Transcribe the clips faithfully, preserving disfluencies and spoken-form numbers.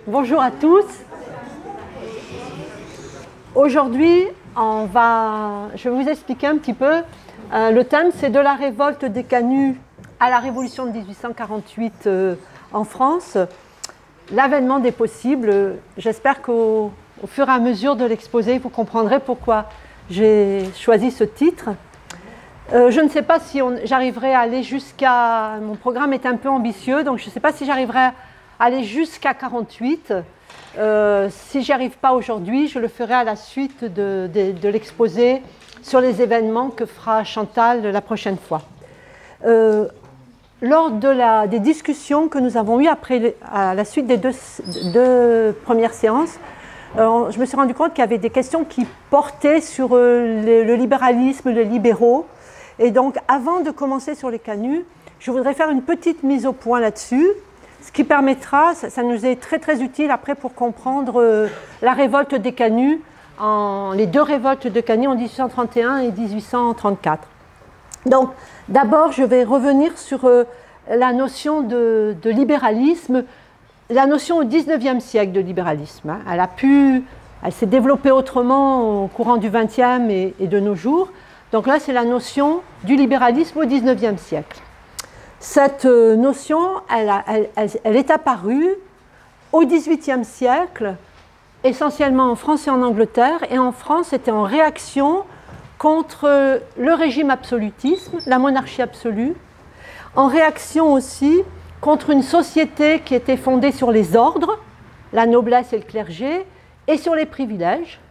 Bonjour à tous. Aujourd'hui, on va, je vais vous expliquer un petit peu. Euh, le thème, c'est de la révolte des Canuts à la Révolution de mille huit cent quarante-huit euh, en France. L'avènement des possibles. J'espère qu'au au fur et à mesure de l'exposé, vous comprendrez pourquoi j'ai choisi ce titre. Euh, je ne sais pas si j'arriverai à aller jusqu'à... Mon programme est un peu ambitieux, donc je ne sais pas si j'arriverai à aller jusqu'à quarante-huit. Euh, si j'y arrive pas aujourd'hui, je le ferai à la suite de, de, de l'exposé sur les événements que fera Chantal la prochaine fois. Euh, lors de la, des discussions que nous avons eues après, à la suite des deux, deux premières séances, euh, je me suis rendu compte qu'il y avait des questions qui portaient sur euh, le, le libéralisme, les libéraux. Et donc, avant de commencer sur les Canuts, je voudrais faire une petite mise au point là-dessus, ce qui permettra, ça, ça nous est très très utile après pour comprendre euh, la révolte des Canuts, en, les deux révoltes de Canuts en dix-huit cent trente et un et mille huit cent trente-quatre. Donc, d'abord, je vais revenir sur euh, la notion de, de libéralisme, la notion au dix-neuvième siècle de libéralisme. Hein. Elle a pu, elle s'est développée autrement au courant du vingtième et, et de nos jours. Donc là, c'est la notion du libéralisme au dix-neuvième siècle. Cette notion, elle, a, elle, elle, elle est apparue au dix-huitième siècle, essentiellement en France et en Angleterre. Et en France, c'était en réaction contre le régime absolutisme, la monarchie absolue, en réaction aussi contre une société qui était fondée sur les ordres, la noblesse et le clergé, et sur les privilèges,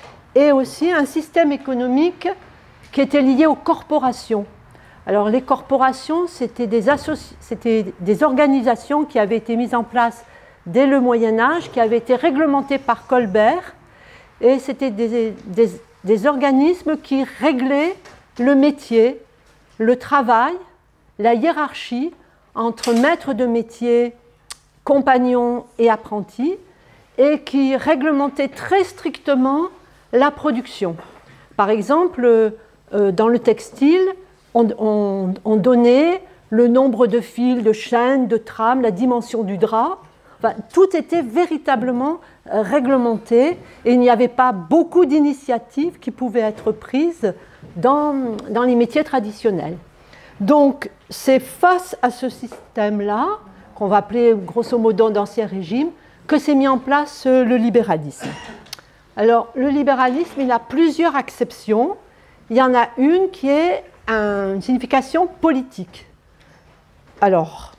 et aussi un système économique qui était lié aux corporations. Alors les corporations, c'était des, c'était des organisations qui avaient été mises en place dès le Moyen-Âge, qui avaient été réglementées par Colbert, et c'était des, des, des organismes qui réglaient le métier, le travail, la hiérarchie entre maîtres de métier, compagnons et apprentis, et qui réglementaient très strictement la production. Par exemple, euh, dans le textile, On, on, on donnait le nombre de fils, de chaînes, de trames, la dimension du drap. Enfin, tout était véritablement euh, réglementé et il n'y avait pas beaucoup d'initiatives qui pouvaient être prises dans, dans les métiers traditionnels. Donc, c'est face à ce système-là, qu'on va appeler grosso modo d'Ancien Régime, que s'est mis en place euh, le libéralisme. Alors, le libéralisme, il a plusieurs acceptions. Il y en a une qui est une signification politique. Alors,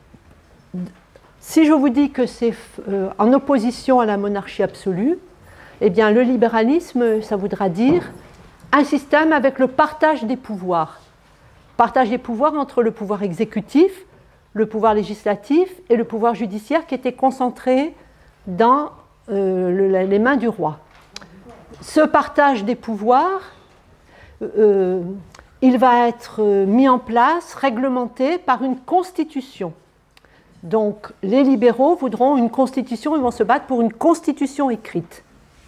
si je vous dis que c'est euh, en opposition à la monarchie absolue, eh bien le libéralisme, ça voudra dire un système avec le partage des pouvoirs. Partage des pouvoirs entre le pouvoir exécutif, le pouvoir législatif et le pouvoir judiciaire qui étaient concentrés dans euh, le, les mains du roi. Ce partage des pouvoirs, euh, il va être mis en place, réglementé par une constitution. Donc, les libéraux voudront une constitution, ils vont se battre pour une constitution écrite.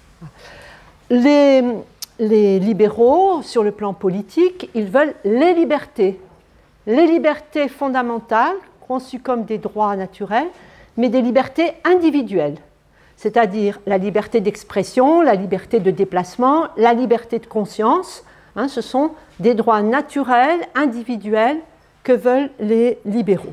Les, les libéraux, sur le plan politique, ils veulent les libertés. Les libertés fondamentales, conçues comme des droits naturels, mais des libertés individuelles. C'est-à-dire la liberté d'expression, la liberté de déplacement, la liberté de conscience. Hein, ce sont des droits naturels, individuels, que veulent les libéraux.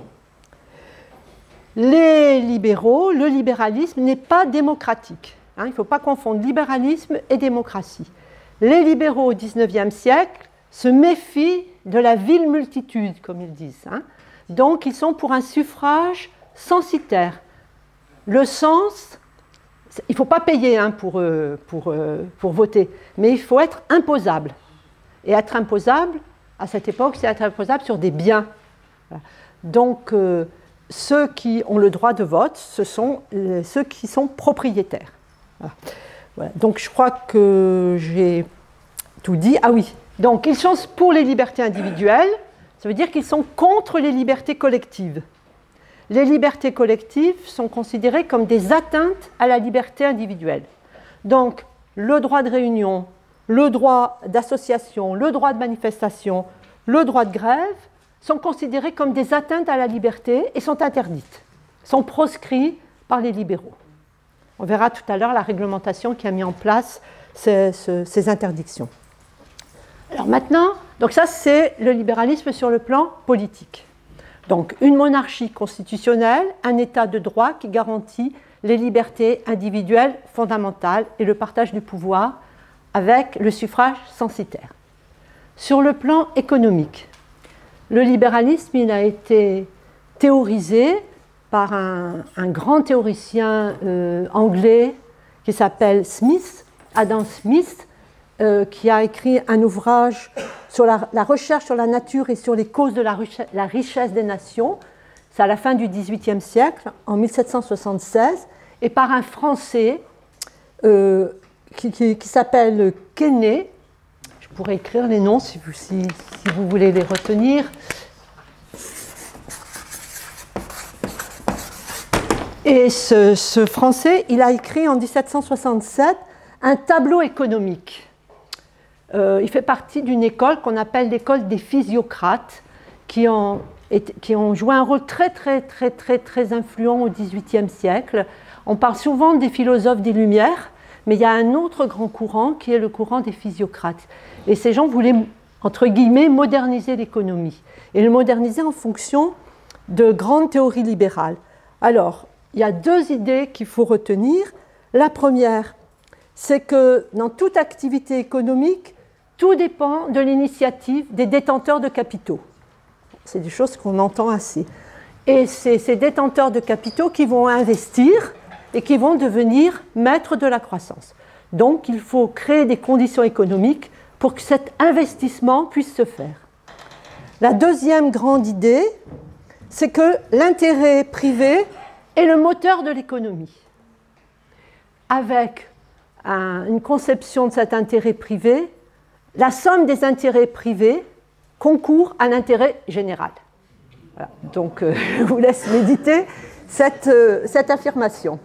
Les libéraux, le libéralisme n'est pas démocratique. Hein, il ne faut pas confondre libéralisme et démocratie. Les libéraux au dix-neuvième siècle se méfient de la vile multitude, comme ils disent. Hein. Donc, ils sont pour un suffrage censitaire. Le sens, il ne faut pas payer hein, pour, euh, pour, euh, pour voter, mais il faut être imposable. Et être imposable, à cette époque, c'est être imposable sur des biens. Donc, euh, ceux qui ont le droit de vote, ce sont euh, ceux qui sont propriétaires. Voilà. Voilà. Donc, je crois que j'ai tout dit. Ah oui, donc ils sont pour les libertés individuelles, ça veut dire qu'ils sont contre les libertés collectives. Les libertés collectives sont considérées comme des atteintes à la liberté individuelle. Donc, le droit de réunion, le droit d'association, le droit de manifestation, le droit de grève sont considérés comme des atteintes à la liberté et sont interdites, sont proscrits par les libéraux. On verra tout à l'heure la réglementation qui a mis en place ces, ces, ces interdictions. Alors maintenant, donc ça c'est le libéralisme sur le plan politique. Donc une monarchie constitutionnelle, un état de droit qui garantit les libertés individuelles fondamentales et le partage du pouvoir avec le suffrage censitaire. Sur le plan économique, le libéralisme il a été théorisé par un, un grand théoricien euh, anglais qui s'appelle Smith, Adam Smith, euh, qui a écrit un ouvrage sur la, la recherche sur la nature et sur les causes de la, la richesse des nations. C'est à la fin du dix-huitième siècle, en mille sept cent soixante-seize, et par un Français euh, qui, qui, qui s'appelle Quesnay. Je pourrais écrire les noms si vous, si, si vous voulez les retenir. Et ce, ce Français, il a écrit en mille sept cent soixante-sept un tableau économique. Euh, il fait partie d'une école qu'on appelle l'école des physiocrates, qui ont, qui ont joué un rôle très, très, très, très, très influent au dix-huitième siècle. On parle souvent des philosophes des Lumières, mais il y a un autre grand courant qui est le courant des physiocrates. Et ces gens voulaient, entre guillemets, moderniser l'économie. Et le moderniser en fonction de grandes théories libérales. Alors, il y a deux idées qu'il faut retenir. La première, c'est que dans toute activité économique, tout dépend de l'initiative des détenteurs de capitaux. C'est des choses qu'on entend assez. Et c'est ces détenteurs de capitaux qui vont investir et qui vont devenir maîtres de la croissance. Donc, il faut créer des conditions économiques pour que cet investissement puisse se faire. La deuxième grande idée, c'est que l'intérêt privé est le moteur de l'économie. Avec un, une conception de cet intérêt privé, la somme des intérêts privés concourt à l'intérêt général. Voilà. Donc, euh, je vous laisse méditer cette, euh, cette affirmation.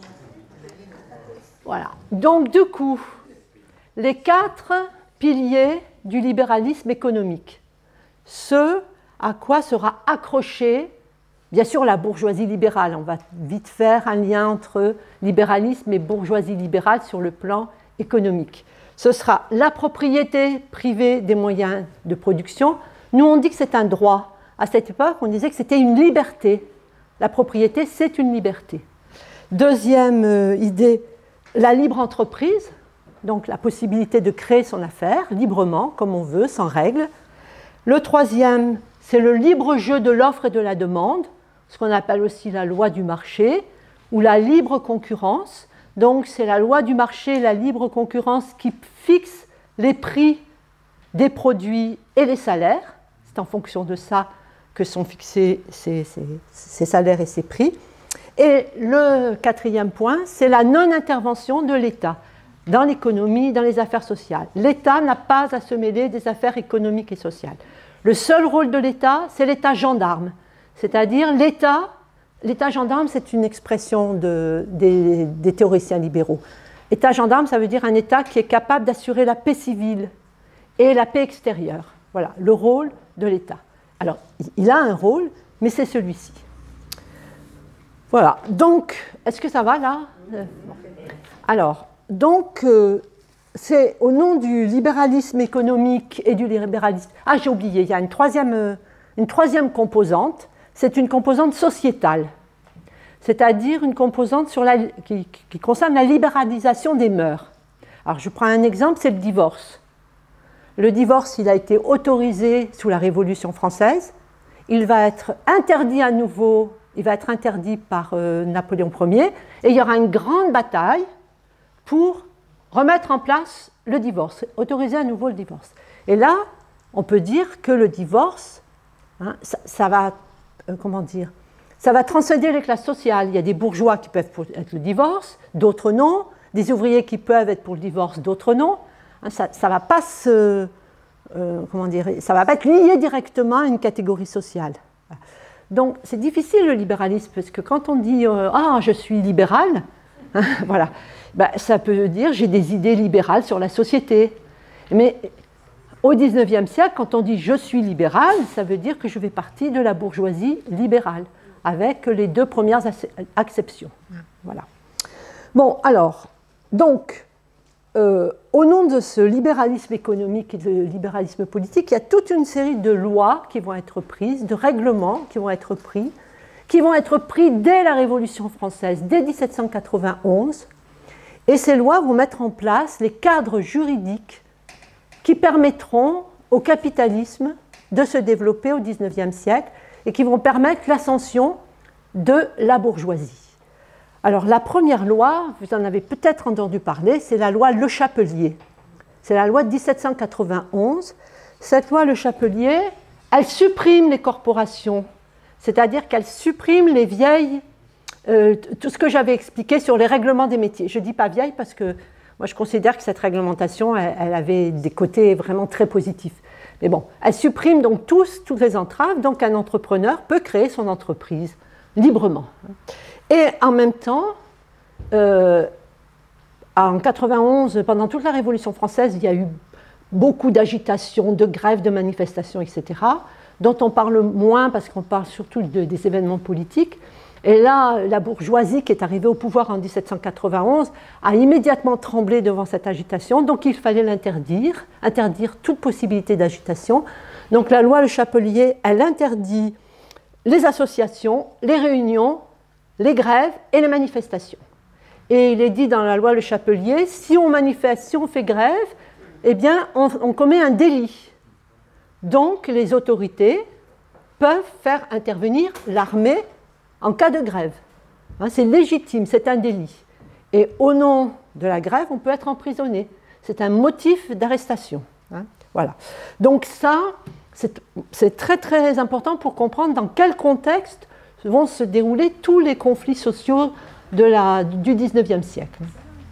Voilà. Donc, du coup, les quatre piliers du libéralisme économique, ce à quoi sera accroché, bien sûr, la bourgeoisie libérale. On va vite faire un lien entre libéralisme et bourgeoisie libérale sur le plan économique. Ce sera la propriété privée des moyens de production. Nous, on dit que c'est un droit. À cette époque, on disait que c'était une liberté. La propriété, c'est une liberté. Deuxième euh, idée, la libre entreprise, donc la possibilité de créer son affaire librement, comme on veut, sans règles. Le troisième, c'est le libre jeu de l'offre et de la demande, ce qu'on appelle aussi la loi du marché, ou la libre concurrence. Donc, c'est la loi du marché, la libre concurrence qui fixe les prix des produits et les salaires. C'est en fonction de ça que sont fixés ces, ces, ces salaires et ces prix. Et le quatrième point, c'est la non-intervention de l'État dans l'économie, dans les affaires sociales. L'État n'a pas à se mêler des affaires économiques et sociales. Le seul rôle de l'État, c'est l'État gendarme. C'est-à-dire l'État, l'État gendarme, c'est une expression de, des, des théoriciens libéraux. État gendarme, ça veut dire un État qui est capable d'assurer la paix civile et la paix extérieure. Voilà, le rôle de l'État. Alors, il a un rôle, mais c'est celui-ci. Voilà, donc, est-ce que ça va là? Alors, donc, euh, c'est au nom du libéralisme économique et du libéralisme... Ah, j'ai oublié, il y a une troisième, euh, une troisième composante, c'est une composante sociétale, c'est-à-dire une composante sur la, qui, qui concerne la libéralisation des mœurs. Alors, je prends un exemple, c'est le divorce. Le divorce, il a été autorisé sous la Révolution française, il va être interdit à nouveau, il va être interdit par euh, Napoléon Ier, et il y aura une grande bataille pour remettre en place le divorce, autoriser à nouveau le divorce. Et là, on peut dire que le divorce, hein, ça, ça va, euh, comment dire, ça va transcender les classes sociales. Il y a des bourgeois qui peuvent être le divorce, d'autres non, des ouvriers qui peuvent être pour le divorce, d'autres non. Hein, ça ne va pas se, euh, comment dire, ça va pas être lié directement à une catégorie sociale. Donc, c'est difficile le libéralisme, parce que quand on dit euh, « Ah, je suis libéral hein, », voilà, ben, ça peut dire « J'ai des idées libérales sur la société ». Mais au dix-neuvième siècle, quand on dit « Je suis libéral », ça veut dire que je fais partie de la bourgeoisie libérale, avec les deux premières acceptions. Voilà. Bon, alors, donc, euh, au nom de ce libéralisme économique et de libéralisme politique, il y a toute une série de lois qui vont être prises, de règlements qui vont être pris, qui vont être pris dès la Révolution française, dès mille sept cent quatre-vingt-onze, et ces lois vont mettre en place les cadres juridiques qui permettront au capitalisme de se développer au dix-neuvième siècle et qui vont permettre l'ascension de la bourgeoisie. Alors la première loi, vous en avez peut-être entendu parler, c'est la loi Le Chapelier. C'est la loi de mille sept cent quatre-vingt-onze. Cette loi Le Chapelier, elle supprime les corporations, c'est-à-dire qu'elle supprime les vieilles, euh, tout ce que j'avais expliqué sur les règlements des métiers. Je ne dis pas vieille parce que moi je considère que cette réglementation, elle, elle avait des côtés vraiment très positifs. Mais bon, elle supprime donc tous, toutes les entraves, donc un entrepreneur peut créer son entreprise librement. Et en même temps, euh, en quatre-vingt-onze, pendant toute la Révolution française, il y a eu beaucoup d'agitations, de grèves, de manifestations, et cetera, dont on parle moins parce qu'on parle surtout de, des événements politiques. Et là, la bourgeoisie qui est arrivée au pouvoir en mille sept cent quatre-vingt-onze a immédiatement tremblé devant cette agitation, donc il fallait l'interdire, interdire toute possibilité d'agitation. Donc la loi Le Chapelier, elle interdit les associations, les réunions, les grèves et les manifestations. Et il est dit dans la loi Le Chapelier, si on manifeste, si on fait grève, eh bien on, on commet un délit. Donc les autorités peuvent faire intervenir l'armée en cas de grève. Hein, c'est légitime, c'est un délit. Et au nom de la grève, on peut être emprisonné. C'est un motif d'arrestation. Hein, voilà. Donc ça, c'est très très important pour comprendre dans quel contexte vont se dérouler tous les conflits sociaux de la, du dix-neuvième siècle.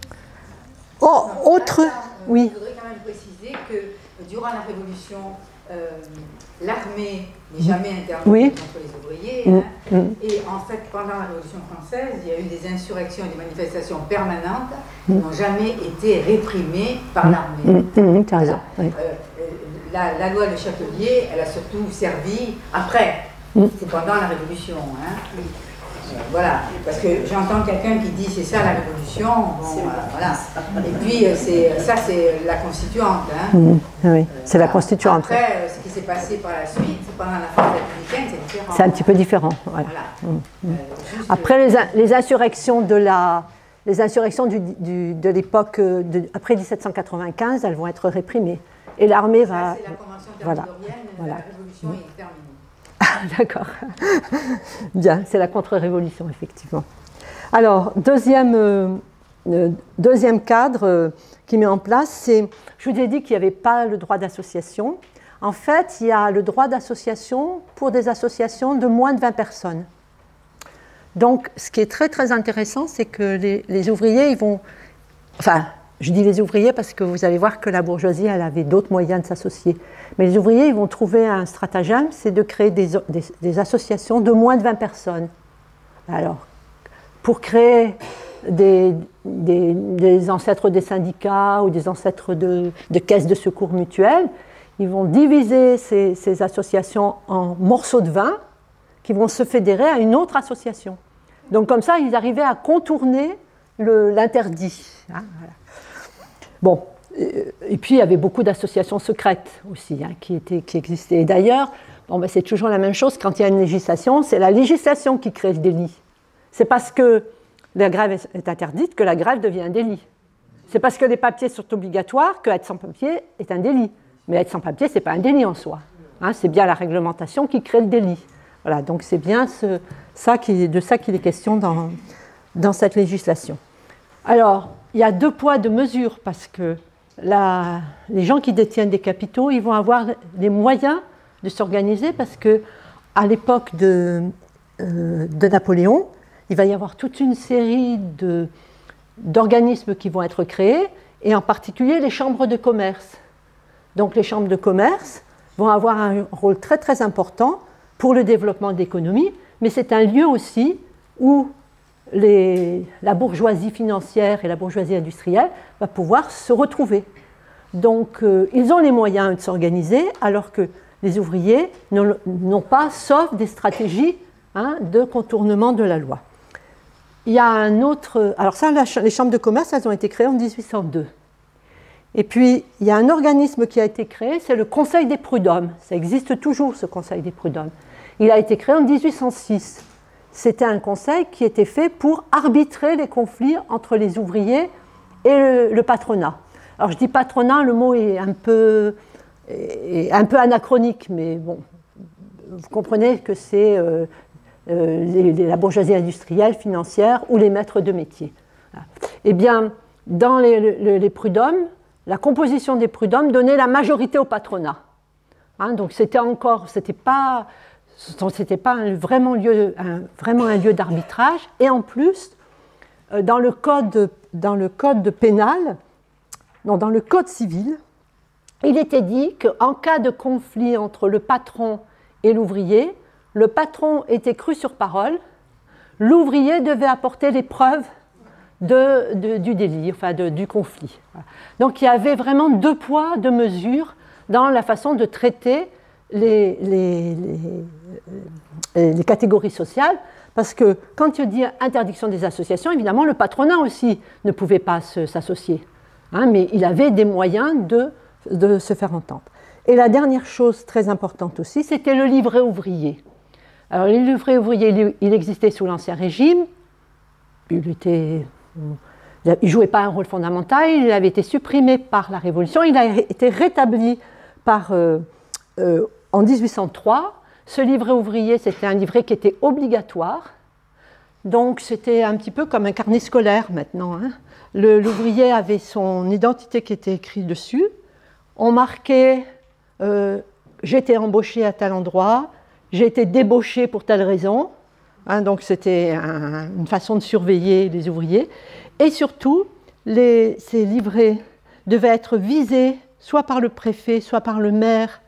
Oh, autre... Oui. Je voudrais quand même préciser que durant la Révolution, euh, l'armée n'est jamais intervenue oui. contre les ouvriers. Hein, mmh. Mmh. Et en fait, pendant la Révolution française, il y a eu des insurrections et des manifestations permanentes qui mmh. n'ont jamais été réprimées par l'armée. Mmh. Mmh. Tu as raison. Oui. Euh, la, la loi Le Chapelier, elle a surtout servi après. Mmh. C'est pendant la Révolution. Hein. Euh, voilà, parce que j'entends quelqu'un qui dit c'est ça la Révolution. Bon, euh, voilà. Et puis c'est ça, c'est la constituante. Hein. Mmh. Oui, c'est euh, la constituante. Après, euh, ce qui s'est passé par la suite, pendant la France républicaine, c'est différent. C'est un petit peu différent. Voilà. Voilà. Mmh. Euh, après les, les insurrections de la, les insurrections du, du, de l'époque après mille sept cent quatre-vingt-quinze, elles vont être réprimées. Et l'armée va. C'est la convention voilà. Voilà. La Révolution mmh. est terminée. Ah, d'accord. Bien, c'est la contre-révolution, effectivement. Alors, deuxième, euh, deuxième cadre euh, qui met en place, c'est, je vous ai dit qu'il n'y avait pas le droit d'association. En fait, il y a le droit d'association pour des associations de moins de vingt personnes. Donc, ce qui est très, très intéressant, c'est que les, les ouvriers, ils vont... Enfin, je dis les ouvriers parce que vous allez voir que la bourgeoisie, elle avait d'autres moyens de s'associer. Mais les ouvriers, ils vont trouver un stratagème, c'est de créer des, des, des associations de moins de vingt personnes. Alors, pour créer des, des, des ancêtres des syndicats ou des ancêtres de, de caisses de secours mutuelles, ils vont diviser ces, ces associations en morceaux de vin qui vont se fédérer à une autre association. Donc comme ça, ils arrivaient à contourner l'interdit. Hein, voilà. Bon, et puis il y avait beaucoup d'associations secrètes aussi hein, qui, étaient, qui existaient. Et d'ailleurs, bon, ben, c'est toujours la même chose quand il y a une législation, c'est la législation qui crée le délit. C'est parce que la grève est interdite que la grève devient un délit. C'est parce que les papiers sont obligatoires que être sans papier est un délit. Mais être sans papier, ce n'est pas un délit en soi. Hein, c'est bien la réglementation qui crée le délit. Voilà, donc c'est bien ce, ça qui, de ça qu'il est question dans, dans cette législation. Alors, il y a deux poids, deux mesures, parce que la, les gens qui détiennent des capitaux, ils vont avoir les moyens de s'organiser, parce qu'à l'époque de, euh, de Napoléon, il va y avoir toute une série de, d'organismes qui vont être créés, et en particulier les chambres de commerce. Donc les chambres de commerce vont avoir un rôle très très important pour le développement de l'économie, mais c'est un lieu aussi où Les, la bourgeoisie financière et la bourgeoisie industrielle va pouvoir se retrouver. Donc, euh, ils ont les moyens de s'organiser, alors que les ouvriers n'ont pas, sauf des stratégies hein, de contournement de la loi. il y a un autre... Alors ça, la, les chambres de commerce, elles ont été créées en mille huit cent deux. Et puis, il y a un organisme qui a été créé, c'est le Conseil des prud'hommes. Ça existe toujours, ce Conseil des prud'hommes. Il a été créé en mille huit cent six. C'était un conseil qui était fait pour arbitrer les conflits entre les ouvriers et le, le patronat. Alors, je dis patronat, le mot est un peu, est un peu anachronique, mais bon, vous comprenez que c'est euh, euh, les, les, la bourgeoisie industrielle, financière ou les maîtres de métier. Eh bien, dans les, les, les prud'hommes, la composition des prud'hommes donnait la majorité au patronat. Hein, donc, c'était encore, c'était pas, c'était pas un, vraiment, lieu, un, vraiment un lieu d'arbitrage. Et en plus, euh, dans le code, dans le code pénal, non, dans le code civil, il était dit qu'en cas de conflit entre le patron et l'ouvrier, le patron était cru sur parole, l'ouvrier devait apporter les preuves de, de, du délit, enfin de, du conflit. Donc il y avait vraiment deux poids, deux mesures dans la façon de traiter les, les, les, les catégories sociales, parce que quand tu dis interdiction des associations, évidemment le patronat aussi ne pouvait pas s'associer. Hein, mais il avait des moyens de, de se faire entendre. Et la dernière chose très importante aussi, c'était le livret ouvrier. Alors, le livret ouvrier, il existait sous l'Ancien Régime. Il était, il ne jouait pas un rôle fondamental. Il avait été supprimé par la Révolution. Il a été rétabli par, euh, euh, en mille huit cent trois. Ce livret ouvrier, c'était un livret qui était obligatoire. Donc, c'était un petit peu comme un carnet scolaire maintenant, hein. L'ouvrier avait son identité qui était écrite dessus. On marquait euh, « j'ai été embauché à tel endroit »,« j'ai été débauché pour telle raison ». Hein, donc c'était un, une façon de surveiller les ouvriers. Et surtout, les, ces livrets devaient être visés soit par le préfet, soit par le maire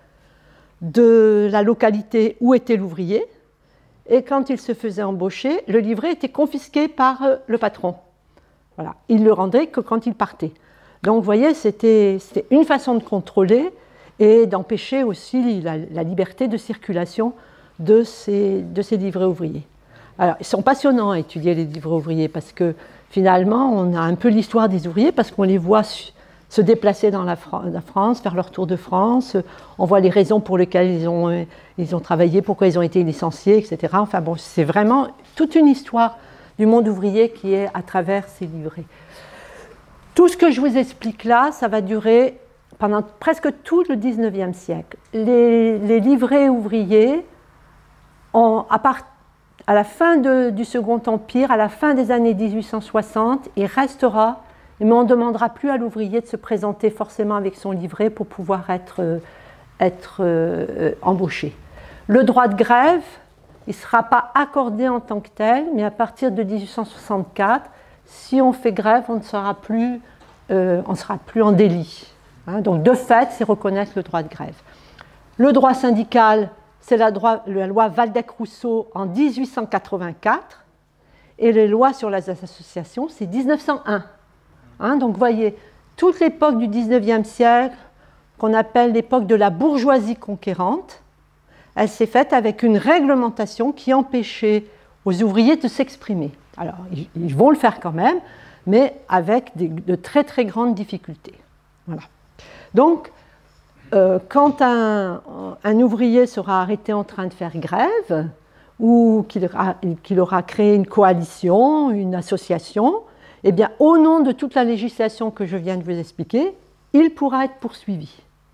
de la localité où était l'ouvrier. Et quand il se faisait embaucher, le livret était confisqué par le patron. Voilà. Il ne le rendait que quand il partait. Donc, vous voyez, c'était une façon de contrôler et d'empêcher aussi la, la liberté de circulation de ces, de ces livrets ouvriers. Alors, ils sont passionnants à étudier les livrets ouvriers parce que finalement, on a un peu l'histoire des ouvriers parce qu'on les voit se déplacer dans la, la France, faire leur tour de France. On voit les raisons pour lesquelles ils ont, ils ont travaillé, pourquoi ils ont été licenciés, et cetera. Enfin bon, c'est vraiment toute une histoire du monde ouvrier qui est à travers ces livrets. Tout ce que je vous explique là, ça va durer pendant presque tout le dix-neuvième siècle. Les, les livrets ouvriers, ont, à, part, à la fin de, du Second Empire, à la fin des années mille huit cent soixante, il restera, mais on ne demandera plus à l'ouvrier de se présenter forcément avec son livret pour pouvoir être, être euh, embauché. Le droit de grève, il ne sera pas accordé en tant que tel, mais à partir de mille huit cent soixante-quatre, si on fait grève, on ne sera plus, euh, on sera plus en délit. Hein, donc de fait, c'est reconnaître le droit de grève. Le droit syndical, c'est la, la loi Waldeck-Rousseau en mille huit cent quatre-vingt-quatre, et les lois sur les associations, c'est mille neuf cent un. Hein, donc vous voyez, toute l'époque du dix-neuvième siècle, qu'on appelle l'époque de la bourgeoisie conquérante, elle s'est faite avec une réglementation qui empêchait aux ouvriers de s'exprimer. Alors, ils vont le faire quand même, mais avec des, de très très grandes difficultés. Voilà. Donc, euh, quand un, un ouvrier sera arrêté en train de faire grève, ou qu'il aura, qu'il aura créé une coalition, une association, eh bien, au nom de toute la législation que je viens de vous expliquer, il pourra être poursuivi.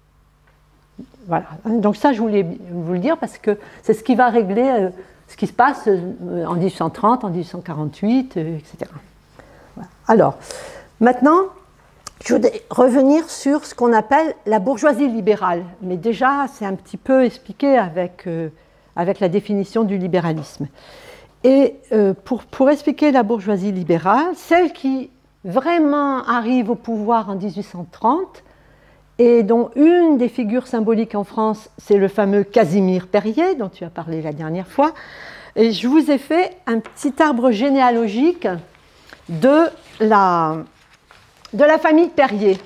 Voilà. Donc ça, je voulais vous le dire parce que c'est ce qui va régler euh, ce qui se passe euh, en mille huit cent trente, en mille huit cent quarante-huit, euh, et cetera. Voilà. Alors, maintenant, je voudrais revenir sur ce qu'on appelle la bourgeoisie libérale. Mais déjà, c'est un petit peu expliqué avec, euh, avec la définition du libéralisme. Et euh, pour, pour expliquer la bourgeoisie libérale, celle qui vraiment arrive au pouvoir en mille huit cent trente, et dont une des figures symboliques en France, c'est le fameux Casimir Perier, dont tu as parlé la dernière fois. Et je vous ai fait un petit arbre généalogique de la, de la famille Perier.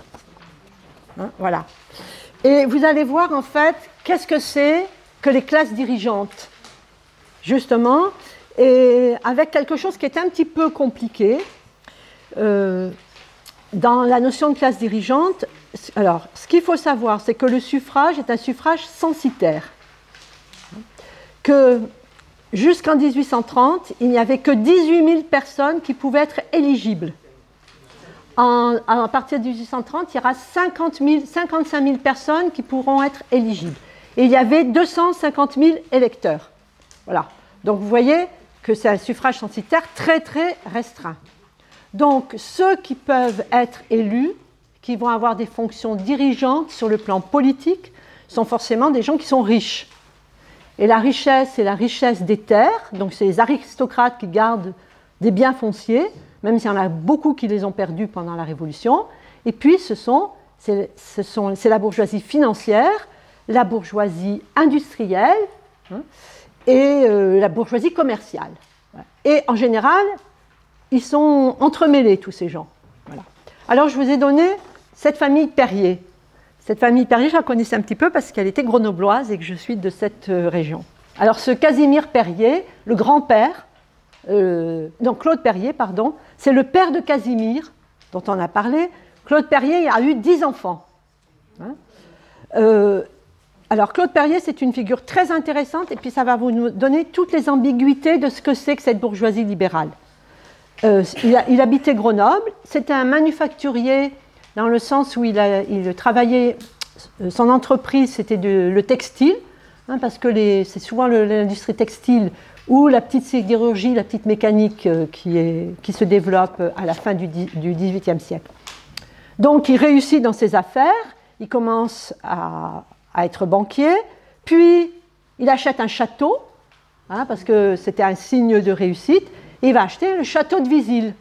Hein, voilà. Et vous allez voir, en fait, qu'est-ce que c'est que les classes dirigeantes. Justement, et avec quelque chose qui est un petit peu compliqué. Euh, dans la notion de classe dirigeante, alors, ce qu'il faut savoir, c'est que le suffrage est un suffrage censitaire. Que jusqu'en mille huit cent trente, il n'y avait que dix-huit mille personnes qui pouvaient être éligibles. En, à partir de mille huit cent trente, il y aura cinquante mille, cinquante-cinq mille personnes qui pourront être éligibles. Et il y avait deux cent cinquante mille électeurs. Voilà. Donc vous voyez que c'est un suffrage censitaire très très restreint. Donc ceux qui peuvent être élus, qui vont avoir des fonctions dirigeantes sur le plan politique, sont forcément des gens qui sont riches. Et la richesse, c'est la richesse des terres, donc c'est les aristocrates qui gardent des biens fonciers, même s'il y en a beaucoup qui les ont perdus pendant la Révolution. Et puis ce sont, c'est, ce sont, c'est la bourgeoisie financière, la bourgeoisie industrielle hein, et euh, la bourgeoisie commerciale. Et en général, ils sont entremêlés, tous ces gens. Voilà. Alors je vous ai donné cette famille Perrier. Cette famille Perrier, je la connaissais un petit peu parce qu'elle était grenobloise et que je suis de cette région. Alors ce Casimir Perrier, le grand-père, euh, non, Claude Perrier, pardon, c'est le père de Casimir, dont on a parlé. Claude Perrier a eu dix enfants. Hein euh, alors Claude Perrier, c'est une figure très intéressante et puis ça va vous donner toutes les ambiguïtés de ce que c'est que cette bourgeoisie libérale. Euh, il, a, il habitait Grenoble, c'était un manufacturier dans le sens où il, a, il travaillait, son entreprise c'était le textile, hein, parce que c'est souvent l'industrie textile ou la petite sidérurgie, la petite mécanique euh, qui, est, qui se développe à la fin du, du dix-huitième siècle. Donc il réussit dans ses affaires, il commence à, à être banquier, puis il achète un château, hein, parce que c'était un signe de réussite, et il va acheter le château de Visil.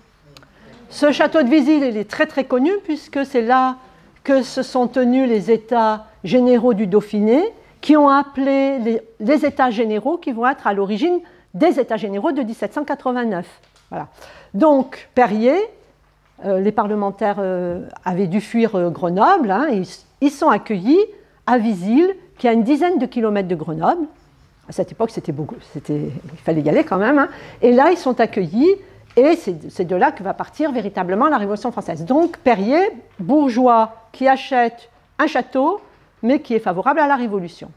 Ce château de Visil, il est très très connu puisque c'est là que se sont tenus les États généraux du Dauphiné qui ont appelé les, les États généraux qui vont être à l'origine des États généraux de mille sept cent quatre-vingt-neuf. Voilà. Donc Perrier, euh, les parlementaires euh, avaient dû fuir euh, Grenoble, hein, et ils, ils sont accueillis à Visil, qui a une dizaine de kilomètres de Grenoble. À cette époque, c'était beaucoup, c'était, il fallait y aller quand même. Hein. Et là, ils sont accueillis. Et c'est de là que va partir véritablement la Révolution française. Donc Perrier, bourgeois qui achète un château, mais qui est favorable à la Révolution.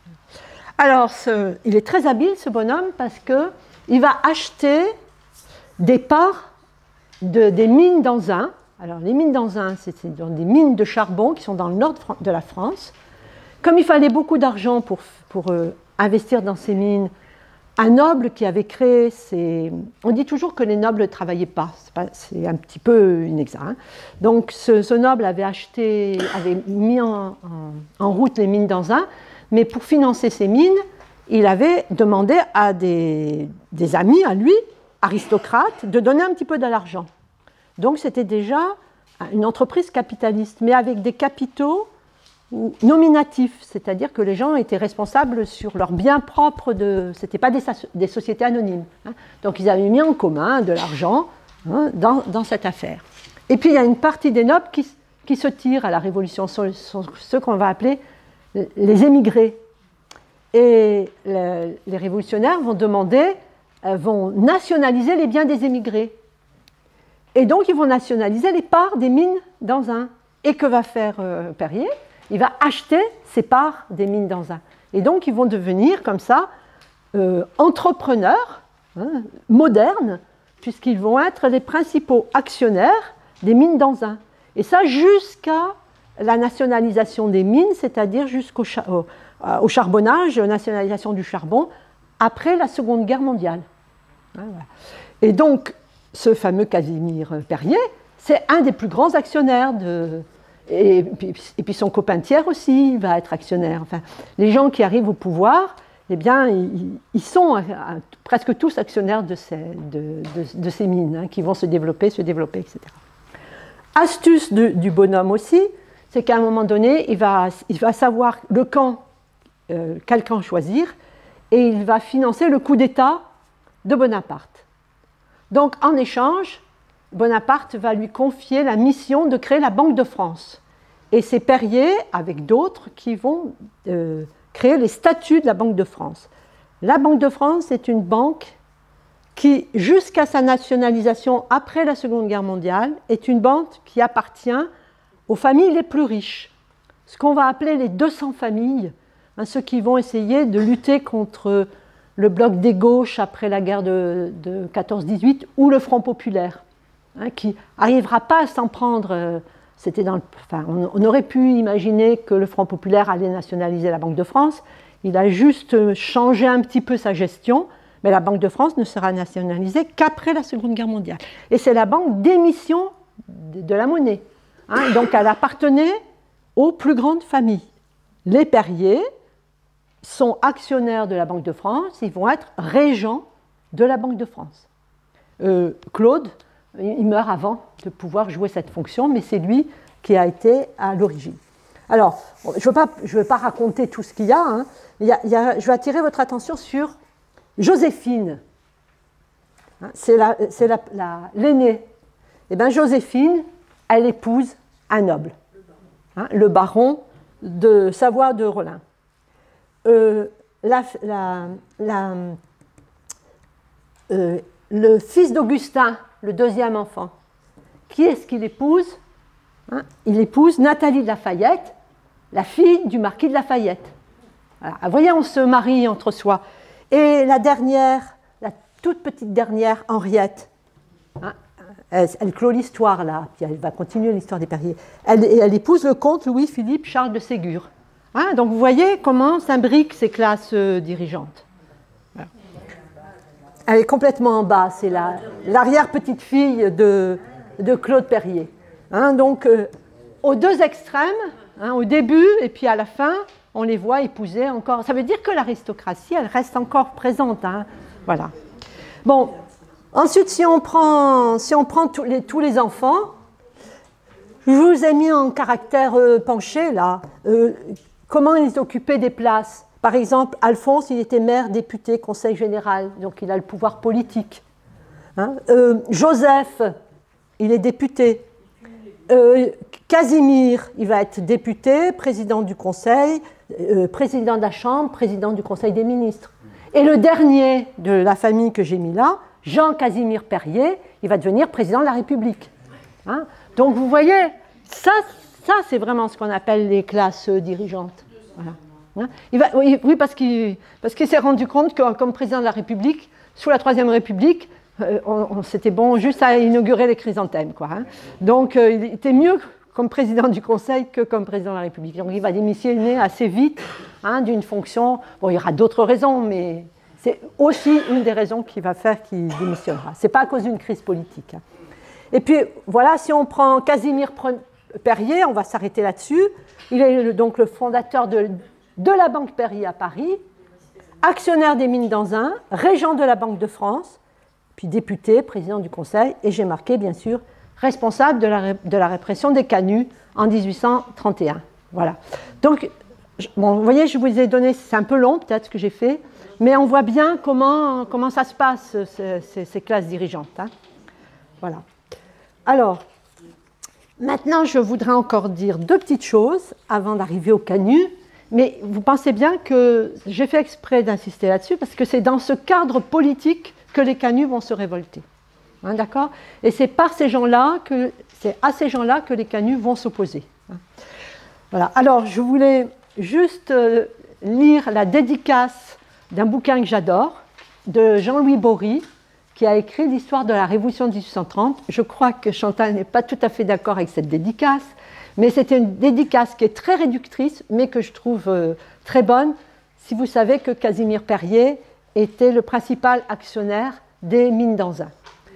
Alors, ce, il est très habile, ce bonhomme, parce qu'il va acheter des parts de, des mines d'Anzin. Alors, les mines d'Anzin, c'est des mines de charbon qui sont dans le nord de la France. Comme il fallait beaucoup d'argent pour, pour euh, investir dans ces mines, un noble qui avait créé ces... On dit toujours que les nobles ne travaillaient pas, c'est un petit peu inexact. Hein. Donc ce, ce noble avait acheté, avait mis en, en, en route les mines d'Anzin, mais pour financer ces mines, il avait demandé à des, des amis, à lui, aristocrates, de donner un petit peu de l'argent. Donc c'était déjà une entreprise capitaliste, mais avec des capitaux nominatif, c'est-à-dire que les gens étaient responsables sur leurs biens propres, de... ce n'étaient pas des, des sociétés anonymes. Hein. Donc ils avaient mis en commun de l'argent hein, dans, dans cette affaire. Et puis il y a une partie des nobles qui, qui se tirent à la Révolution, ce sont ceux qu'on va appeler les émigrés. Et le, les révolutionnaires vont demander, vont nationaliser les biens des émigrés. Et donc ils vont nationaliser les parts des mines d'Anzin. Et que va faire euh, Perrier ? Il va acheter ses parts des mines d'Anzin. Et donc, ils vont devenir, comme ça, euh, entrepreneurs hein, modernes, puisqu'ils vont être les principaux actionnaires des mines d'Anzin. Et ça, jusqu'à la nationalisation des mines, c'est-à-dire jusqu'au cha au, au charbonnage, nationalisation du charbon, après la Seconde Guerre mondiale. Hein, voilà. Et donc, ce fameux Casimir Perrier, c'est un des plus grands actionnaires de... Et puis, et puis son copain Thiers aussi va être actionnaire. Enfin, les gens qui arrivent au pouvoir, eh bien, ils, ils sont euh, presque tous actionnaires de ces, de, de, de ces mines, hein, qui vont se développer, se développer, et cetera. Astuce de, du bonhomme aussi, c'est qu'à un moment donné, il va, il va savoir le camp, euh, quel camp choisir, et il va financer le coup d'État de Bonaparte. Donc, en échange, Bonaparte va lui confier la mission de créer la Banque de France. Et c'est Perrier, avec d'autres, qui vont euh, créer les statuts de la Banque de France. La Banque de France est une banque qui, jusqu'à sa nationalisation après la Seconde Guerre mondiale, est une banque qui appartient aux familles les plus riches, ce qu'on va appeler les deux cents familles, hein, ceux qui vont essayer de lutter contre le bloc des gauches après la guerre de, de quatorze dix-huit ou le Front populaire, hein, qui n'arrivera pas à s'en prendre. Euh, c'était dans le, enfin, on, on aurait pu imaginer que le Front populaire allait nationaliser la Banque de France. Il a juste changé un petit peu sa gestion, mais la Banque de France ne sera nationalisée qu'après la Seconde Guerre mondiale. Et c'est la banque d'émission de, de la monnaie. Hein, donc elle appartenait aux plus grandes familles. Les Perrier sont actionnaires de la Banque de France, ils vont être régents de la Banque de France. Euh, Claude, il meurt avant de pouvoir jouer cette fonction, mais c'est lui qui a été à l'origine. Alors, je ne veux, veux pas raconter tout ce qu'il y a, hein. il y a, il y a, je vais attirer votre attention sur Joséphine. Hein, c'est l'aînée. Eh bien, Joséphine, elle épouse un noble, hein, le baron de Savoie de Rolin. Euh, la, la, la, euh, le fils d'Augustin, le deuxième enfant, qui est-ce qu'il épouse, hein? Il épouse Nathalie de Lafayette, la fille du marquis de Lafayette. Voilà. Vous voyez, on se marie entre soi. Et la dernière, la toute petite dernière, Henriette, hein? elle, elle clôt l'histoire là, puis elle va continuer l'histoire des Perrier. Elle, elle épouse le comte Louis-Philippe Charles de Ségur. Hein, donc vous voyez comment s'imbriquent ces classes euh, dirigeantes. Voilà. Elle est complètement en bas, c'est la, l'arrière-petite-fille de, de Claude Perrier. Hein, donc euh, aux deux extrêmes, hein, au début et puis à la fin, on les voit épouser encore. Ça veut dire que l'aristocratie, elle reste encore présente. Hein, voilà. Bon, ensuite, si on prend, si on prend tous les, tous les enfants, je vous ai mis en caractère euh, penché là. Euh, Comment ils occupaient des places? Par exemple, Alphonse, il était maire, député, conseil général, donc il a le pouvoir politique. Hein euh, Joseph, il est député. Euh, Casimir, il va être député, président du conseil, euh, président de la Chambre, président du conseil des ministres. Et le dernier de la famille que j'ai mis là, Jean-Casimir Perrier, il va devenir président de la République. Hein donc vous voyez, ça, Ça, c'est vraiment ce qu'on appelle les classes dirigeantes. Voilà. Hein il va, oui, oui, parce qu'il parce qu'il s'est rendu compte que, comme président de la République, sous la Troisième République, euh, on, on, c'était bon juste à inaugurer les chrysanthèmes, quoi, hein. Donc, euh, il était mieux comme président du Conseil que comme président de la République. Donc, il va démissionner assez vite, hein, d'une fonction. Bon, il y aura d'autres raisons, mais c'est aussi une des raisons qui va faire qu'il démissionnera. Ce n'est pas à cause d'une crise politique. Hein. Et puis, voilà, si on prend Casimir Perrier, on va s'arrêter là-dessus. Il est le, donc le fondateur de, de la Banque Perrier à Paris, actionnaire des mines d'Anzin, régent de la Banque de France, puis député, président du Conseil, et j'ai marqué, bien sûr, responsable de la, de la répression des canuts en dix-huit cent trente et un. Voilà. Donc, bon, vous voyez, je vous ai donné, c'est un peu long peut-être ce que j'ai fait, mais on voit bien comment, comment ça se passe, ces, ces, ces classes dirigeantes. Hein. Voilà. Alors, maintenant, je voudrais encore dire deux petites choses avant d'arriver au canut, mais vous pensez bien que j'ai fait exprès d'insister là-dessus parce que c'est dans ce cadre politique que les canuts vont se révolter. Hein, d'accord ? Et c'est par ces gens-là que c'est à ces gens-là que les canuts vont s'opposer. Hein. Voilà. Alors, je voulais juste euh, lire la dédicace d'un bouquin que j'adore, de Jean-Louis Bory, qui a écrit l'histoire de la Révolution de dix-huit cent trente. Je crois que Chantal n'est pas tout à fait d'accord avec cette dédicace, mais c'était une dédicace qui est très réductrice, mais que je trouve euh, très bonne, si vous savez que Casimir Perrier était le principal actionnaire des mines d'Anzin.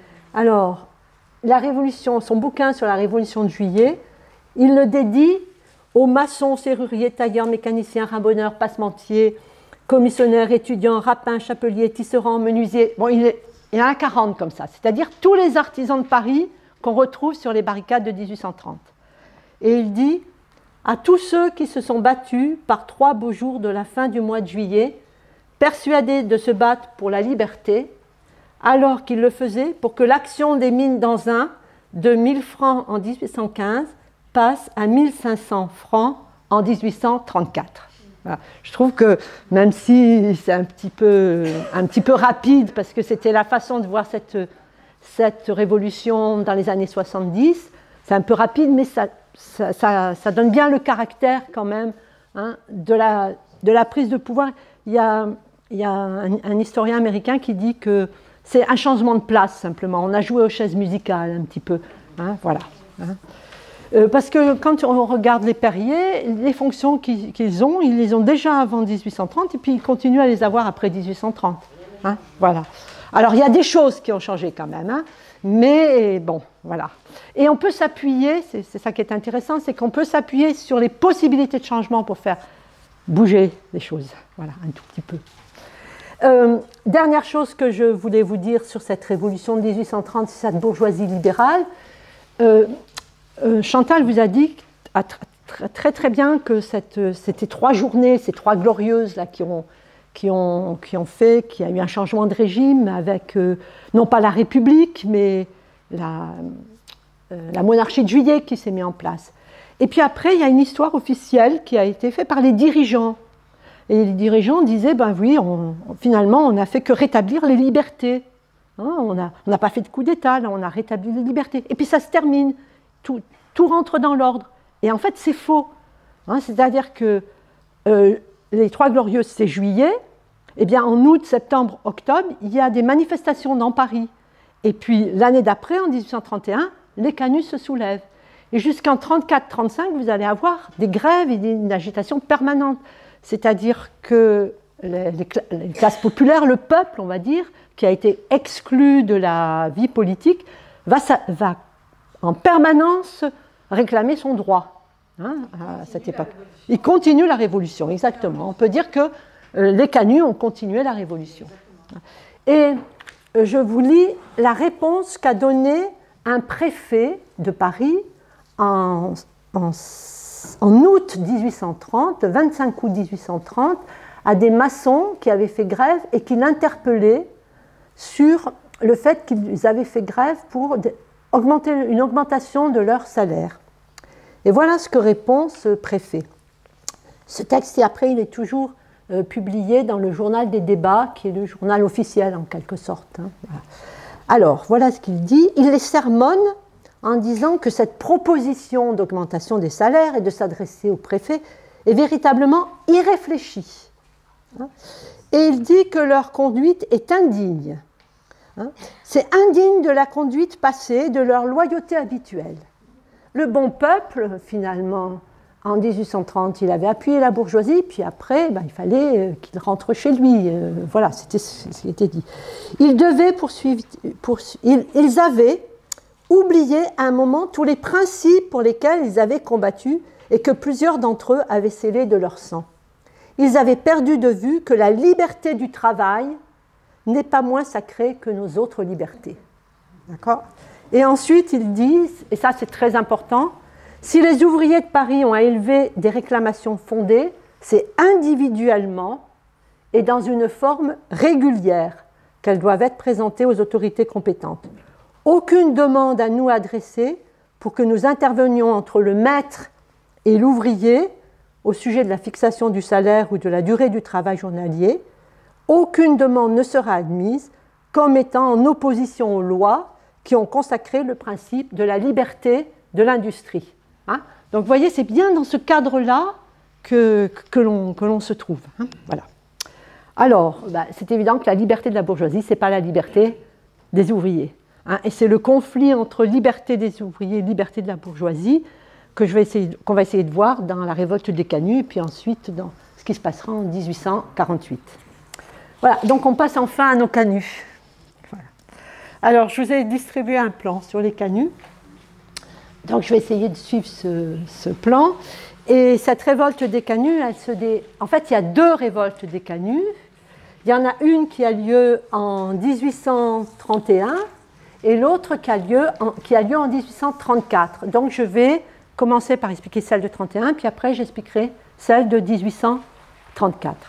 Alors, la Révolution, son bouquin sur la Révolution de Juillet, il le dédie aux maçons, serruriers, tailleurs, mécaniciens, rabonneurs, passementiers, commissionnaires, étudiants, rapins, chapeliers, tisserands, menuisiers. Bon, il, est, il y en a quarante comme ça, c'est-à-dire tous les artisans de Paris qu'on retrouve sur les barricades de dix-huit cent trente. Et il dit « À tous ceux qui se sont battus par trois beaux jours de la fin du mois de juillet, persuadés de se battre pour la liberté, alors qu'ils le faisaient pour que l'action des mines d'Anzin de mille francs en dix-huit cent quinze passe à mille cinq cents francs en dix-huit cent trente-quatre. » Voilà. Je trouve que même si c'est un petit peu, un petit peu rapide, parce que c'était la façon de voir cette, cette révolution dans les années soixante-dix, c'est un peu rapide, mais ça, ça, ça, ça donne bien le caractère quand même hein, de, la, de la prise de pouvoir. Il y a, il y a un, un historien américain qui dit que c'est un changement de place simplement. On a joué aux chaises musicales un petit peu. Hein, voilà. Hein. Euh, parce que quand on regarde les Perrier, les fonctions qu'ils, qu'ils ont, ils les ont déjà avant dix-huit cent trente et puis ils continuent à les avoir après dix-huit cent trente. Hein, voilà. Alors il y a des choses qui ont changé quand même, hein, mais bon, voilà. Et on peut s'appuyer, c'est, c'est ça qui est intéressant, c'est qu'on peut s'appuyer sur les possibilités de changement pour faire bouger les choses. Voilà, un tout petit peu. Euh, dernière chose que je voulais vous dire sur cette révolution de dix-huit cent trente, c'est cette bourgeoisie libérale. Euh, Euh, Chantal vous a dit ah, très, très très bien que cette, c'était trois journées, ces trois glorieuses là, qui, ont, qui, ont, qui ont fait qu'il y a eu un changement de régime avec, euh, non pas la République, mais la, euh, la monarchie de Juillet qui s'est mise en place. Et puis après, il y a une histoire officielle qui a été faite par les dirigeants. Et les dirigeants disaient, ben oui, on, finalement, on n'a fait que rétablir les libertés. Hein, on n'a on n'a pas fait de coup d'État, là, on a rétabli les libertés. Et puis ça se termine. Tout, tout rentre dans l'ordre. Et en fait, c'est faux. Hein, c'est-à-dire que euh, les Trois Glorieuses, c'est juillet. Eh bien, en août, septembre, octobre, il y a des manifestations dans Paris. Et puis, l'année d'après, en dix-huit cent trente et un, les canuts se soulèvent. Et jusqu'en trente-quatre trente-cinq, vous allez avoir des grèves et une agitation permanente. C'est-à-dire que les, les, les classes populaires, le peuple, on va dire, qui a été exclu de la vie politique, va, va en permanence réclamer son droit hein, à cette époque. Il continue la révolution, exactement. On peut dire que euh, les canuts ont continué la révolution. Et euh, je vous lis la réponse qu'a donnée un préfet de Paris en, en, en août dix-huit cent trente, le vingt-cinq août dix-huit cent trente, à des maçons qui avaient fait grève et qui l'interpellaient sur le fait qu'ils avaient fait grève pour augmenter, une augmentation de leur salaire. Et voilà ce que répond ce préfet. Ce texte, et après, il est toujours euh, publié dans le journal des débats, qui est le journal officiel en quelque sorte. Hein. Voilà. Alors, voilà ce qu'il dit. Il les sermonne en disant que cette proposition d'augmentation des salaires et de s'adresser au préfet est véritablement irréfléchie. Hein. Et il dit que leur conduite est indigne. Hein. C'est indigne de la conduite passée, de leur loyauté habituelle. Le bon peuple, finalement, en dix-huit cent trente, il avait appuyé la bourgeoisie, puis après, ben, il fallait qu'il rentre chez lui. Euh, voilà, c'était ce qui était dit. Ils devaient poursuivre, poursu... ils, ils avaient oublié à un moment tous les principes pour lesquels ils avaient combattu et que plusieurs d'entre eux avaient scellés de leur sang. Ils avaient perdu de vue que la liberté du travail n'est pas moins sacrée que nos autres libertés. D'accord ? Et ensuite, ils disent, et ça c'est très important, si les ouvriers de Paris ont à élever des réclamations fondées, c'est individuellement et dans une forme régulière qu'elles doivent être présentées aux autorités compétentes. Aucune demande à nous adresser pour que nous intervenions entre le maître et l'ouvrier au sujet de la fixation du salaire ou de la durée du travail journalier. Aucune demande ne sera admise comme étant en opposition aux lois qui ont consacré le principe de la liberté de l'industrie. Hein? Donc vous voyez, c'est bien dans ce cadre-là que, que, l'on, que l'on se trouve. Hein? Voilà. Alors, bah, c'est évident que la liberté de la bourgeoisie, ce n'est pas la liberté des ouvriers. Hein? Et c'est le conflit entre liberté des ouvriers et liberté de la bourgeoisie que je vais essayer, qu'on va essayer de voir dans la révolte des canuts et puis ensuite dans ce qui se passera en dix-huit cent quarante-huit. Voilà, donc on passe enfin à nos canuts. Voilà. Alors, je vous ai distribué un plan sur les canuts. Donc, je vais essayer de suivre ce, ce plan. Et cette révolte des canuts, elle se dé... en fait, il y a deux révoltes des canuts. Il y en a une qui a lieu en dix-huit cent trente et un et l'autre qui a lieu en, qui a lieu en dix-huit cent trente-quatre. Donc, je vais commencer par expliquer celle de trente et un, puis après, j'expliquerai celle de dix-huit cent trente-quatre.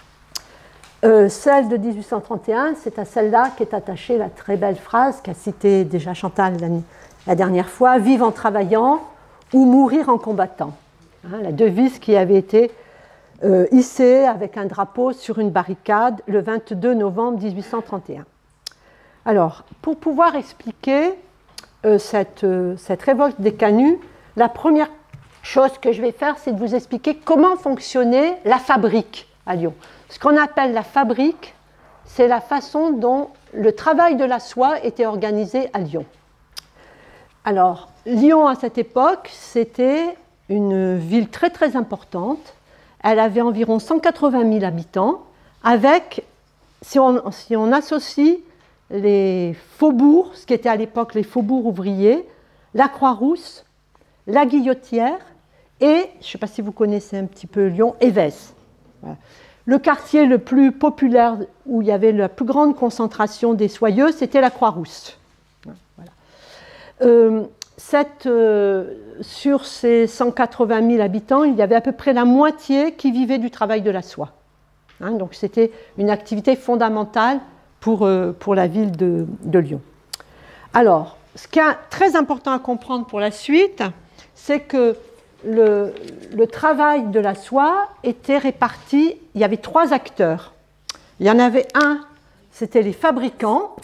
Euh, celle de dix-huit cent trente et un, c'est à celle-là qu'est attachée la très belle phrase qu'a citée déjà Chantal la, la dernière fois, « Vivre en travaillant ou mourir en combattant ». Hein, la devise qui avait été euh, hissé avec un drapeau sur une barricade le vingt-deux novembre mille huit cent trente et un. Alors, pour pouvoir expliquer euh, cette, euh, cette révolte des canuts, la première chose que je vais faire, c'est de vous expliquer comment fonctionnait la fabrique à Lyon. Ce qu'on appelle la fabrique, c'est la façon dont le travail de la soie était organisé à Lyon. Alors, Lyon, à cette époque, c'était une ville très très importante. Elle avait environ cent quatre-vingt mille habitants, avec, si on, si on associe les faubourgs, ce qui était à l'époque les faubourgs ouvriers, la Croix-Rousse, la Guillotière et, je ne sais pas si vous connaissez un petit peu Lyon, Éves. Voilà. Le quartier le plus populaire, où il y avait la plus grande concentration des soyeux, c'était la Croix-Rousse. Voilà. Euh, cette, euh, sur ces cent quatre-vingt mille habitants, il y avait à peu près la moitié qui vivaient du travail de la soie. Hein, donc c'était une activité fondamentale pour, euh, pour la ville de, de Lyon. Alors, ce qui est très important à comprendre pour la suite, c'est que le, le travail de la soie était réparti, il y avait trois acteurs. Il y en avait un, c'était les fabricants.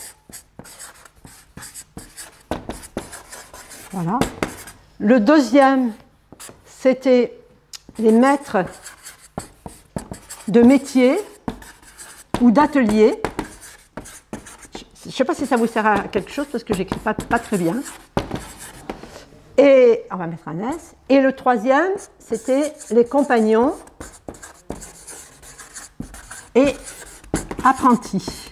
Voilà. Le deuxième, c'était les maîtres de métier ou d'atelier. Je ne sais pas si ça vous sert à quelque chose parce que je n'écris pas, pas très bien. Et on va mettre un S. Et le troisième, c'était les compagnons et apprentis.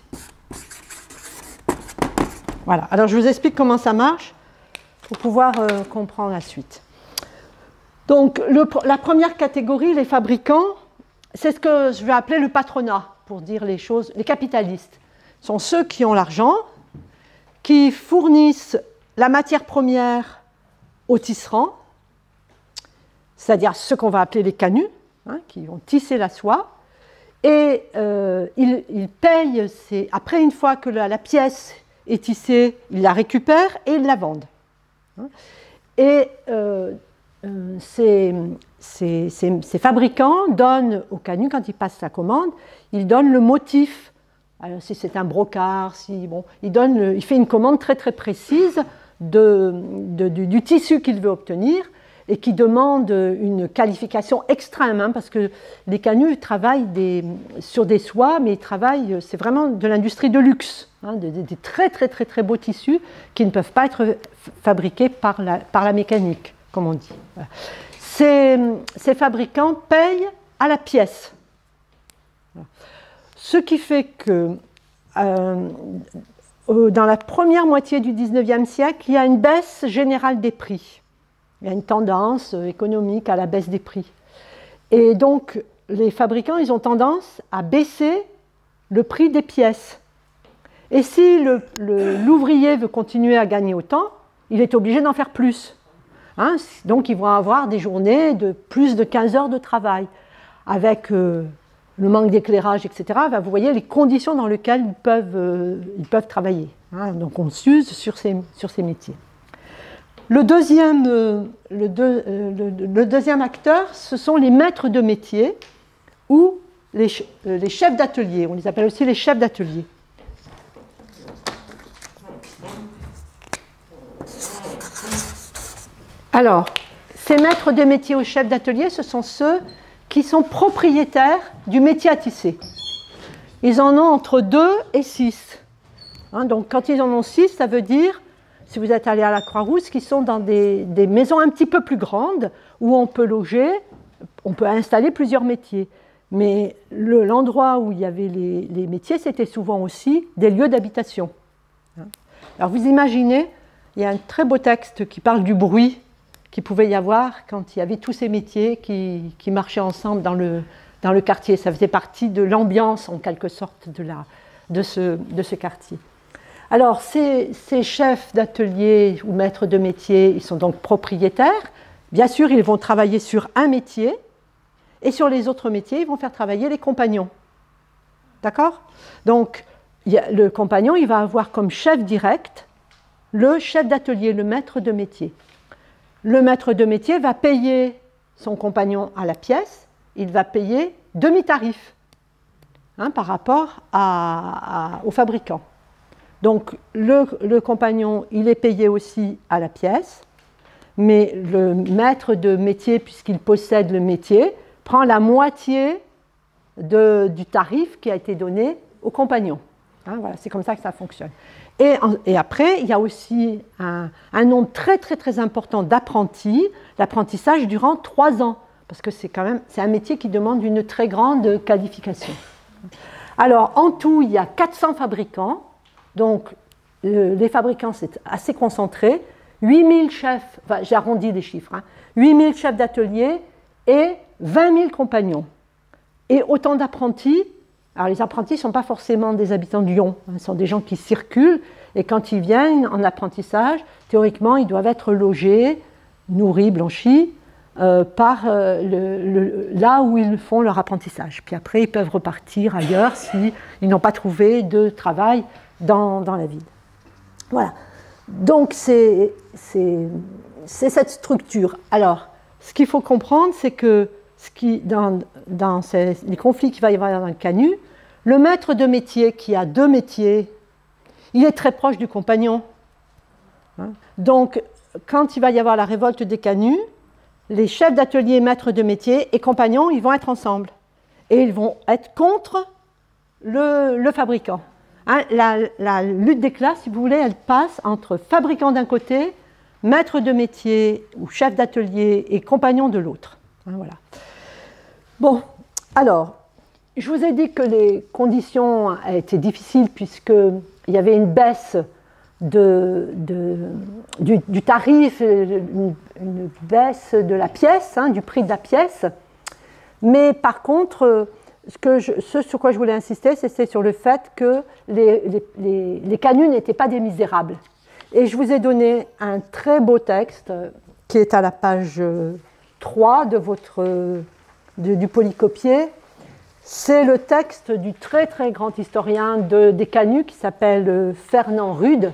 Voilà. Alors je vous explique comment ça marche pour pouvoir euh, comprendre la suite. Donc le, la première catégorie, les fabricants, c'est ce que je vais appeler le patronat, pour dire les choses, les capitalistes. Ce sont ceux qui ont l'argent, qui fournissent la matière première aux tisserands, c'est-à-dire ceux qu'on va appeler les canuts, hein, qui vont tisser la soie, et euh, ils, ils payent, ces, après une fois que la, la pièce est tissée, ils la récupèrent et ils la vendent. Hein. Et euh, euh, ces, ces, ces, ces fabricants donnent aux canuts, quand ils passent la commande, ils donnent le motif. Alors, si c'est un brocart, si, bon, il, donne le, il fait une commande très très précise de, de, du, du tissu qu'il veut obtenir et qui demande une qualification extrême, hein, parce que les canuts travaillent des, sur des soies, mais ils travaillent, c'est vraiment de l'industrie de luxe, hein, des de, de très très très très beaux tissus qui ne peuvent pas être fabriqués par la, par la mécanique, comme on dit. Voilà. Ces, ces fabricants payent à la pièce. Voilà. Ce qui fait que euh, dans la première moitié du dix-neuvième siècle, il y a une baisse générale des prix. Il y a une tendance économique à la baisse des prix. Et donc, les fabricants, ils ont tendance à baisser le prix des pièces. Et si le, le, l'ouvrier veut continuer à gagner autant, il est obligé d'en faire plus. Hein, donc, ils vont avoir des journées de plus de quinze heures de travail, avec euh, le manque d'éclairage, et cetera. Ben, vous voyez les conditions dans lesquelles ils peuvent, euh, ils peuvent travailler. Hein, donc, on s'use sur ces, sur ces métiers. Le deuxième, euh, le, deux, euh, le, le deuxième acteur, ce sont les maîtres de métier ou les, euh, les chefs d'atelier. On les appelle aussi les chefs d'atelier. Alors, ces maîtres de métier ou chefs d'atelier, ce sont ceux qui sont propriétaires du métier à tisser. Ils en ont entre deux et six. Hein, donc, quand ils en ont six, ça veut dire, si vous êtes allé à la Croix-Rousse, qu'ils sont dans des, des maisons un petit peu plus grandes où on peut loger, on peut installer plusieurs métiers. Mais le, l'endroit où il y avait les, les métiers, c'était souvent aussi des lieux d'habitation. Alors vous imaginez, il y a un très beau texte qui parle du bruit qu'il pouvait y avoir quand il y avait tous ces métiers qui, qui marchaient ensemble dans le, dans le quartier. Ça faisait partie de l'ambiance, en quelque sorte, de, la, de, ce, de ce quartier. Alors, ces, ces chefs d'atelier ou maîtres de métier, ils sont donc propriétaires. Bien sûr, ils vont travailler sur un métier, et sur les autres métiers, ils vont faire travailler les compagnons. D'accord ? Donc, il y a, le compagnon, il va avoir comme chef direct le chef d'atelier, le maître de métier. Le maître de métier va payer son compagnon à la pièce, il va payer demi-tarif hein, par rapport à, à, au fabricant. Donc le, le compagnon, il est payé aussi à la pièce, mais le maître de métier, puisqu'il possède le métier, prend la moitié de, du tarif qui a été donné au compagnon. Hein, voilà, c'est comme ça que ça fonctionne. Et, et après, il y a aussi un, un nombre très très très important d'apprentis, l'apprentissage durant trois ans, parce que c'est quand même c'est un métier qui demande une très grande qualification. Alors en tout, il y a quatre cents fabricants, donc le, les fabricants c'est assez concentré, huit mille chefs, enfin j'ai arrondi les chiffres, hein, huit mille chefs d'atelier et vingt mille compagnons. Et autant d'apprentis. Alors les apprentis ne sont pas forcément des habitants de Lyon, hein, ce sont des gens qui circulent et quand ils viennent en apprentissage, théoriquement ils doivent être logés, nourris, blanchis euh, par euh, le, le, là où ils font leur apprentissage. Puis après ils peuvent repartir ailleurs s'ils n'ont pas trouvé de travail dans, dans la ville. Voilà, donc c'est cette structure. Alors ce qu'il faut comprendre c'est que ce qui, dans, dans ces, les conflits qu'il va y avoir dans le Canut, le maître de métier qui a deux métiers, il est très proche du compagnon. Hein? Donc, quand il va y avoir la révolte des Canuts, les chefs d'atelier, maîtres de métier et compagnons, ils vont être ensemble. Et ils vont être contre le, le fabricant. Hein? La, la lutte des classes, si vous voulez, elle passe entre fabricant d'un côté, maître de métier ou chef d'atelier et compagnon de l'autre. Hein, voilà. Bon, alors, je vous ai dit que les conditions étaient difficiles puisqu'il y avait une baisse de, de, du, du tarif, une, une baisse de la pièce, hein, du prix de la pièce. Mais par contre, ce, que je, ce sur quoi je voulais insister, c'est sur le fait que les, les, les, les Canuts n'étaient pas des misérables. Et je vous ai donné un très beau texte qui est à la page trois de votre, de, du polycopier. C'est le texte du très très grand historien de, des Canuts qui s'appelle Fernand Rude,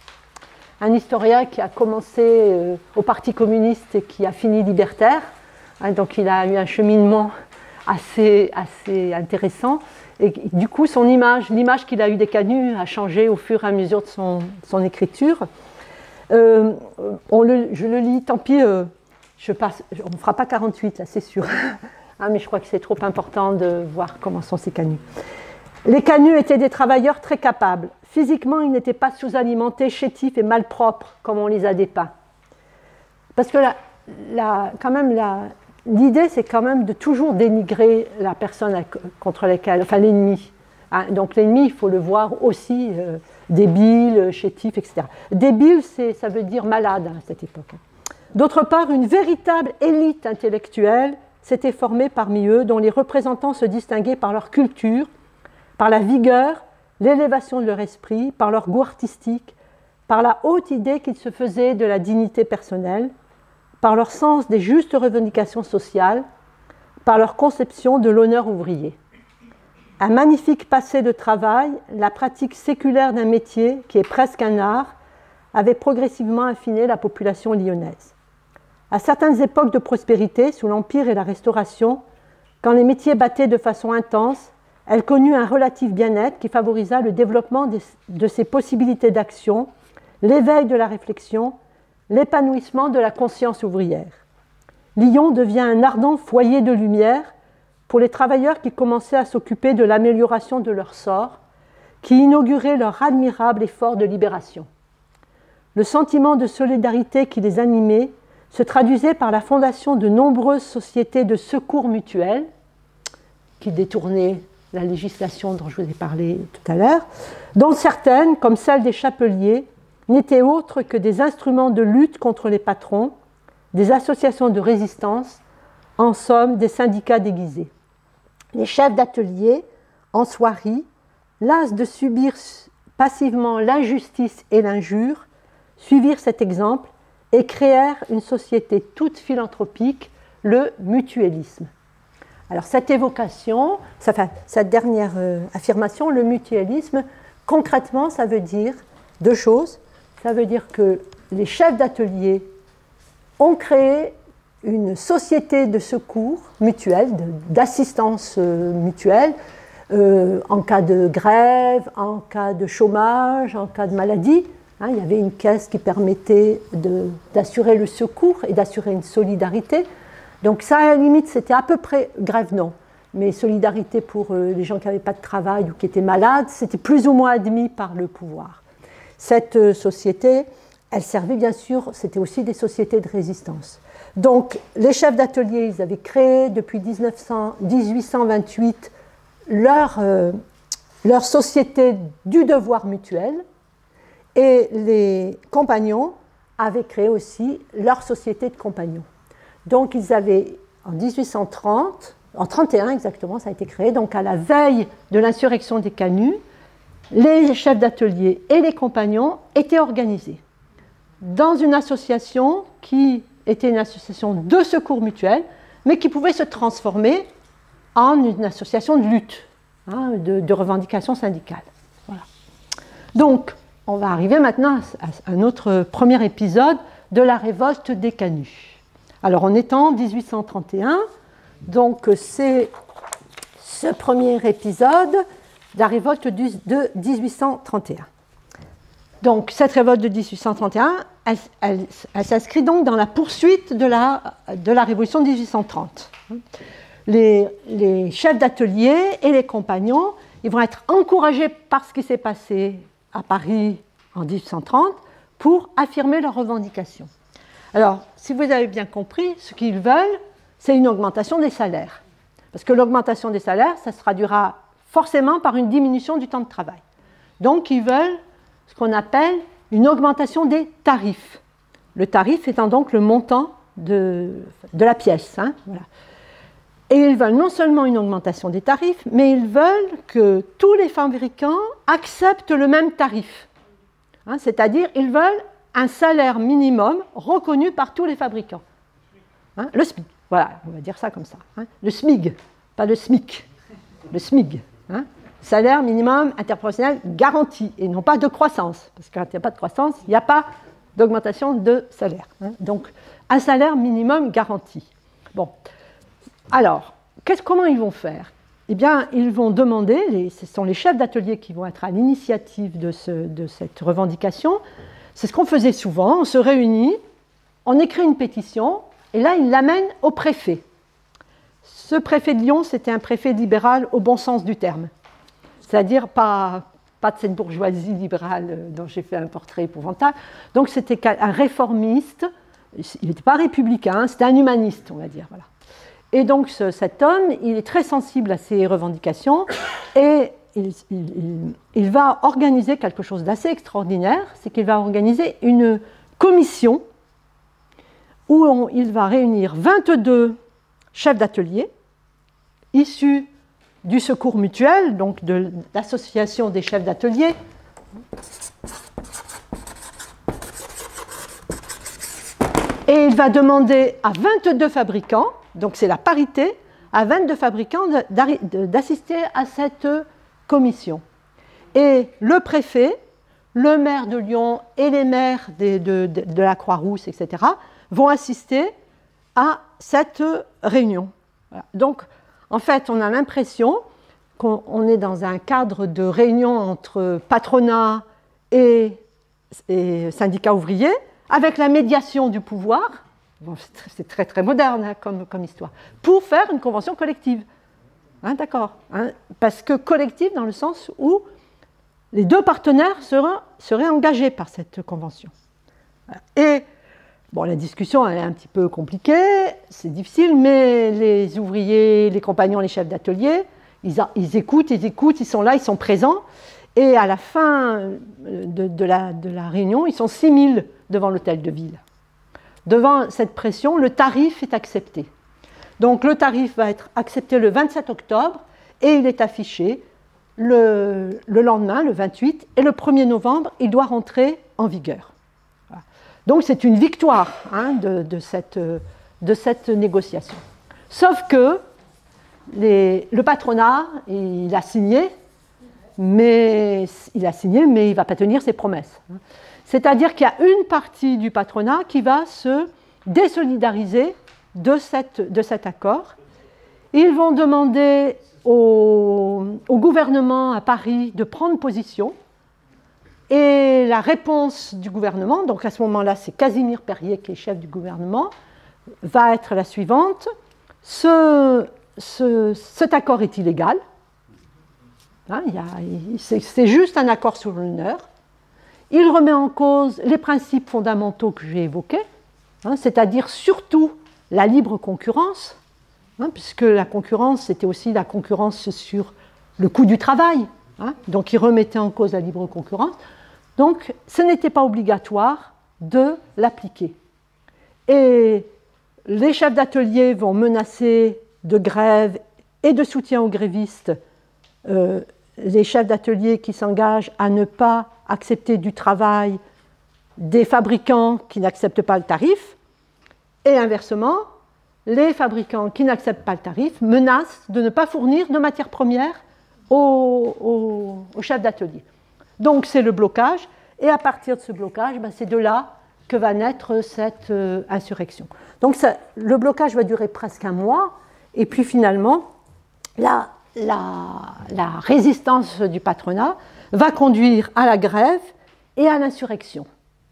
un historien qui a commencé euh, au Parti communiste et qui a fini libertaire. Hein, donc il a eu un cheminement assez, assez intéressant. Et du coup, son image, l'image qu'il a eue des Canuts a changé au fur et à mesure de son, son écriture. Euh, on le, je le lis, tant pis, euh, je passe, on ne fera pas quarante-huit là, c'est sûr. Ah, mais je crois que c'est trop important de voir comment sont ces Canuts. Les Canuts étaient des travailleurs très capables. Physiquement, ils n'étaient pas sous-alimentés, chétifs et malpropres, comme on les a dépeints. Parce que la, la, quand même, l'idée, c'est quand même de toujours dénigrer la personne contre laquelle, enfin l'ennemi. Hein, donc l'ennemi, il faut le voir aussi euh, débile, chétif, et cetera. Débile, ça veut dire malade hein, à cette époque. D'autre part, une véritable élite intellectuelle s'était formée parmi eux, dont les représentants se distinguaient par leur culture, par la vigueur, l'élévation de leur esprit, par leur goût artistique, par la haute idée qu'ils se faisaient de la dignité personnelle, par leur sens des justes revendications sociales, par leur conception de l'honneur ouvrier. Un magnifique passé de travail, la pratique séculaire d'un métier, qui est presque un art, avait progressivement affiné la population lyonnaise. À certaines époques de prospérité, sous l'Empire et la Restauration, quand les métiers battaient de façon intense, elle connut un relatif bien-être qui favorisa le développement de ses possibilités d'action, l'éveil de la réflexion, l'épanouissement de la conscience ouvrière. Lyon devient un ardent foyer de lumière pour les travailleurs qui commençaient à s'occuper de l'amélioration de leur sort, qui inauguraient leur admirable effort de libération. Le sentiment de solidarité qui les animait se traduisait par la fondation de nombreuses sociétés de secours mutuels, qui détournaient la législation dont je vous ai parlé tout à l'heure, dont certaines, comme celle des chapeliers, n'étaient autres que des instruments de lutte contre les patrons, des associations de résistance, en somme des syndicats déguisés. Les chefs d'atelier, en soierie, las de subir passivement l'injustice et l'injure, suivirent cet exemple et créèrent une société toute philanthropique, le mutualisme. Alors cette évocation, cette dernière euh, affirmation, le mutualisme, concrètement, ça veut dire deux choses. Ça veut dire que les chefs d'atelier ont créé une société de secours mutuel, d'assistance mutuelle, euh, en cas de grève, en cas de chômage, en cas de maladie. Hein, il y avait une caisse qui permettait d'assurer le secours et d'assurer une solidarité. Donc ça, à la limite, c'était à peu près grève, non. Mais solidarité pour euh, les gens qui n'avaient pas de travail ou qui étaient malades, c'était plus ou moins admis par le pouvoir. Cette euh, société, elle servait bien sûr, c'était aussi des sociétés de résistance. Donc les chefs d'atelier, ils avaient créé depuis mille huit cent vingt-huit leur, euh, leur société du devoir mutuel, et les compagnons avaient créé aussi leur société de compagnons. Donc ils avaient, en mille huit cent trente, en trente et un exactement, ça a été créé, donc à la veille de l'insurrection des Canuts, les chefs d'atelier et les compagnons étaient organisés dans une association qui était une association de secours mutuel, mais qui pouvait se transformer en une association de lutte, hein, de, de revendication syndicale. Voilà. Donc, on va arriver maintenant à un autre premier épisode de la révolte des Canuts. Alors, on est en mille huit cent trente et un, donc c'est ce premier épisode de la révolte de mille huit cent trente et un. Donc, cette révolte de mille huit cent trente et un, elle, elle, elle s'inscrit donc dans la poursuite de la, de la révolution de mille huit cent trente. Les, les chefs d'atelier et les compagnons, ils vont être encouragés par ce qui s'est passé à Paris en mille huit cent trente pour affirmer leurs revendications. Alors, si vous avez bien compris, ce qu'ils veulent, c'est une augmentation des salaires. Parce que l'augmentation des salaires, ça se traduira forcément par une diminution du temps de travail. Donc, ils veulent ce qu'on appelle une augmentation des tarifs. Le tarif étant donc le montant de, de la pièce. Hein, voilà. Et ils veulent non seulement une augmentation des tarifs, mais ils veulent que tous les fabricants acceptent le même tarif. Hein, c'est-à-dire, ils veulent un salaire minimum reconnu par tous les fabricants. Hein, le SMIC, voilà, on va dire ça comme ça. Hein, le SMIG, pas le SMIC, le SMIG. Hein, salaire minimum interprofessionnel garanti, et non pas de croissance. Parce que quand il n'y a pas de croissance, il n'y a pas d'augmentation de salaire. Hein, donc, un salaire minimum garanti. Bon. Alors, comment ils vont faire? Eh bien, ils vont demander, les, ce sont les chefs d'atelier qui vont être à l'initiative de, ce, de cette revendication. C'est ce qu'on faisait souvent, on se réunit, on écrit une pétition, et là, ils l'amènent au préfet. Ce préfet de Lyon, c'était un préfet libéral au bon sens du terme. C'est-à-dire pas, pas de cette bourgeoisie libérale dont j'ai fait un portrait épouvantable. Donc, c'était un réformiste, il n'était pas républicain, c'était un humaniste, on va dire, voilà. Et donc ce, cet homme, il est très sensible à ces revendications et il, il, il va organiser quelque chose d'assez extraordinaire, c'est qu'il va organiser une commission où on, il va réunir vingt-deux chefs d'atelier issus du secours mutuel, donc de l'association des chefs d'atelier. Et il va demander à vingt-deux fabricants, donc c'est la parité, à vingt-deux fabricants d'assister à cette commission. Et le préfet, le maire de Lyon et les maires de, de, de, de la Croix-Rousse, et cetera, vont assister à cette réunion. Voilà. Donc, en fait, on a l'impression qu'on est dans un cadre de réunion entre patronat et, et syndicats ouvriers, avec la médiation du pouvoir. Bon, c'est très, très moderne hein, comme, comme histoire, pour faire une convention collective. Hein, d'accord hein, parce que collective dans le sens où les deux partenaires seraient, seraient engagés par cette convention. Et bon, la discussion elle est un petit peu compliquée, c'est difficile, mais les ouvriers, les compagnons, les chefs d'atelier, ils, ils écoutent, ils écoutent, ils sont là, ils sont présents. Et à la fin de, de, la, de la réunion, ils sont six mille devant l'hôtel de ville. Devant cette pression, le tarif est accepté. Donc le tarif va être accepté le vingt-sept octobre et il est affiché le, le lendemain, le vingt-huit, et le premier novembre, il doit rentrer en vigueur. Voilà. Donc c'est une victoire hein, de, de, cette, de cette négociation. Sauf que les, le patronat, il a signé, mais il a signé, mais il ne va pas tenir ses promesses. C'est-à-dire qu'il y a une partie du patronat qui va se désolidariser de, cette, de cet accord. Ils vont demander au, au gouvernement à Paris de prendre position. Et la réponse du gouvernement, donc à ce moment-là, c'est Casimir Perier qui est chef du gouvernement, va être la suivante. Ce, ce, cet accord est illégal. Hein, c'est juste un accord sur l'honneur. Il remet en cause les principes fondamentaux que j'ai évoqués, hein, c'est-à-dire surtout la libre concurrence, hein, puisque la concurrence, c'était aussi la concurrence sur le coût du travail. Hein, donc il remettait en cause la libre concurrence. Donc ce n'était pas obligatoire de l'appliquer. Et les chefs d'atelier vont menacer de grève et de soutien aux grévistes euh, les chefs d'atelier qui s'engagent à ne pas accepter du travail des fabricants qui n'acceptent pas le tarif, et inversement, les fabricants qui n'acceptent pas le tarif menacent de ne pas fournir de matières premières aux, aux, aux chefs d'atelier. Donc c'est le blocage, et à partir de ce blocage, ben, c'est de là que va naître cette euh, insurrection. Donc ça, le blocage va durer presque un mois, et puis finalement, la, la, la résistance du patronat va conduire à la grève et à l'insurrection.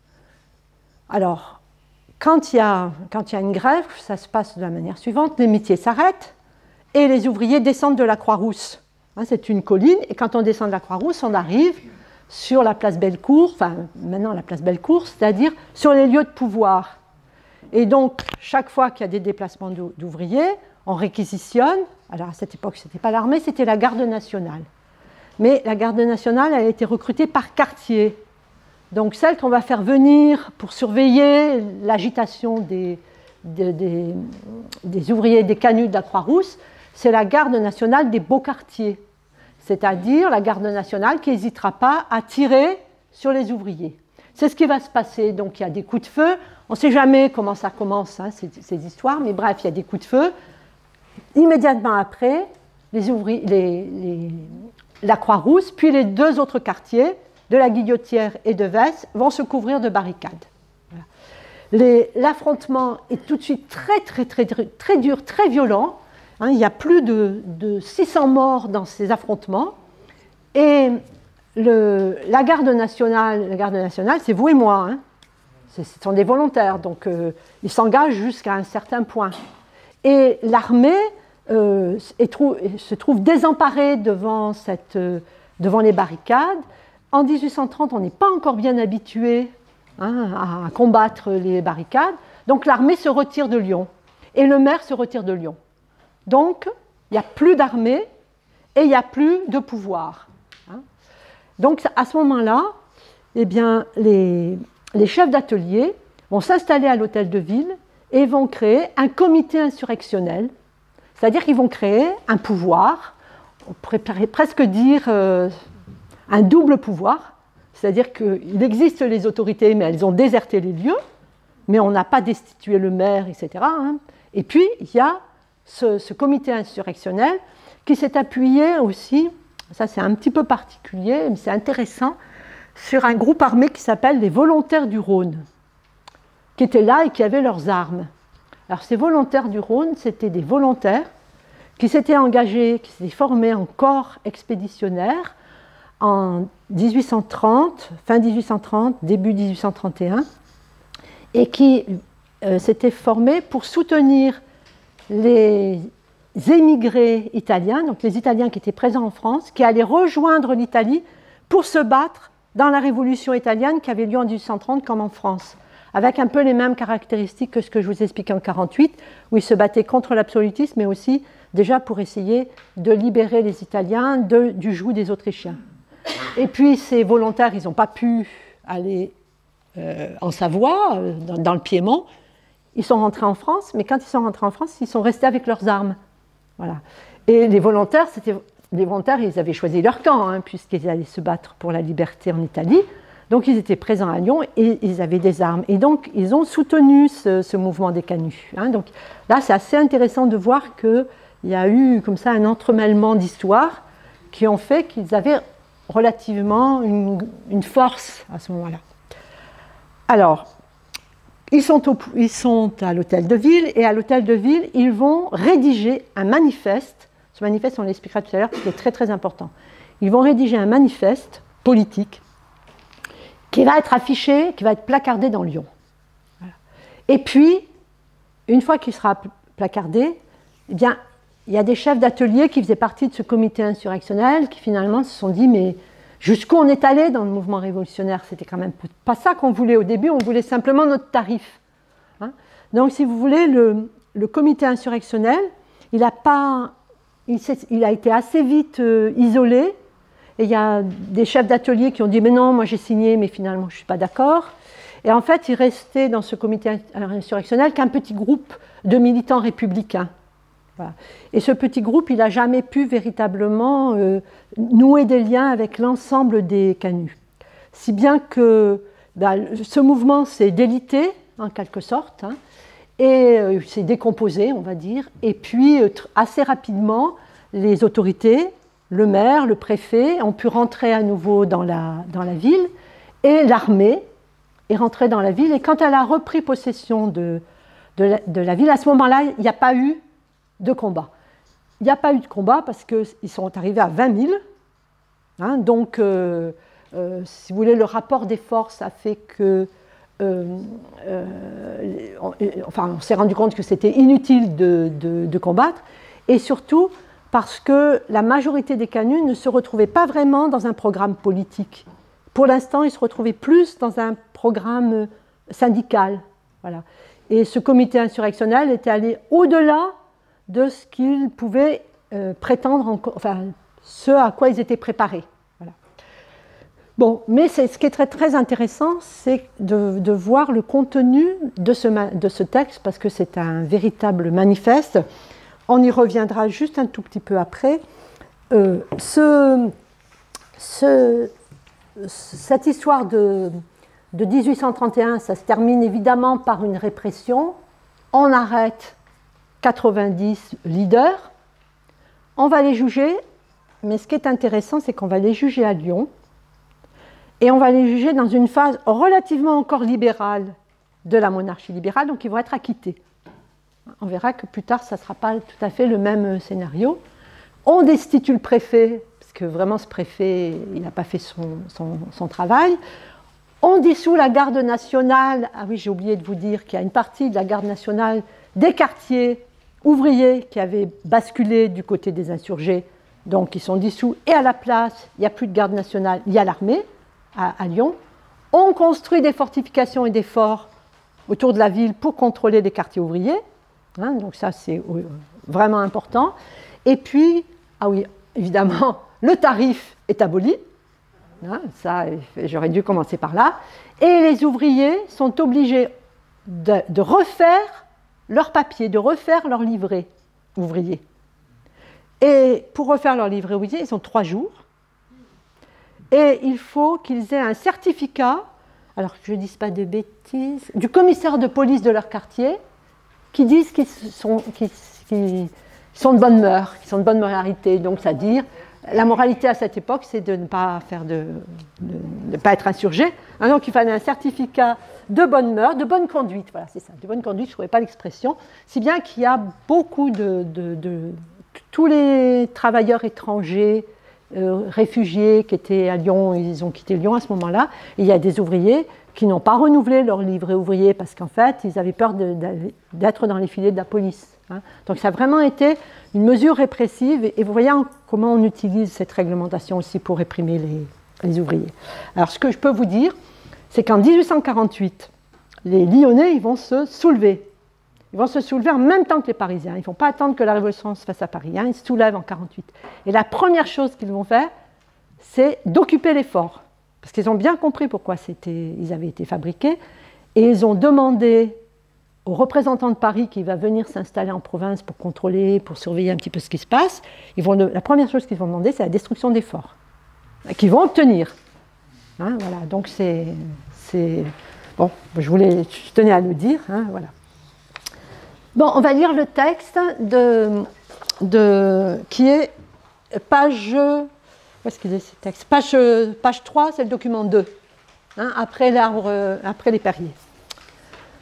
Alors, quand il y a, quand il y a une grève, ça se passe de la manière suivante, les métiers s'arrêtent et les ouvriers descendent de la Croix-Rousse. Hein, c'est une colline, et quand on descend de la Croix-Rousse, on arrive sur la place Bellecour, enfin maintenant la place Bellecour, c'est-à-dire sur les lieux de pouvoir. Et donc, chaque fois qu'il y a des déplacements d'ouvriers, on réquisitionne. Alors à cette époque, ce n'était pas l'armée, c'était la garde nationale. Mais la garde nationale, elle a été recrutée par quartier. Donc celle qu'on va faire venir pour surveiller l'agitation des, des, des, des ouvriers des canuts de la Croix-Rousse, c'est la garde nationale des beaux quartiers. C'est-à-dire la garde nationale qui n'hésitera pas à tirer sur les ouvriers. C'est ce qui va se passer. Donc il y a des coups de feu. On ne sait jamais comment ça commence, hein, ces, ces histoires, mais bref, il y a des coups de feu. Immédiatement après, les ouvriers, les, les, la Croix-Rousse, puis les deux autres quartiers, de la Guillotière et de Vesse, vont se couvrir de barricades. Voilà. L'affrontement est tout de suite très, très, très, très, très dur, très violent. Hein, il y a plus de, de six cents morts dans ces affrontements. Et le, la garde nationale, la garde nationale, c'est vous et moi. Hein. Ce sont des volontaires, donc euh, ils s'engagent jusqu'à un certain point. Et l'armée euh, se trouve désemparée devant, cette, euh, devant les barricades. En dix-huit cent trente, on n'est pas encore bien habitué hein, à combattre les barricades. Donc l'armée se retire de Lyon. Et le maire se retire de Lyon. Donc, il n'y a plus d'armée et il n'y a plus de pouvoir. Hein. Donc, à ce moment-là, eh bien, les, les chefs d'atelier vont s'installer à l'hôtel de ville et vont créer un comité insurrectionnel. C'est-à-dire qu'ils vont créer un pouvoir, on pourrait presque dire euh, un double pouvoir. C'est-à-dire qu'il existe les autorités, mais elles ont déserté les lieux, mais on n'a pas destitué le maire, et cetera. Hein. Et puis, il y a Ce, ce comité insurrectionnel qui s'est appuyé aussi, ça c'est un petit peu particulier, mais c'est intéressant, sur un groupe armé qui s'appelle les Volontaires du Rhône, qui étaient là et qui avaient leurs armes. Alors ces Volontaires du Rhône, c'était des volontaires qui s'étaient engagés, qui s'étaient formés en corps expéditionnaire en dix-huit cent trente, fin dix-huit cent trente, début dix-huit cent trente et un, et qui euh, s'étaient formés pour soutenir les émigrés italiens, donc les Italiens qui étaient présents en France, qui allaient rejoindre l'Italie pour se battre dans la révolution italienne qui avait lieu en dix-huit cent trente comme en France, avec un peu les mêmes caractéristiques que ce que je vous ai expliqué en quarante-huit, où ils se battaient contre l'absolutisme, mais aussi déjà pour essayer de libérer les Italiens de, du joug des Autrichiens. Et puis ces volontaires, ils n'ont pas pu aller euh, en Savoie, euh, dans, dans le Piémont. Ils sont rentrés en France, mais quand ils sont rentrés en France, ils sont restés avec leurs armes. Voilà. Et les volontaires, c'était, les volontaires, ils avaient choisi leur camp, hein, puisqu'ils allaient se battre pour la liberté en Italie. Donc ils étaient présents à Lyon et ils avaient des armes. Et donc ils ont soutenu ce, ce mouvement des canuts. Hein. Donc là, c'est assez intéressant de voir qu'il y a eu comme ça un entremêlement d'histoires qui ont fait qu'ils avaient relativement une, une force à ce moment-là. Alors, ils sont, au, ils sont à l'hôtel de ville, et à l'hôtel de ville, ils vont rédiger un manifeste. Ce manifeste, on l'expliquera tout à l'heure, qui est très très important. Ils vont rédiger un manifeste politique qui va être affiché, qui va être placardé dans Lyon. Voilà. Et puis, une fois qu'il sera placardé, eh bien, il y a des chefs d'atelier qui faisaient partie de ce comité insurrectionnel qui finalement se sont dit, mais jusqu'où on est allé dans le mouvement révolutionnaire? C'était quand même pas ça qu'on voulait au début, on voulait simplement notre tarif. Hein. Donc, si vous voulez, le, le comité insurrectionnel, il a, pas, il, il a été assez vite euh, isolé, et il y a des chefs d'atelier qui ont dit, mais non, moi j'ai signé, mais finalement je ne suis pas d'accord. Et en fait, il restait dans ce comité insurrectionnel qu'un petit groupe de militants républicains. Voilà. Et ce petit groupe, il n'a jamais pu véritablement euh, nouer des liens avec l'ensemble des canuts. Si bien que ben, ce mouvement s'est délité, en quelque sorte, hein, et euh, s'est décomposé, on va dire, et puis euh, assez rapidement, les autorités, le maire, le préfet, ont pu rentrer à nouveau dans la, dans la ville, et l'armée est rentrée dans la ville, et quand elle a repris possession de, de, la, de la ville, à ce moment-là, il n'y a pas eu de combat. Il n'y a pas eu de combat parce qu'ils sont arrivés à vingt mille. Hein, donc, euh, euh, si vous voulez, le rapport des forces a fait que... Euh, euh, on, enfin, on s'est rendu compte que c'était inutile de, de, de combattre. Et surtout parce que la majorité des canuts ne se retrouvaient pas vraiment dans un programme politique. Pour l'instant, ils se retrouvaient plus dans un programme syndical. Voilà. Et ce comité insurrectionnel était allé au-delà de ce qu'ils pouvaient euh, prétendre, en, enfin, ce à quoi ils étaient préparés. Voilà. Bon, mais ce qui est très, très intéressant, c'est de, de voir le contenu de ce, de ce texte, parce que c'est un véritable manifeste. On y reviendra juste un tout petit peu après. Euh, ce, ce, cette histoire de, de dix-huit cent trente et un, ça se termine évidemment par une répression. On arrête quatre-vingt-dix leaders, on va les juger, mais ce qui est intéressant, c'est qu'on va les juger à Lyon, et on va les juger dans une phase relativement encore libérale de la monarchie libérale, donc ils vont être acquittés. On verra que plus tard, ça ne sera pas tout à fait le même scénario. On destitue le préfet, parce que vraiment ce préfet, il n'a pas fait son, son, son travail. On dissout la garde nationale. Ah oui, j'ai oublié de vous dire qu'il y a une partie de la garde nationale des quartiers ouvriers qui avaient basculé du côté des insurgés, donc ils sont dissous, et à la place, il n'y a plus de garde nationale, il y a l'armée à, à Lyon. On construit des fortifications et des forts autour de la ville pour contrôler les quartiers ouvriers, hein, donc ça c'est vraiment important. Et puis, ah oui, évidemment, le tarif est aboli, hein, ça j'aurais dû commencer par là, et les ouvriers sont obligés de, de refaire leur papier, de refaire leur livret ouvrier. Et pour refaire leur livret ouvrier, ils ont trois jours. Et il faut qu'ils aient un certificat, alors que je ne dise pas de bêtises, du commissaire de police de leur quartier, qui disent qu'ils sont, qu'ils, qu'ils sont de bonne mœurs, qu'ils sont de bonne moralité. Donc, c'est-à-dire, la moralité à cette époque, c'est de ne pas faire de, de, de pas être insurgé. Hein, donc, il fallait un certificat de bonne mœurs, de bonne conduite. Voilà, c'est ça, de bonne conduite, je ne trouvais pas l'expression. Si bien qu'il y a beaucoup de, de, de tous les travailleurs étrangers, euh, réfugiés qui étaient à Lyon, ils ont quitté Lyon à ce moment-là. Et il y a des ouvriers qui n'ont pas renouvelé leur livret ouvrier parce qu'en fait, ils avaient peur de, de, d'être dans les filets de la police. Hein. Donc, ça a vraiment été une mesure répressive. Et, et vous voyez comment on utilise cette réglementation aussi pour réprimer les, les ouvriers. Alors, ce que je peux vous dire, c'est qu'en dix-huit cent quarante-huit, les Lyonnais, ils vont se soulever. Ils vont se soulever en même temps que les Parisiens. Ils ne vont pas attendre que la Révolution se fasse à Paris. Hein. Ils se soulèvent en quarante-huit. Et la première chose qu'ils vont faire, c'est d'occuper les forts. Parce qu'ils ont bien compris pourquoi c'était, ils avaient été fabriqués. Et ils ont demandé aux représentants de Paris qui va venir s'installer en province pour contrôler, pour surveiller un petit peu ce qui se passe. Ils vont, la première chose qu'ils vont demander, c'est la destruction des forts. Qu'ils vont obtenir. Hein, voilà, donc c'est, c'est... Bon, je, voulais, je tenais à le dire, hein, voilà. Bon, on va lire le texte de, de, qui est page... Où est-ce qu'il est ce texte ? Page, page trois, c'est le document deux, hein, après, l'arbre, après les Perriers.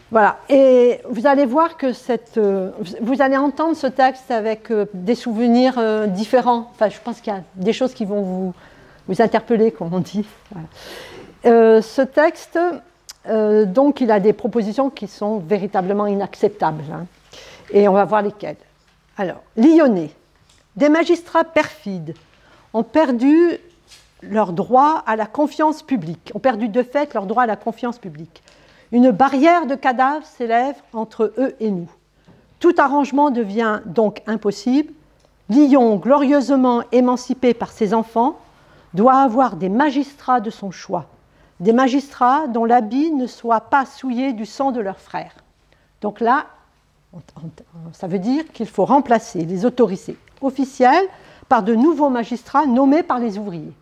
Voilà, et vous allez voir que cette, euh, vous allez entendre ce texte avec euh, des souvenirs euh, différents. Enfin, je pense qu'il y a des choses qui vont vous, vous interpeller, comme on dit. Voilà. Euh, ce texte, euh, donc, il a des propositions qui sont véritablement inacceptables. Hein, et on va voir lesquelles. Alors, Lyonnais, des magistrats perfides ont perdu leur droit à la confiance publique, ont perdu de fait leur droit à la confiance publique. Une barrière de cadavres s'élève entre eux et nous. Tout arrangement devient donc impossible. Lyon, glorieusement émancipé par ses enfants, doit avoir des magistrats de son choix, des magistrats dont l'habit ne soit pas souillé du sang de leurs frères. Donc là, ça veut dire qu'il faut remplacer les autorités officielles par de nouveaux magistrats nommés par les ouvriers.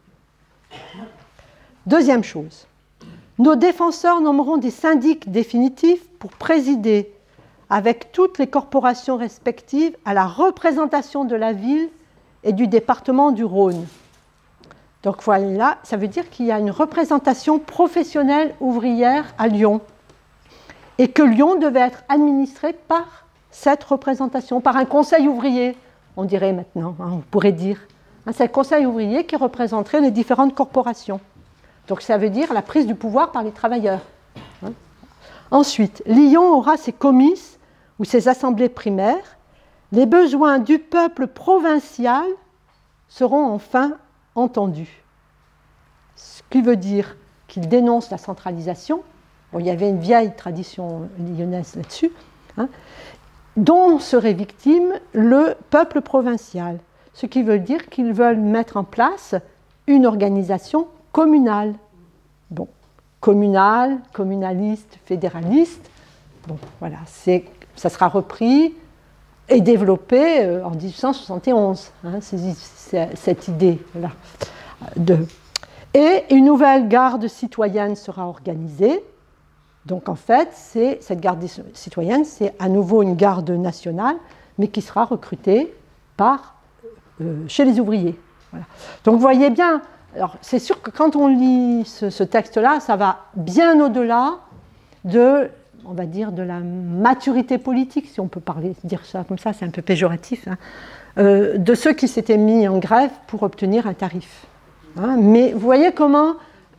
Deuxième chose. Nos défenseurs nommeront des syndics définitifs pour présider, avec toutes les corporations respectives, à la représentation de la ville et du département du Rhône. Donc voilà, ça veut dire qu'il y a une représentation professionnelle ouvrière à Lyon et que Lyon devait être administré par cette représentation, par un conseil ouvrier, on dirait maintenant, hein, on pourrait dire. Hein, c'est le conseil ouvrier qui représenterait les différentes corporations. Donc ça veut dire la prise du pouvoir par les travailleurs. Hein. Ensuite, Lyon aura ses comices ou ses assemblées primaires. Les besoins du peuple provincial seront enfin entendus. Ce qui veut dire qu'il dénonce la centralisation. Bon, il y avait une vieille tradition lyonnaise là-dessus, hein, dont serait victime le peuple provincial. Ce qui veut dire qu'ils veulent mettre en place une organisation communale. Bon, communal, communaliste, fédéraliste. Bon, voilà, c'est, ça sera repris et développé euh, en dix-huit cent soixante et onze, hein, c'est, c'est, cette idée-là. De... Et une nouvelle garde citoyenne sera organisée. Donc en fait, c'est, cette garde citoyenne, c'est à nouveau une garde nationale, mais qui sera recrutée par, euh, chez les ouvriers. Voilà. Donc vous voyez bien, alors c'est sûr que quand on lit ce, ce texte-là, ça va bien au-delà de, on va dire, de la maturité politique, si on peut parler, dire ça comme ça, c'est un peu péjoratif, hein, euh, de ceux qui s'étaient mis en grève pour obtenir un tarif. Hein. Mais vous voyez comment,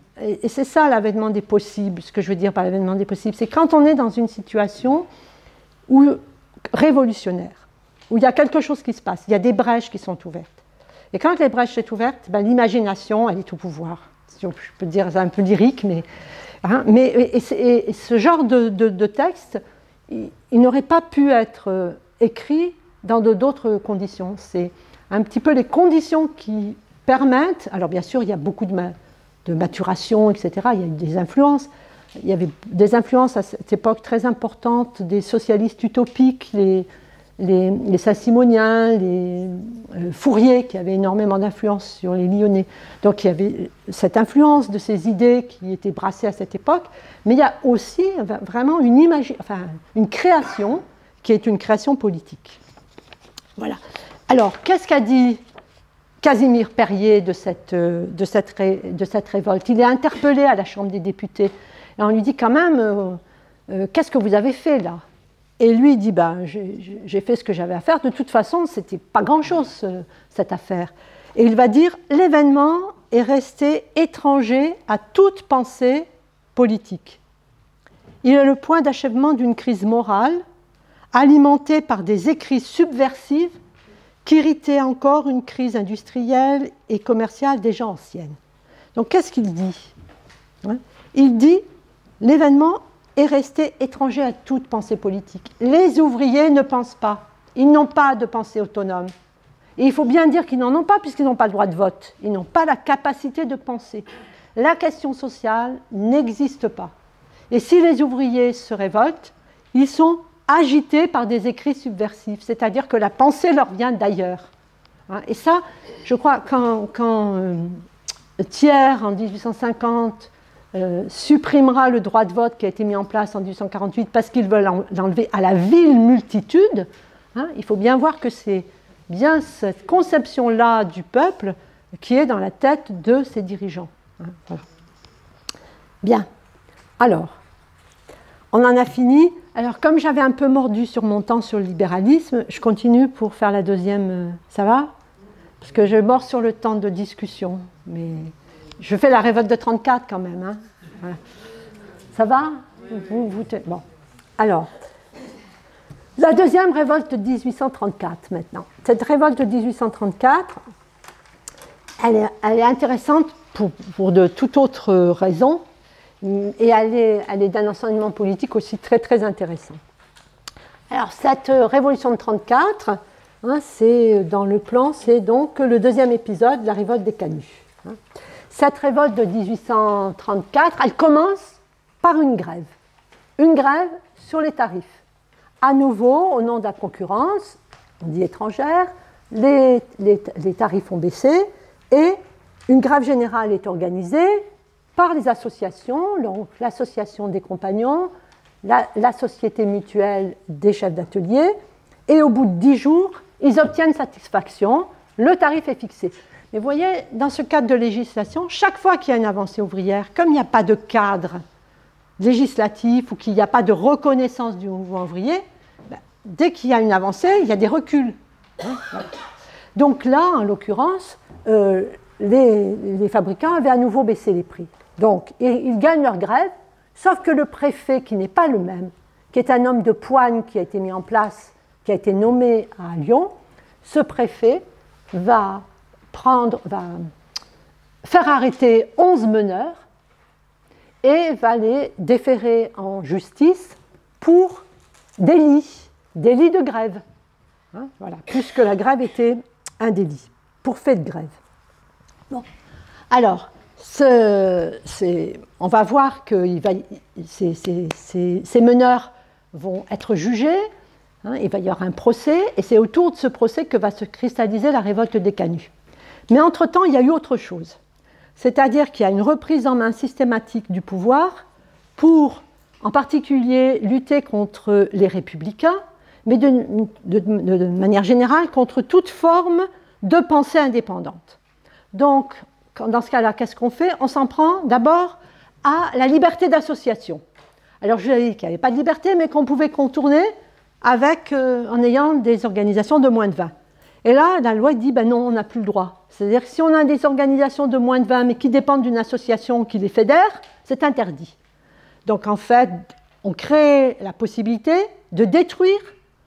et c'est ça l'avènement des possibles, ce que je veux dire par l'avènement des possibles, c'est quand on est dans une situation où, révolutionnaire, où il y a quelque chose qui se passe, il y a des brèches qui sont ouvertes. Et quand les brèches sont ouvertes, ben, l'imagination, elle est au pouvoir. Si on, je peux dire, c'est un peu lyrique, mais... Hein, mais et, et, et ce genre de, de, de texte, il, il n'aurait pas pu être euh, écrit dans de, d'autres conditions. C'est un petit peu les conditions qui permettent... Alors bien sûr, il y a beaucoup de, ma, de maturation, et cetera. Il y a eu des influences. Il y avait des influences à cette époque très importantes, des socialistes utopiques, les... les, les Saint-Simoniens, les euh, Fourier, qui avaient énormément d'influence sur les Lyonnais. Donc il y avait cette influence de ces idées qui étaient brassées à cette époque, mais il y a aussi vraiment une, imagi- enfin, une création qui est une création politique. Voilà. Alors, qu'est-ce qu'a dit Casimir Perier de cette, de cette, ré, de cette révolte? Il est interpellé à la Chambre des députés, et on lui dit quand même, euh, euh, qu'est-ce que vous avez fait là? Et lui, il dit, ben, j'ai, j'ai fait ce que j'avais à faire. De toute façon, ce n'était pas grand-chose, cette affaire. Et il va dire, l'événement est resté étranger à toute pensée politique. Il est le point d'achèvement d'une crise morale, alimentée par des écrits subversifs qui irritaient encore une crise industrielle et commerciale déjà ancienne. Donc, qu'est-ce qu'il dit? Il dit, l'événement est resté étranger à toute pensée politique. Les ouvriers ne pensent pas. Ils n'ont pas de pensée autonome. Et il faut bien dire qu'ils n'en ont pas puisqu'ils n'ont pas le droit de vote. Ils n'ont pas la capacité de penser. La question sociale n'existe pas. Et si les ouvriers se révoltent, ils sont agités par des écrits subversifs, c'est-à-dire que la pensée leur vient d'ailleurs. Et ça, je crois, quand, quand euh, Thiers, en dix-huit cent cinquante, Euh, supprimera le droit de vote qui a été mis en place en dix-huit cent quarante-huit parce qu'ils veulent en, l'enlever à la vile multitude, hein, il faut bien voir que c'est bien cette conception-là du peuple qui est dans la tête de ses dirigeants. Hein, voilà. Bien. Alors, on en a fini. Alors, comme j'avais un peu mordu sur mon temps sur le libéralisme, je continue pour faire la deuxième. Ça va? Parce que je mords sur le temps de discussion. Mais je fais la révolte de trente-quatre quand même. Hein. Voilà. Ça va? Vous, vous, bon. Alors, la deuxième révolte de dix-huit cent trente-quatre maintenant. Cette révolte de dix-huit cent trente-quatre, elle est, elle est intéressante pour, pour de toute autre raison. Et elle est, elle est d'un enseignement politique aussi très très intéressant. Alors cette révolution de trente-quatre, hein, c'est dans le plan, c'est donc le deuxième épisode de la révolte des Canuts. Hein. Cette révolte de dix-huit cent trente-quatre, elle commence par une grève, une grève sur les tarifs. À nouveau, au nom de la concurrence, on dit étrangère, les, les, les tarifs ont baissé et une grève générale est organisée par les associations, donc l'association des compagnons, la, la société mutuelle des chefs d'atelier, et au bout de dix jours, ils obtiennent satisfaction, le tarif est fixé. Mais vous voyez, dans ce cadre de législation, chaque fois qu'il y a une avancée ouvrière, comme il n'y a pas de cadre législatif ou qu'il n'y a pas de reconnaissance du mouvement ouvrier, ben, dès qu'il y a une avancée, il y a des reculs. Hein, voilà. Donc là, en l'occurrence, euh, les, les fabricants avaient à nouveau baissé les prix. Donc, ils gagnent leur grève, sauf que le préfet, qui n'est pas le même, qui est un homme de poigne qui a été mis en place, qui a été nommé à Lyon, ce préfet va, prendre, va faire arrêter onze meneurs et va les déférer en justice pour délit, délit de grève. Hein, voilà, puisque la grève était un délit, pour fait de grève. Bon, alors... Ce, on va voir que il va, ces, ces, ces, ces meneurs vont être jugés, hein, il va y avoir un procès, et c'est autour de ce procès que va se cristalliser la révolte des Canuts. Mais entre-temps, il y a eu autre chose. C'est-à-dire qu'il y a une reprise en main systématique du pouvoir pour, en particulier, lutter contre les républicains, mais de, de, de, de manière générale, contre toute forme de pensée indépendante. Donc, dans ce cas-là, qu'est-ce qu'on fait? On s'en prend d'abord à la liberté d'association. Alors, je l'ai dit qu'il n'y avait pas de liberté, mais qu'on pouvait contourner avec, euh, en ayant des organisations de moins de vingt. Et là, la loi dit, ben non, on n'a plus le droit. C'est-à-dire que si on a des organisations de moins de vingt, mais qui dépendent d'une association qui les fédère, c'est interdit. Donc, en fait, on crée la possibilité de détruire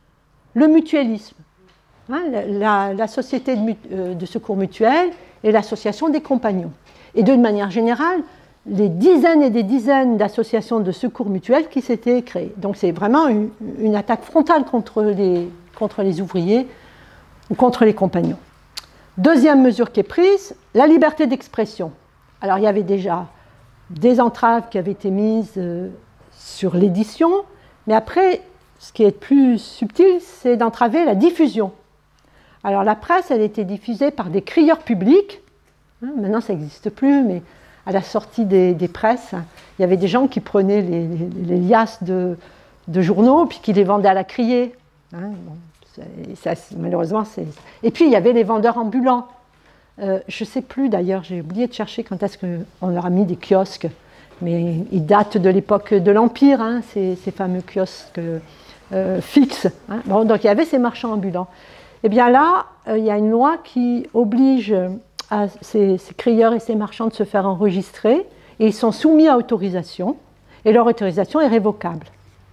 le mutualisme. Hein, la, la, la société de, euh, de secours mutuel et l'association des compagnons. Et d'une manière générale, les dizaines et des dizaines d'associations de secours mutuels qui s'étaient créées. Donc c'est vraiment une, une attaque frontale contre les, contre les ouvriers ou contre les compagnons. Deuxième mesure qui est prise, la liberté d'expression. Alors il y avait déjà des entraves qui avaient été mises euh, sur l'édition, mais après, ce qui est plus subtil, c'est d'entraver la diffusion. Alors la presse, elle était diffusée par des crieurs publics. Hein, maintenant, ça n'existe plus, mais à la sortie des, des presses, il y avait des gens qui prenaient les, les, les liasses de, de journaux puis qui les vendaient à la criée. Hein, bon, ça, malheureusement, c'est... Et puis, il y avait les vendeurs ambulants. Euh, je ne sais plus, d'ailleurs, j'ai oublié de chercher quand est-ce qu'on leur a mis des kiosques. Mais ils datent de l'époque de l'Empire, hein, ces, ces fameux kiosques euh, fixes. Hein. Bon, donc, il y avait ces marchands ambulants. Eh bien là, euh, il y a une loi qui oblige à ces, ces crieurs et ces marchands de se faire enregistrer, et ils sont soumis à autorisation, et leur autorisation est révocable.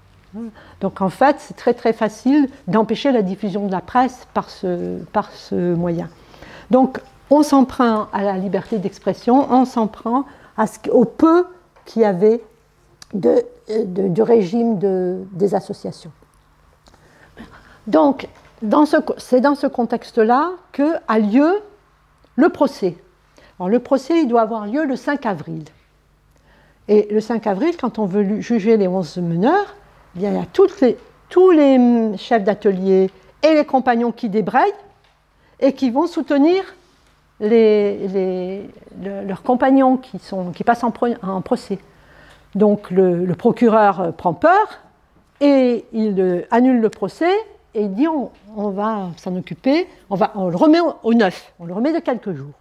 Donc en fait, c'est très très facile d'empêcher la diffusion de la presse par ce, par ce moyen. Donc on s'en prend à la liberté d'expression, on s'en prend à ce, au peu qu'il y avait de, de, du régime de, des associations. Donc, c'est dans ce contexte-là qu'a lieu le procès. Alors, le procès, il doit avoir lieu le cinq avril. Et le cinq avril, quand on veut juger les onze meneurs, eh bien, il y a toutes les, tous les chefs d'atelier et les compagnons qui débrayent et qui vont soutenir les, les, le, leurs compagnons qui, sont, qui passent en, pro, en procès. Donc le, le procureur prend peur et il annule le procès et il dit on, on va s'en occuper, on, va, on le remet au, au neuf, on le remet de quelques jours.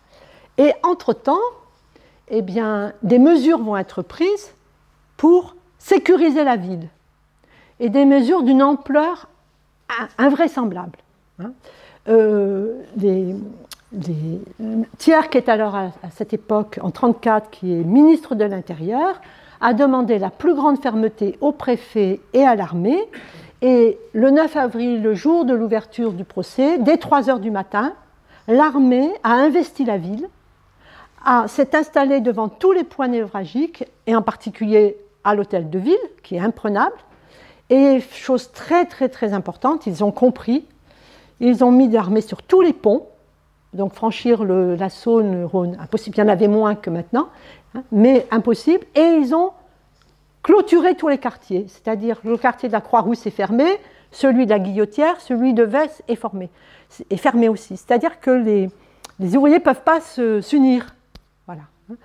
Et entre-temps, eh bien, des mesures vont être prises pour sécuriser la ville, et des mesures d'une ampleur invraisemblable. Hein. Euh, les, les, Thiers, qui est alors à, à cette époque, en mille neuf cent trente-quatre, qui est ministre de l'Intérieur, a demandé la plus grande fermeté au préfet et à l'armée. Et le neuf avril, le jour de l'ouverture du procès, dès trois heures du matin, l'armée a investi la ville, s'est installée devant tous les points névralgiques, et en particulier à l'hôtel de ville, qui est imprenable. Et chose très très très importante, ils ont compris, ils ont mis l'armée sur tous les ponts, donc franchir le, la Saône, le Rhône, impossible, il y en avait moins que maintenant, hein, mais impossible, et ils ont clôturé tous les quartiers, c'est-à-dire le quartier de la Croix-Rousse est fermé, celui de la Guillotière, celui de Vesse est, formé, est fermé aussi, c'est-à-dire que les, les ouvriers ne peuvent pas s'unir. Voilà.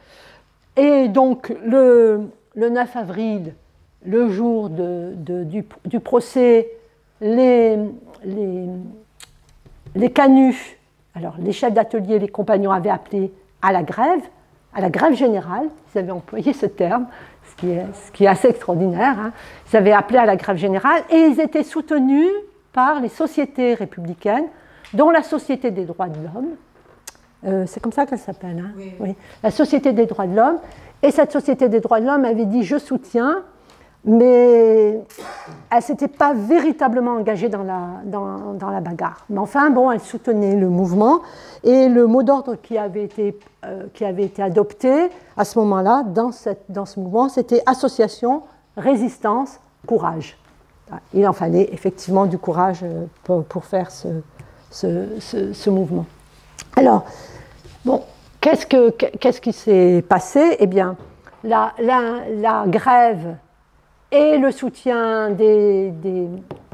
Et donc le, le neuf avril, le jour de, de, du, du procès, les, les, les canuts, alors les chefs d'atelier, les compagnons avaient appelé à la grève, à la grève générale, ils avaient employé ce terme, ce qui est, ce qui est assez extraordinaire, hein. Ils avaient appelé à la grève générale et ils étaient soutenus par les sociétés républicaines, dont la Société des droits de l'homme, euh, c'est comme ça qu'elle s'appelle, hein. Oui, oui. La Société des droits de l'homme, et cette Société des droits de l'homme avait dit « je soutiens », mais elle ne s'était pas véritablement engagée dans la, dans, dans la bagarre. Mais enfin, bon, elle soutenait le mouvement, et le mot d'ordre qui avait été, euh, qui avait été adopté à ce moment-là, dans, cette, dans ce mouvement, c'était association, résistance, courage. Il en fallait effectivement du courage pour, pour faire ce, ce, ce, ce mouvement. Alors, bon, qu'est-ce, que, qu'est-ce qui s'est passé? Eh bien, la, la, la grève et le soutien des, des,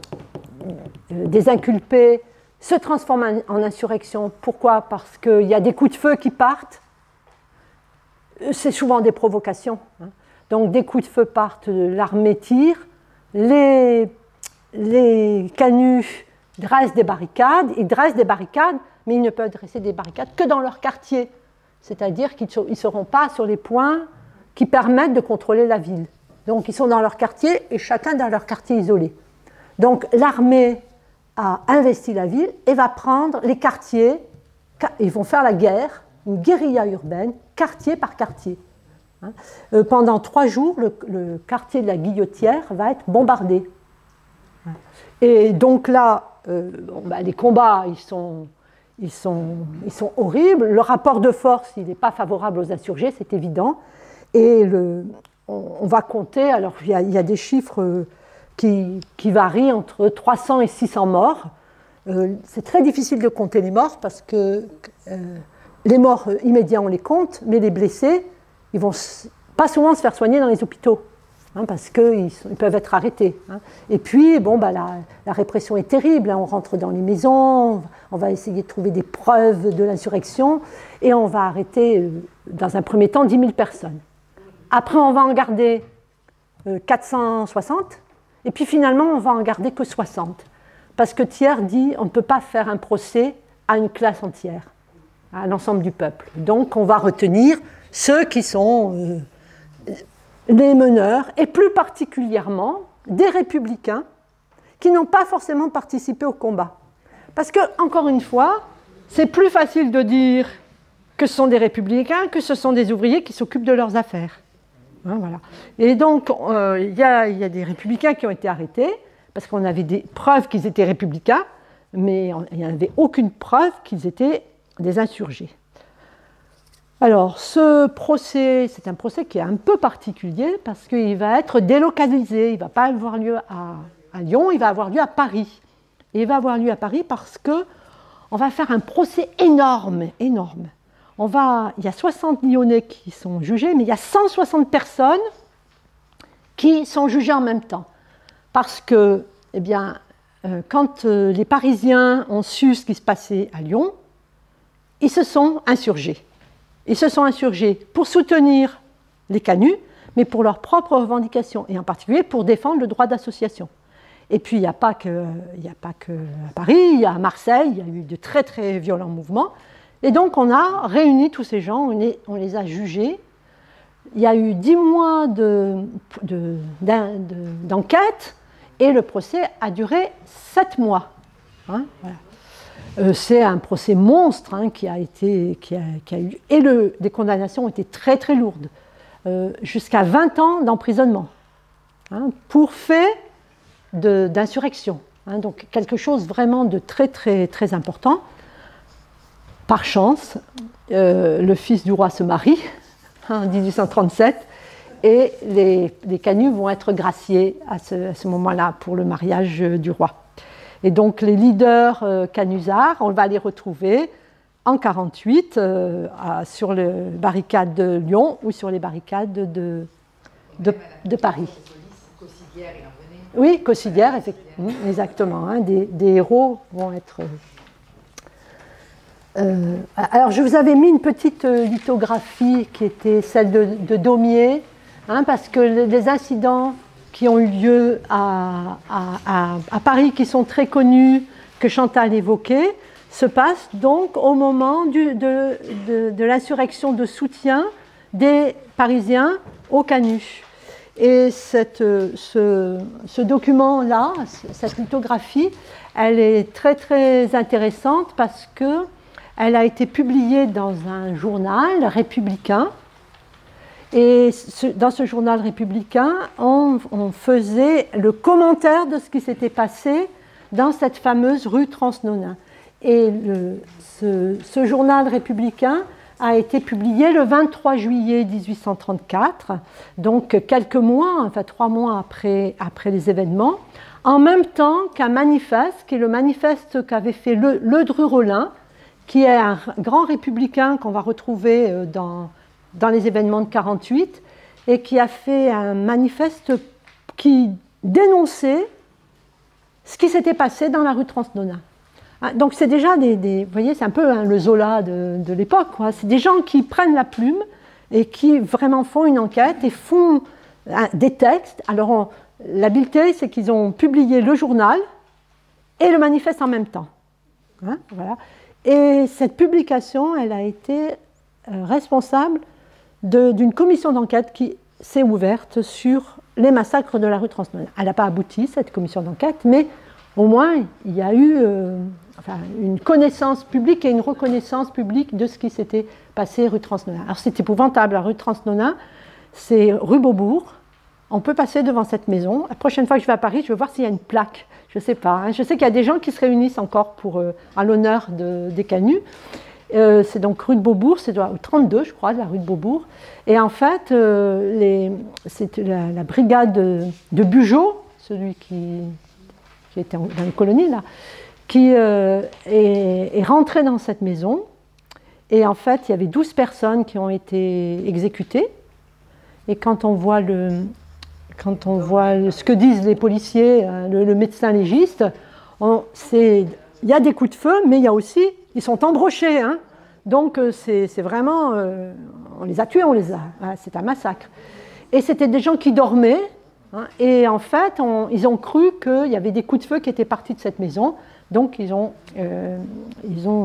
des inculpés se transforment en insurrection. Pourquoi? Parce qu'il y a des coups de feu qui partent. C'est souvent des provocations. Hein. Donc des coups de feu partent, l'armée tire, les, les canuts dressent des barricades, ils dressent des barricades, mais ils ne peuvent dresser des barricades que dans leur quartier. C'est-à-dire qu'ils ne seront pas sur les points qui permettent de contrôler la ville. Donc ils sont dans leur quartier et chacun dans leur quartier isolé. Donc l'armée a investi la ville et va prendre les quartiers, ils vont faire la guerre, une guérilla urbaine, quartier par quartier. Hein. Euh, pendant trois jours, le, le quartier de la Guillotière va être bombardé. Et donc là, euh, bon, bah, les combats, ils sont, ils, sont, ils sont horribles. Le rapport de force, il n'est pas favorable aux insurgés, c'est évident. Et le... on va compter, alors il y a, il y a des chiffres qui, qui varient entre trois cents et six cents morts. Euh, c'est très difficile de compter les morts parce que euh, les morts immédiats on les compte, mais les blessés, ils ne vont pas souvent se faire soigner dans les hôpitaux, hein, parce qu'ils ils peuvent être arrêtés. Hein. Et puis, bon, bah, la, la répression est terrible, hein, on rentre dans les maisons, on va essayer de trouver des preuves de l'insurrection, et on va arrêter, euh, dans un premier temps, dix mille personnes. Après, on va en garder euh, quatre cent soixante, et puis finalement, on va en garder que soixante. Parce que Thiers dit on ne peut pas faire un procès à une classe entière, à l'ensemble du peuple. Donc, on va retenir ceux qui sont euh, les meneurs, et plus particulièrement des républicains qui n'ont pas forcément participé au combat. Parce que, encore une fois, c'est plus facile de dire que ce sont des républicains que ce sont des ouvriers qui s'occupent de leurs affaires. Hein, voilà. Et donc, il euh, y, y a des républicains qui ont été arrêtés, parce qu'on avait des preuves qu'ils étaient républicains, mais il n'y avait aucune preuve qu'ils étaient des insurgés. Alors, ce procès, c'est un procès qui est un peu particulier, parce qu'il va être délocalisé, il ne va pas avoir lieu à, à Lyon, il va avoir lieu à Paris. Et il va avoir lieu à Paris parce qu'on va faire un procès énorme, énorme. On va, il y a soixante Lyonnais qui sont jugés, mais il y a cent soixante personnes qui sont jugées en même temps. Parce que, eh bien, euh, quand euh, les Parisiens ont su ce qui se passait à Lyon, ils se sont insurgés. Ils se sont insurgés pour soutenir les canuts, mais pour leurs propres revendications, et en particulier pour défendre le droit d'association. Et puis, il n'y a pas que, il n'y a pas que à Paris, il y a à Marseille, il y a eu de très très violents mouvements. Et donc, on a réuni tous ces gens, on, est, on les a jugés. il y a eu dix mois de, de, de, d'enquête et le procès a duré sept mois. Hein, voilà. euh, c'est un procès monstre hein, qui a été, qui a, qui a eu, et le, les condamnations ont été très très lourdes, euh, jusqu'à vingt ans d'emprisonnement hein, pour fait d'insurrection. Hein, donc quelque chose vraiment de très très très important. Par chance, euh, le fils du roi se marie hein, en mille huit cent trente-sept et les, les canuts vont être graciés à ce, à ce moment-là pour le mariage du roi. Et donc les leaders euh, canusards, on va les retrouver en mille neuf cent quarante-huit euh, à, sur les barricades de Lyon ou sur les barricades de, de, de Paris. Oui, Cossidière, exactement. Hein, des, des héros vont être... Euh, alors, je vous avais mis une petite lithographie qui était celle de, de Daumier, hein, parce que les incidents qui ont eu lieu à, à, à, à Paris, qui sont très connus, que Chantal évoquait, se passent donc au moment du, de, de, de l'insurrection de soutien des Parisiens au Canut. Et cette, ce, ce document-là, cette lithographie, elle est très très intéressante parce qu'elle a été publiée dans un journal républicain. Et ce, dans ce journal républicain, on, on faisait le commentaire de ce qui s'était passé dans cette fameuse rue Transnonain. Et le, ce, ce journal républicain a été publié le vingt-trois juillet mille huit cent trente-quatre, donc quelques mois, enfin trois mois après, après les événements, en même temps qu'un manifeste, qui est le manifeste qu'avait fait le, Ledru-Rollin, qui est un grand républicain qu'on va retrouver dans, dans les événements de mille neuf cent quarante-huit, et qui a fait un manifeste qui dénonçait ce qui s'était passé dans la rue Transnonain. Donc c'est déjà des, des... Vous voyez, c'est un peu hein, le Zola de, de l'époque. C'est des gens qui prennent la plume et qui vraiment font une enquête et font hein, des textes. Alors l'habileté, c'est qu'ils ont publié le journal et le manifeste en même temps. Hein, voilà. Et cette publication, elle a été euh, responsable d'une commission d'enquête qui s'est ouverte sur les massacres de la rue Transnonain. Elle n'a pas abouti, cette commission d'enquête, mais au moins, il y a eu euh, enfin, une connaissance publique et une reconnaissance publique de ce qui s'était passé rue Transnonain. Alors c'est épouvantable, la rue Transnonain, c'est rue Beaubourg. On peut passer devant cette maison. La prochaine fois que je vais à Paris, je vais voir s'il y a une plaque. Je ne sais pas. Hein. Je sais qu'il y a des gens qui se réunissent encore pour, euh, à l'honneur de, des canuts. Euh, c'est donc rue de Beaubourg, c'est trente-deux, je crois, de la rue de Beaubourg. Et en fait, euh, c'est la, la brigade de, de Bugeaud, celui qui... qui était dans les colonies, là, qui euh, est, est rentré dans cette maison. Et en fait, il y avait douze personnes qui ont été exécutées. Et quand on voit, le, quand on voit le, ce que disent les policiers, le, le médecin légiste, il y a des coups de feu, mais il y a aussi, ils sont embrochés. Hein. Donc c'est vraiment, euh, on les a tués, on les a. Hein, c'est un massacre. Et c'était des gens qui dormaient. Et en fait, on, ils ont cru qu'il y avait des coups de feu qui étaient partis de cette maison. Donc, ils ont, euh, ils ont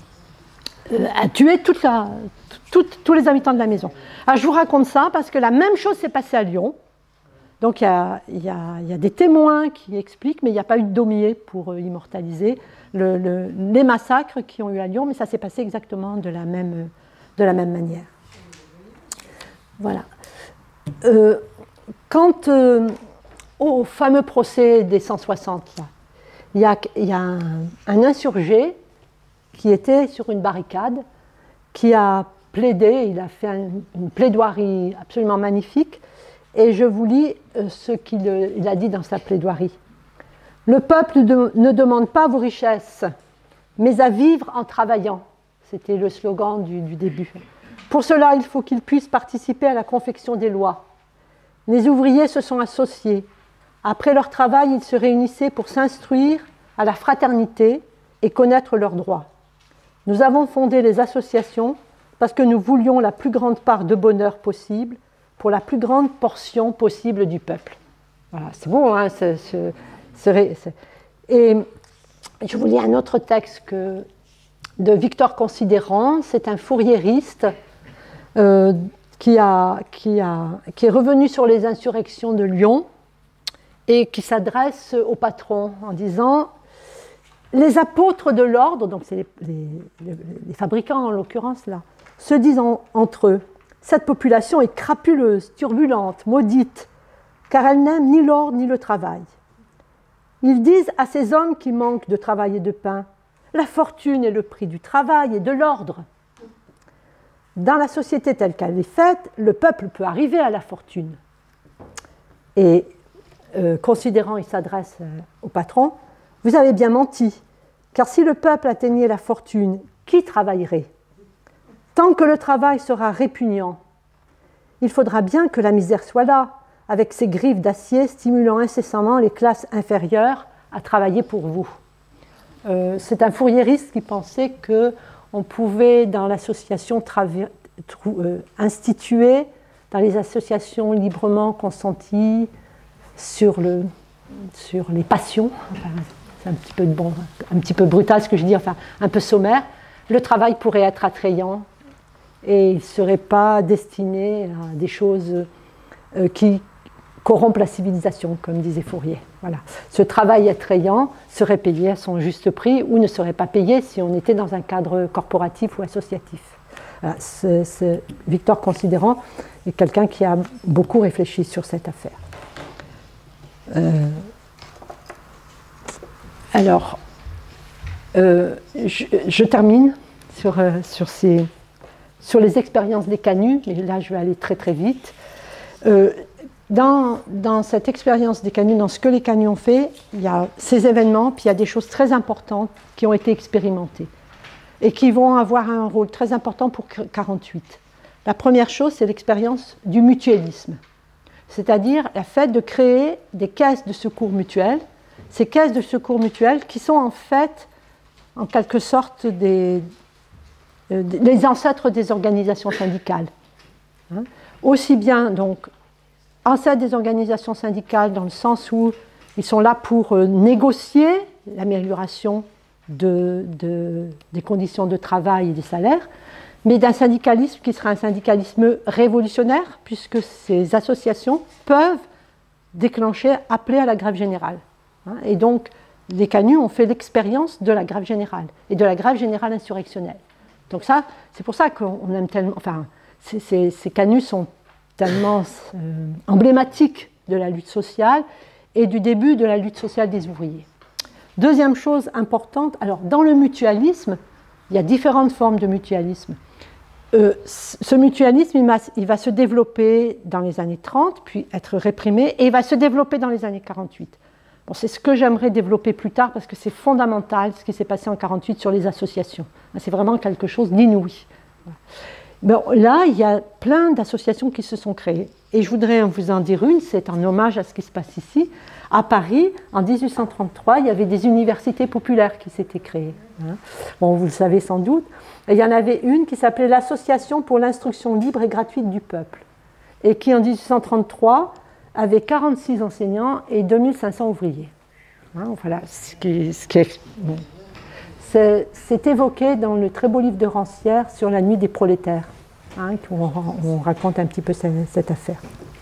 euh, euh, tué toute la, toute, tous les habitants de la maison. Alors, je vous raconte ça parce que la même chose s'est passée à Lyon. Donc, il y a, il y a, il y a des témoins qui expliquent, mais il n'y a pas eu de Daumier pour euh, immortaliser le, le, les massacres qui ont eu à Lyon. Mais ça s'est passé exactement de la même, de la même manière. Voilà. Euh, Quant euh, au fameux procès des cent soixante, là, il y a, il y a un, un insurgé qui était sur une barricade, qui a plaidé, il a fait un, une plaidoirie absolument magnifique, et je vous lis euh, ce qu'il il a dit dans sa plaidoirie. « Le peuple de, ne demande pas vos richesses, mais à vivre en travaillant. » C'était le slogan du, du début. « Pour cela, il faut qu'il puisse participer à la confection des lois. » Les ouvriers se sont associés. Après leur travail, ils se réunissaient pour s'instruire à la fraternité et connaître leurs droits. Nous avons fondé les associations parce que nous voulions la plus grande part de bonheur possible pour la plus grande portion possible du peuple. Voilà, c'est beau, hein, c'est, c'est, c'est, c'est... Et je vous lis un autre texte que, de Victor Considérant, c'est un fourriériste euh, qui, a, qui, a, qui est revenu sur les insurrections de Lyon et qui s'adresse au patron en disant « Les apôtres de l'ordre, donc c'est les, les, les, les fabricants en l'occurrence là, se disent en, entre eux, cette population est crapuleuse, turbulente, maudite, car elle n'aime ni l'ordre ni le travail. Ils disent à ces hommes qui manquent de travail et de pain, la fortune est le prix du travail et de l'ordre. Dans la société telle qu'elle est faite, le peuple peut arriver à la fortune. » Et euh, considérant, il s'adresse euh, au patron, « Vous avez bien menti, car si le peuple atteignait la fortune, qui travaillerait? Tant que le travail sera répugnant, il faudra bien que la misère soit là, avec ses griffes d'acier stimulant incessamment les classes inférieures à travailler pour vous. » Euh, c'est un fourriériste qui pensait qu'on pouvait, dans l'association, euh, instituer, dans les associations librement consenties, sur, le, sur les passions, enfin, c'est un petit peu, bon, un petit peu brutal ce que je dis, enfin un peu sommaire, le travail pourrait être attrayant et il ne serait pas destiné à des choses euh, qui corrompent la civilisation, comme disait Fourier. Voilà. Ce travail attrayant serait payé à son juste prix ou ne serait pas payé si on était dans un cadre corporatif ou associatif. Voilà. C'est, c'est Victor Considérant est quelqu'un qui a beaucoup réfléchi sur cette affaire. Euh, alors, euh, je, je termine sur, euh, sur, ces, sur les expériences des canuts, mais là je vais aller très très vite. Euh, dans, dans cette expérience des canuts, dans ce que les canuts ont fait, il y a ces événements, puis il y a des choses très importantes qui ont été expérimentées et qui vont avoir un rôle très important pour quarante-huit. La première chose, c'est l'expérience du mutualisme, c'est-à-dire le fait de créer des caisses de secours mutuels, ces caisses de secours mutuels qui sont en fait, en quelque sorte, des, euh, les ancêtres des organisations syndicales. Hein. Aussi bien, donc, ancêtres des organisations syndicales dans le sens où ils sont là pour euh, négocier l'amélioration de, de, des conditions de travail et des salaires, mais d'un syndicalisme qui sera un syndicalisme révolutionnaire, puisque ces associations peuvent déclencher, appeler à la grève générale. Hein, et donc, les canuts ont fait l'expérience de la grève générale, et de la grève générale insurrectionnelle. Donc ça, c'est pour ça qu'on aime tellement... Enfin, ces, ces, ces canuts sont tellement euh, emblématiques de la lutte sociale et du début de la lutte sociale des ouvriers. Deuxième chose importante, alors dans le mutualisme, il y a différentes formes de mutualisme. Euh, ce mutualisme, il va, il va se développer dans les années trente, puis être réprimé, et il va se développer dans les années quarante-huit. Bon, c'est ce que j'aimerais développer plus tard, parce que c'est fondamental ce qui s'est passé en quarante-huit sur les associations. C'est vraiment quelque chose d'inouï. Bon, là, il y a plein d'associations qui se sont créées. Et je voudrais vous en dire une, c'est en hommage à ce qui se passe ici. À Paris, en dix-huit cent trente-trois, il y avait des universités populaires qui s'étaient créées. Bon, vous le savez sans doute. Et il y en avait une qui s'appelait l'Association pour l'instruction libre et gratuite du peuple, et qui, en dix-huit cent trente-trois, avait quarante-six enseignants et deux mille cinq cents ouvriers. Hein, voilà, ce qui, ce qui est, bon. c'est, c'est évoqué dans le très beau livre de Rancière sur la nuit des prolétaires, hein, où on, on raconte un petit peu cette, cette affaire.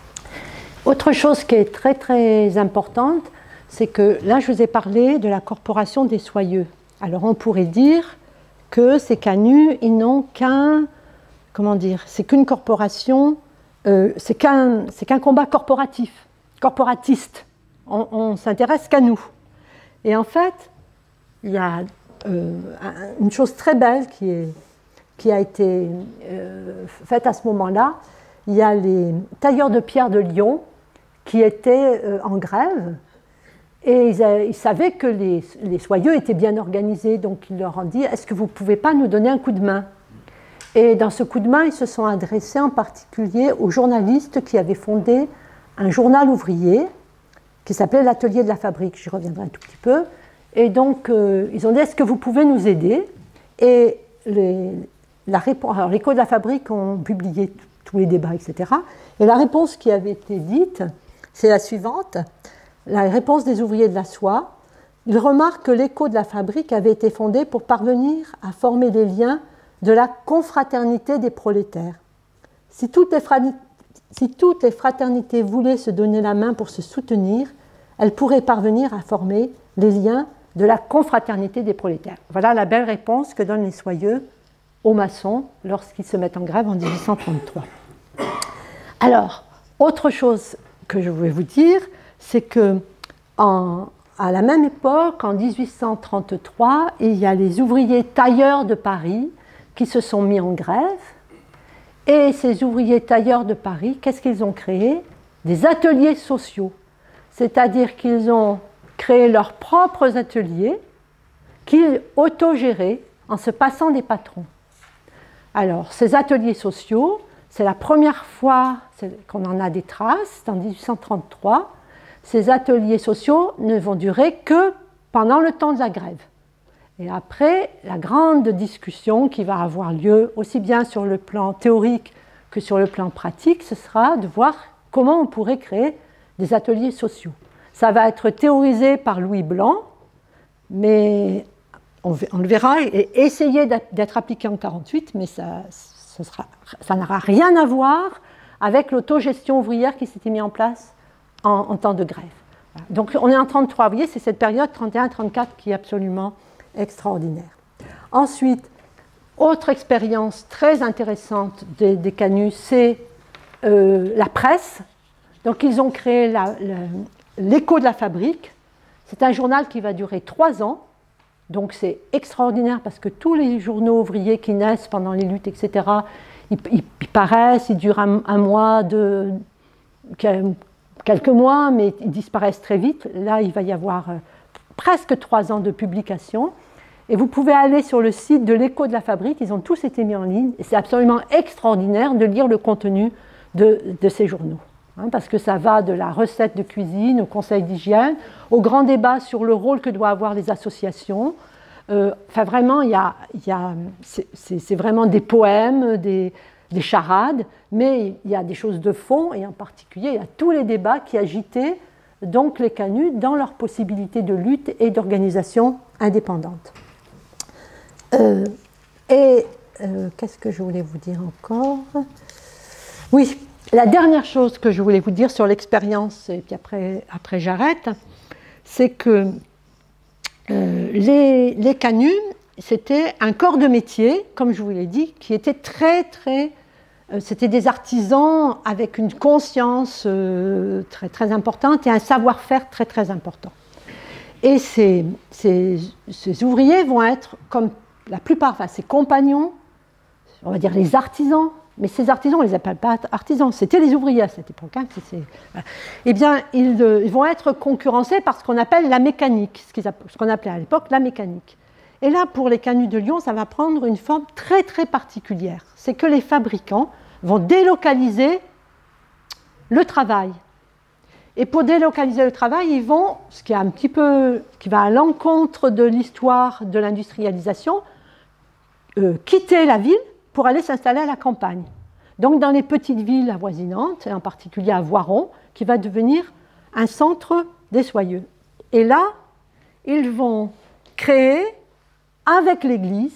Autre chose qui est très très importante, c'est que là je vous ai parlé de la corporation des soyeux. Alors on pourrait dire que ces canuts, ils n'ont qu'un, comment dire, c'est qu'une corporation, euh, c'est qu'un, c'est qu'un combat corporatif, corporatiste. On ne s'intéresse qu'à nous. Et en fait, il y a euh, une chose très belle qui, est, qui a été euh, faite à ce moment-là. Il y a les tailleurs de pierre de Lyon qui étaient euh, en grève, et ils, a, ils savaient que les, les soyeux étaient bien organisés, donc ils leur ont dit « Est-ce que vous ne pouvez pas nous donner un coup de main ?» Et dans ce coup de main, ils se sont adressés en particulier aux journalistes qui avaient fondé un journal ouvrier qui s'appelait l'Atelier de la Fabrique, j'y reviendrai un tout petit peu. Et donc, euh, ils ont dit « Est-ce que vous pouvez nous aider ?» Et les, la réponse, alors l'Écho de la Fabrique ont publié tous les débats, et cetera. Et la réponse qui avait été dite, c'est la suivante. La réponse des ouvriers de la soie. Ils remarquent que l'Écho de la Fabrique avait été fondé pour parvenir à former les liens de la confraternité des prolétaires. Si toutes, les si toutes les fraternités voulaient se donner la main pour se soutenir, elles pourraient parvenir à former les liens de la confraternité des prolétaires. Voilà la belle réponse que donnent les Soyeux aux maçons lorsqu'ils se mettent en grève en dix-huit cent trente-trois. Alors, autre chose que je voulais vous dire, c'est que en, à la même époque, en dix-huit cent trente-trois, il y a les ouvriers tailleurs de Paris qui se sont mis en grève. Et ces ouvriers tailleurs de Paris, qu'est-ce qu'ils ont créé? Des ateliers sociaux. C'est-à-dire qu'ils ont créé leurs propres ateliers qu'ils autogéraient en se passant des patrons. Alors, ces ateliers sociaux, c'est la première fois qu'on en a des traces, en dix-huit cent trente-trois. Ces ateliers sociaux ne vont durer que pendant le temps de la grève. Et après, la grande discussion qui va avoir lieu aussi bien sur le plan théorique que sur le plan pratique, ce sera de voir comment on pourrait créer des ateliers sociaux. Ça va être théorisé par Louis Blanc, mais on, on le verra, et essayer d'être appliqué en quarante-huit, mais ça, ce sera, ça n'aura rien à voir avec l'autogestion ouvrière qui s'était mise en place en, en temps de grève. Voilà. Donc on est en trente-trois, vous voyez, c'est cette période trente et un trente-quatre qui est absolument extraordinaire. Ensuite, autre expérience très intéressante des, des canuts, c'est euh, la presse. Donc ils ont créé l'Écho de la fabrique. C'est un journal qui va durer trois ans. Donc c'est extraordinaire parce que tous les journaux ouvriers qui naissent pendant les luttes, et cetera, ils, ils, ils paraissent, ils durent un, un mois, de, quelques mois, mais ils disparaissent très vite. Là, il va y avoir euh, presque trois ans de publication. Et vous pouvez aller sur le site de l'Écho de la fabrique, ils ont tous été mis en ligne. Et c'est absolument extraordinaire de lire le contenu de, de ces journaux. Hein, parce que ça va de la recette de cuisine au conseil d'hygiène, au grand débat sur le rôle que doivent avoir les associations. Euh, enfin, vraiment, il y a, il y a, c'est vraiment des poèmes, des, des charades, mais il y a des choses de fond, et en particulier, il y a tous les débats qui agitaient donc les canuts dans leur possibilité de lutte et d'organisation indépendante. Euh, et euh, qu'est-ce que je voulais vous dire encore? Oui, la dernière chose que je voulais vous dire sur l'expérience, et puis après, après j'arrête, c'est que euh, les, les canuts, c'était un corps de métier, comme je vous l'ai dit, qui était très, très... Euh, c'était des artisans avec une conscience euh, très, très importante et un savoir-faire très, très important. Et ces, ces, ces ouvriers vont être, comme la plupart, enfin, ces compagnons, on va dire les artisans, mais ces artisans, on ne les appelle pas artisans, c'était les ouvriers à cette époque. Hein, voilà. Eh bien, ils, ils vont être concurrencés par ce qu'on appelle la mécanique, ce qu'on appelait à l'époque la mécanique. Et là, pour les canuts de Lyon, ça va prendre une forme très, très particulière. C'est que les fabricants vont délocaliser le travail. Et pour délocaliser le travail, ils vont, ce qui est un petit peu, qui va à l'encontre de l'histoire de l'industrialisation, euh, quitter la ville pour aller s'installer à la campagne. Donc dans les petites villes avoisinantes, et en particulier à Voiron, qui va devenir un centre des Soyeux. Et là, ils vont créer, avec l'Église,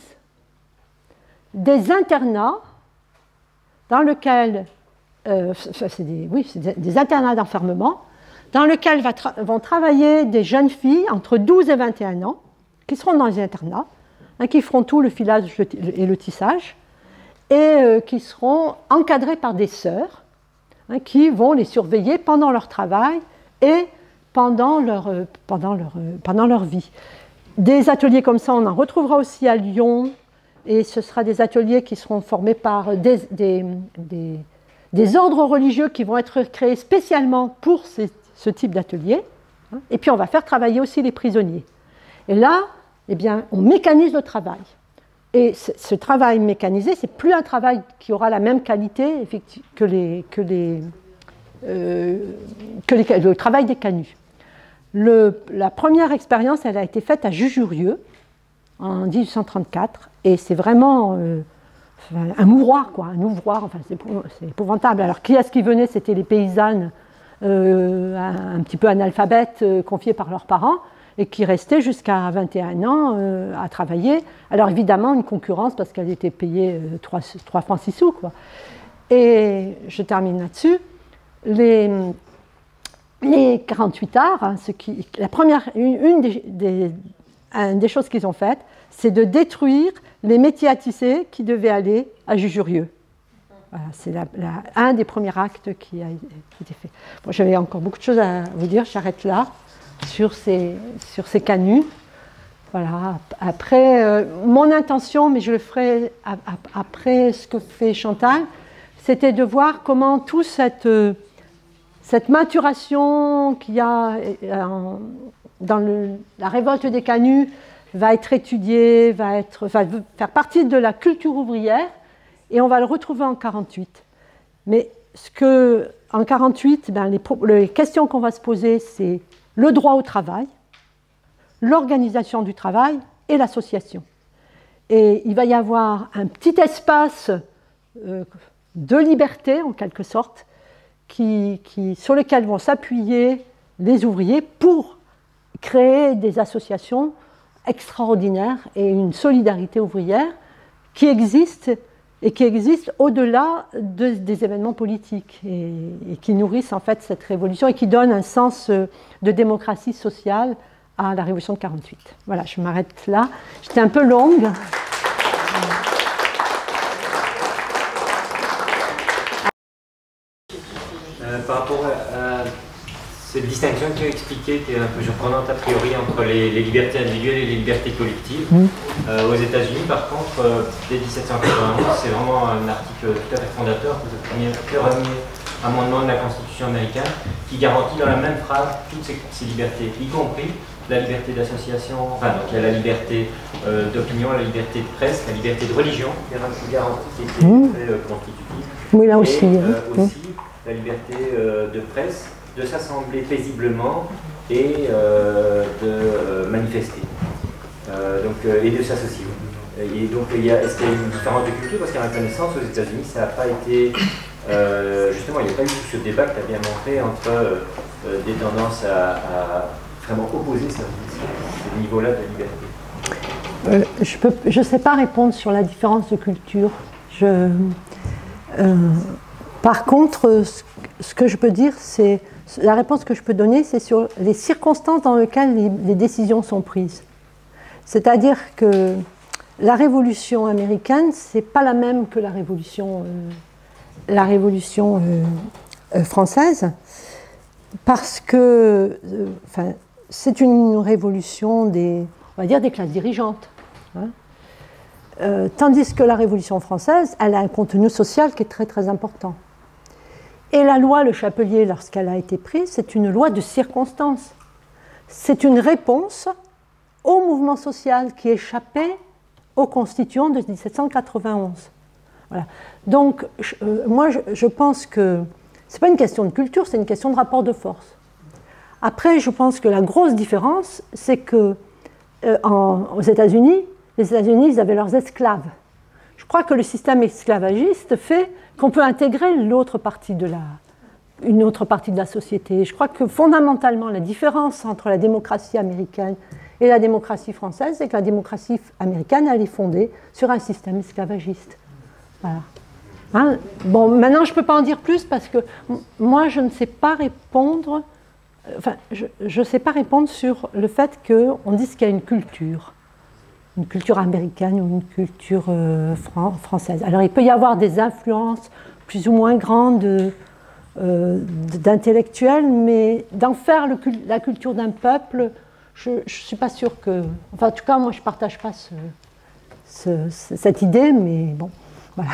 des internats dans lesquels, euh, c'est des, oui, c'est des, des internats d'enfermement, dans lesquels va tra vont travailler des jeunes filles entre douze et vingt et un ans, qui seront dans les internats, hein, qui feront tout le filage et le tissage, et euh, qui seront encadrés par des sœurs, hein, qui vont les surveiller pendant leur travail et pendant leur, euh, pendant leur, euh, pendant leur vie. Des ateliers comme ça, on en retrouvera aussi à Lyon, et ce sera des ateliers qui seront formés par des, des, des, des ordres religieux qui vont être créés spécialement pour ces, ce type d'atelier. Hein, et puis on va faire travailler aussi les prisonniers. Et là, eh bien, on mécanise le travail. Et ce, ce travail mécanisé, ce n'est plus un travail qui aura la même qualité que, les, que, les, euh, que les, le travail des canuts. Le, la première expérience, elle a été faite à Jujurieux, en dix-huit cent trente-quatre, et c'est vraiment euh, un mouroir, quoi, un ouvroir, enfin, c'est épouvantable. Alors, qui est-ce qui venait? C'était les paysannes euh, un, un petit peu analphabètes, euh, confiées par leurs parents, et qui restaient jusqu'à vingt et un ans euh, à travailler. Alors évidemment, une concurrence, parce qu'elles étaient payées euh, trois francs six sous, quoi. Et je termine là-dessus. Les, les quarante-huit arts, hein, ce qui, la première, une, une, des, des, une des choses qu'ils ont faites, c'est de détruire les métiers à tisser qui devaient aller à Jujurieux. Voilà, c'est la, la, un des premiers actes qui a été fait. Bon, j'avais encore beaucoup de choses à vous dire, j'arrête là, sur ces, sur ces canuts. Voilà. Après, euh, mon intention, mais je le ferai après ce que fait Chantal, c'était de voir comment toute cette, cette maturation qu'il y a dans le, la révolte des canuts va être étudiée, va, être, va faire partie de la culture ouvrière, et on va le retrouver en quarante-huit. Mais ce que, en quarante-huit, ben, les, les questions qu'on va se poser, c'est le droit au travail, l'organisation du travail et l'association. Et il va y avoir un petit espace euh, de liberté, en quelque sorte, qui, qui, sur lequel vont s'appuyer les ouvriers pour créer des associations extraordinaires et une solidarité ouvrière qui existe et qui existe au-delà de, des événements politiques et, et qui nourrissent en fait cette révolution et qui donnent un sens de démocratie sociale à la révolution de quarante-huit. Voilà, je m'arrête là. J'étais un peu longue. Euh, par rapport à, à cette distinction que tu as expliquée, qui est un peu surprenante a priori entre les, les libertés individuelles et les libertés collectives. Mmh. Euh, aux États-Unis, par contre, euh, dès dix-sept cent quatre-vingt-onze, c'est vraiment un article tout à fait fondateur, le premier, premier amendement de la Constitution américaine, qui garantit dans la même phrase toutes ces, ces libertés, y compris la liberté d'association, enfin, donc il y a la liberté euh, d'opinion, la liberté de presse, la liberté de religion, qui est garantie, qui était mmh. très euh, constitutive. Oui, là aussi. Et euh, aussi mmh. la liberté euh, de presse, de s'assembler paisiblement et euh, de euh, manifester, euh, donc, euh, et de s'associer. Et donc, il y a, est-ce qu'il y a une différence de culture? Parce qu'à ma connaissance, aux États-Unis, ça n'a pas été. Euh, justement, il n'y a pas eu ce débat que tu as bien montré entre euh, des tendances à, à vraiment opposer ce, ce niveau-là de liberté. Euh, je ne sais pas répondre sur la différence de culture. Je, euh, par contre, ce, ce que je peux dire, c'est. La réponse que je peux donner, c'est sur les circonstances dans lesquelles les, les décisions sont prises. C'est-à-dire que la révolution américaine, ce n'est pas la même que la révolution, euh, la révolution euh, euh, française, parce que euh, enfin, c'est une révolution des, on va dire, des classes dirigeantes. Hein. Euh, tandis que la révolution française, elle a un contenu social qui est très très important. Et la loi Le Chapelier, lorsqu'elle a été prise, c'est une loi de circonstance. C'est une réponse au mouvement social qui échappait aux constituants de dix-sept cent quatre-vingt-onze. Voilà. Donc, je, euh, moi, je, je pense que ce n'est pas une question de culture, c'est une question de rapport de force. Après, je pense que la grosse différence, c'est que euh, en, aux États-Unis, les États-Unis, ils avaient leurs esclaves. Je crois que le système esclavagiste fait qu'on peut intégrer l'autre partie de la, une autre partie de la société. Je crois que fondamentalement, la différence entre la démocratie américaine et la démocratie française, c'est que la démocratie américaine, elle est fondée sur un système esclavagiste. Voilà. Hein? Bon, maintenant, je ne peux pas en dire plus parce que moi, je ne sais pas répondre, enfin, je ne sais pas répondre sur le fait qu'on dise qu'il y a une culture. Une culture américaine ou une culture euh, fran française. Alors il peut y avoir des influences plus ou moins grandes euh, d'intellectuels, mais d'en faire le, la culture d'un peuple, je ne suis pas sûre que... Enfin en tout cas, moi je ne partage pas ce, ce, cette idée, mais bon, voilà.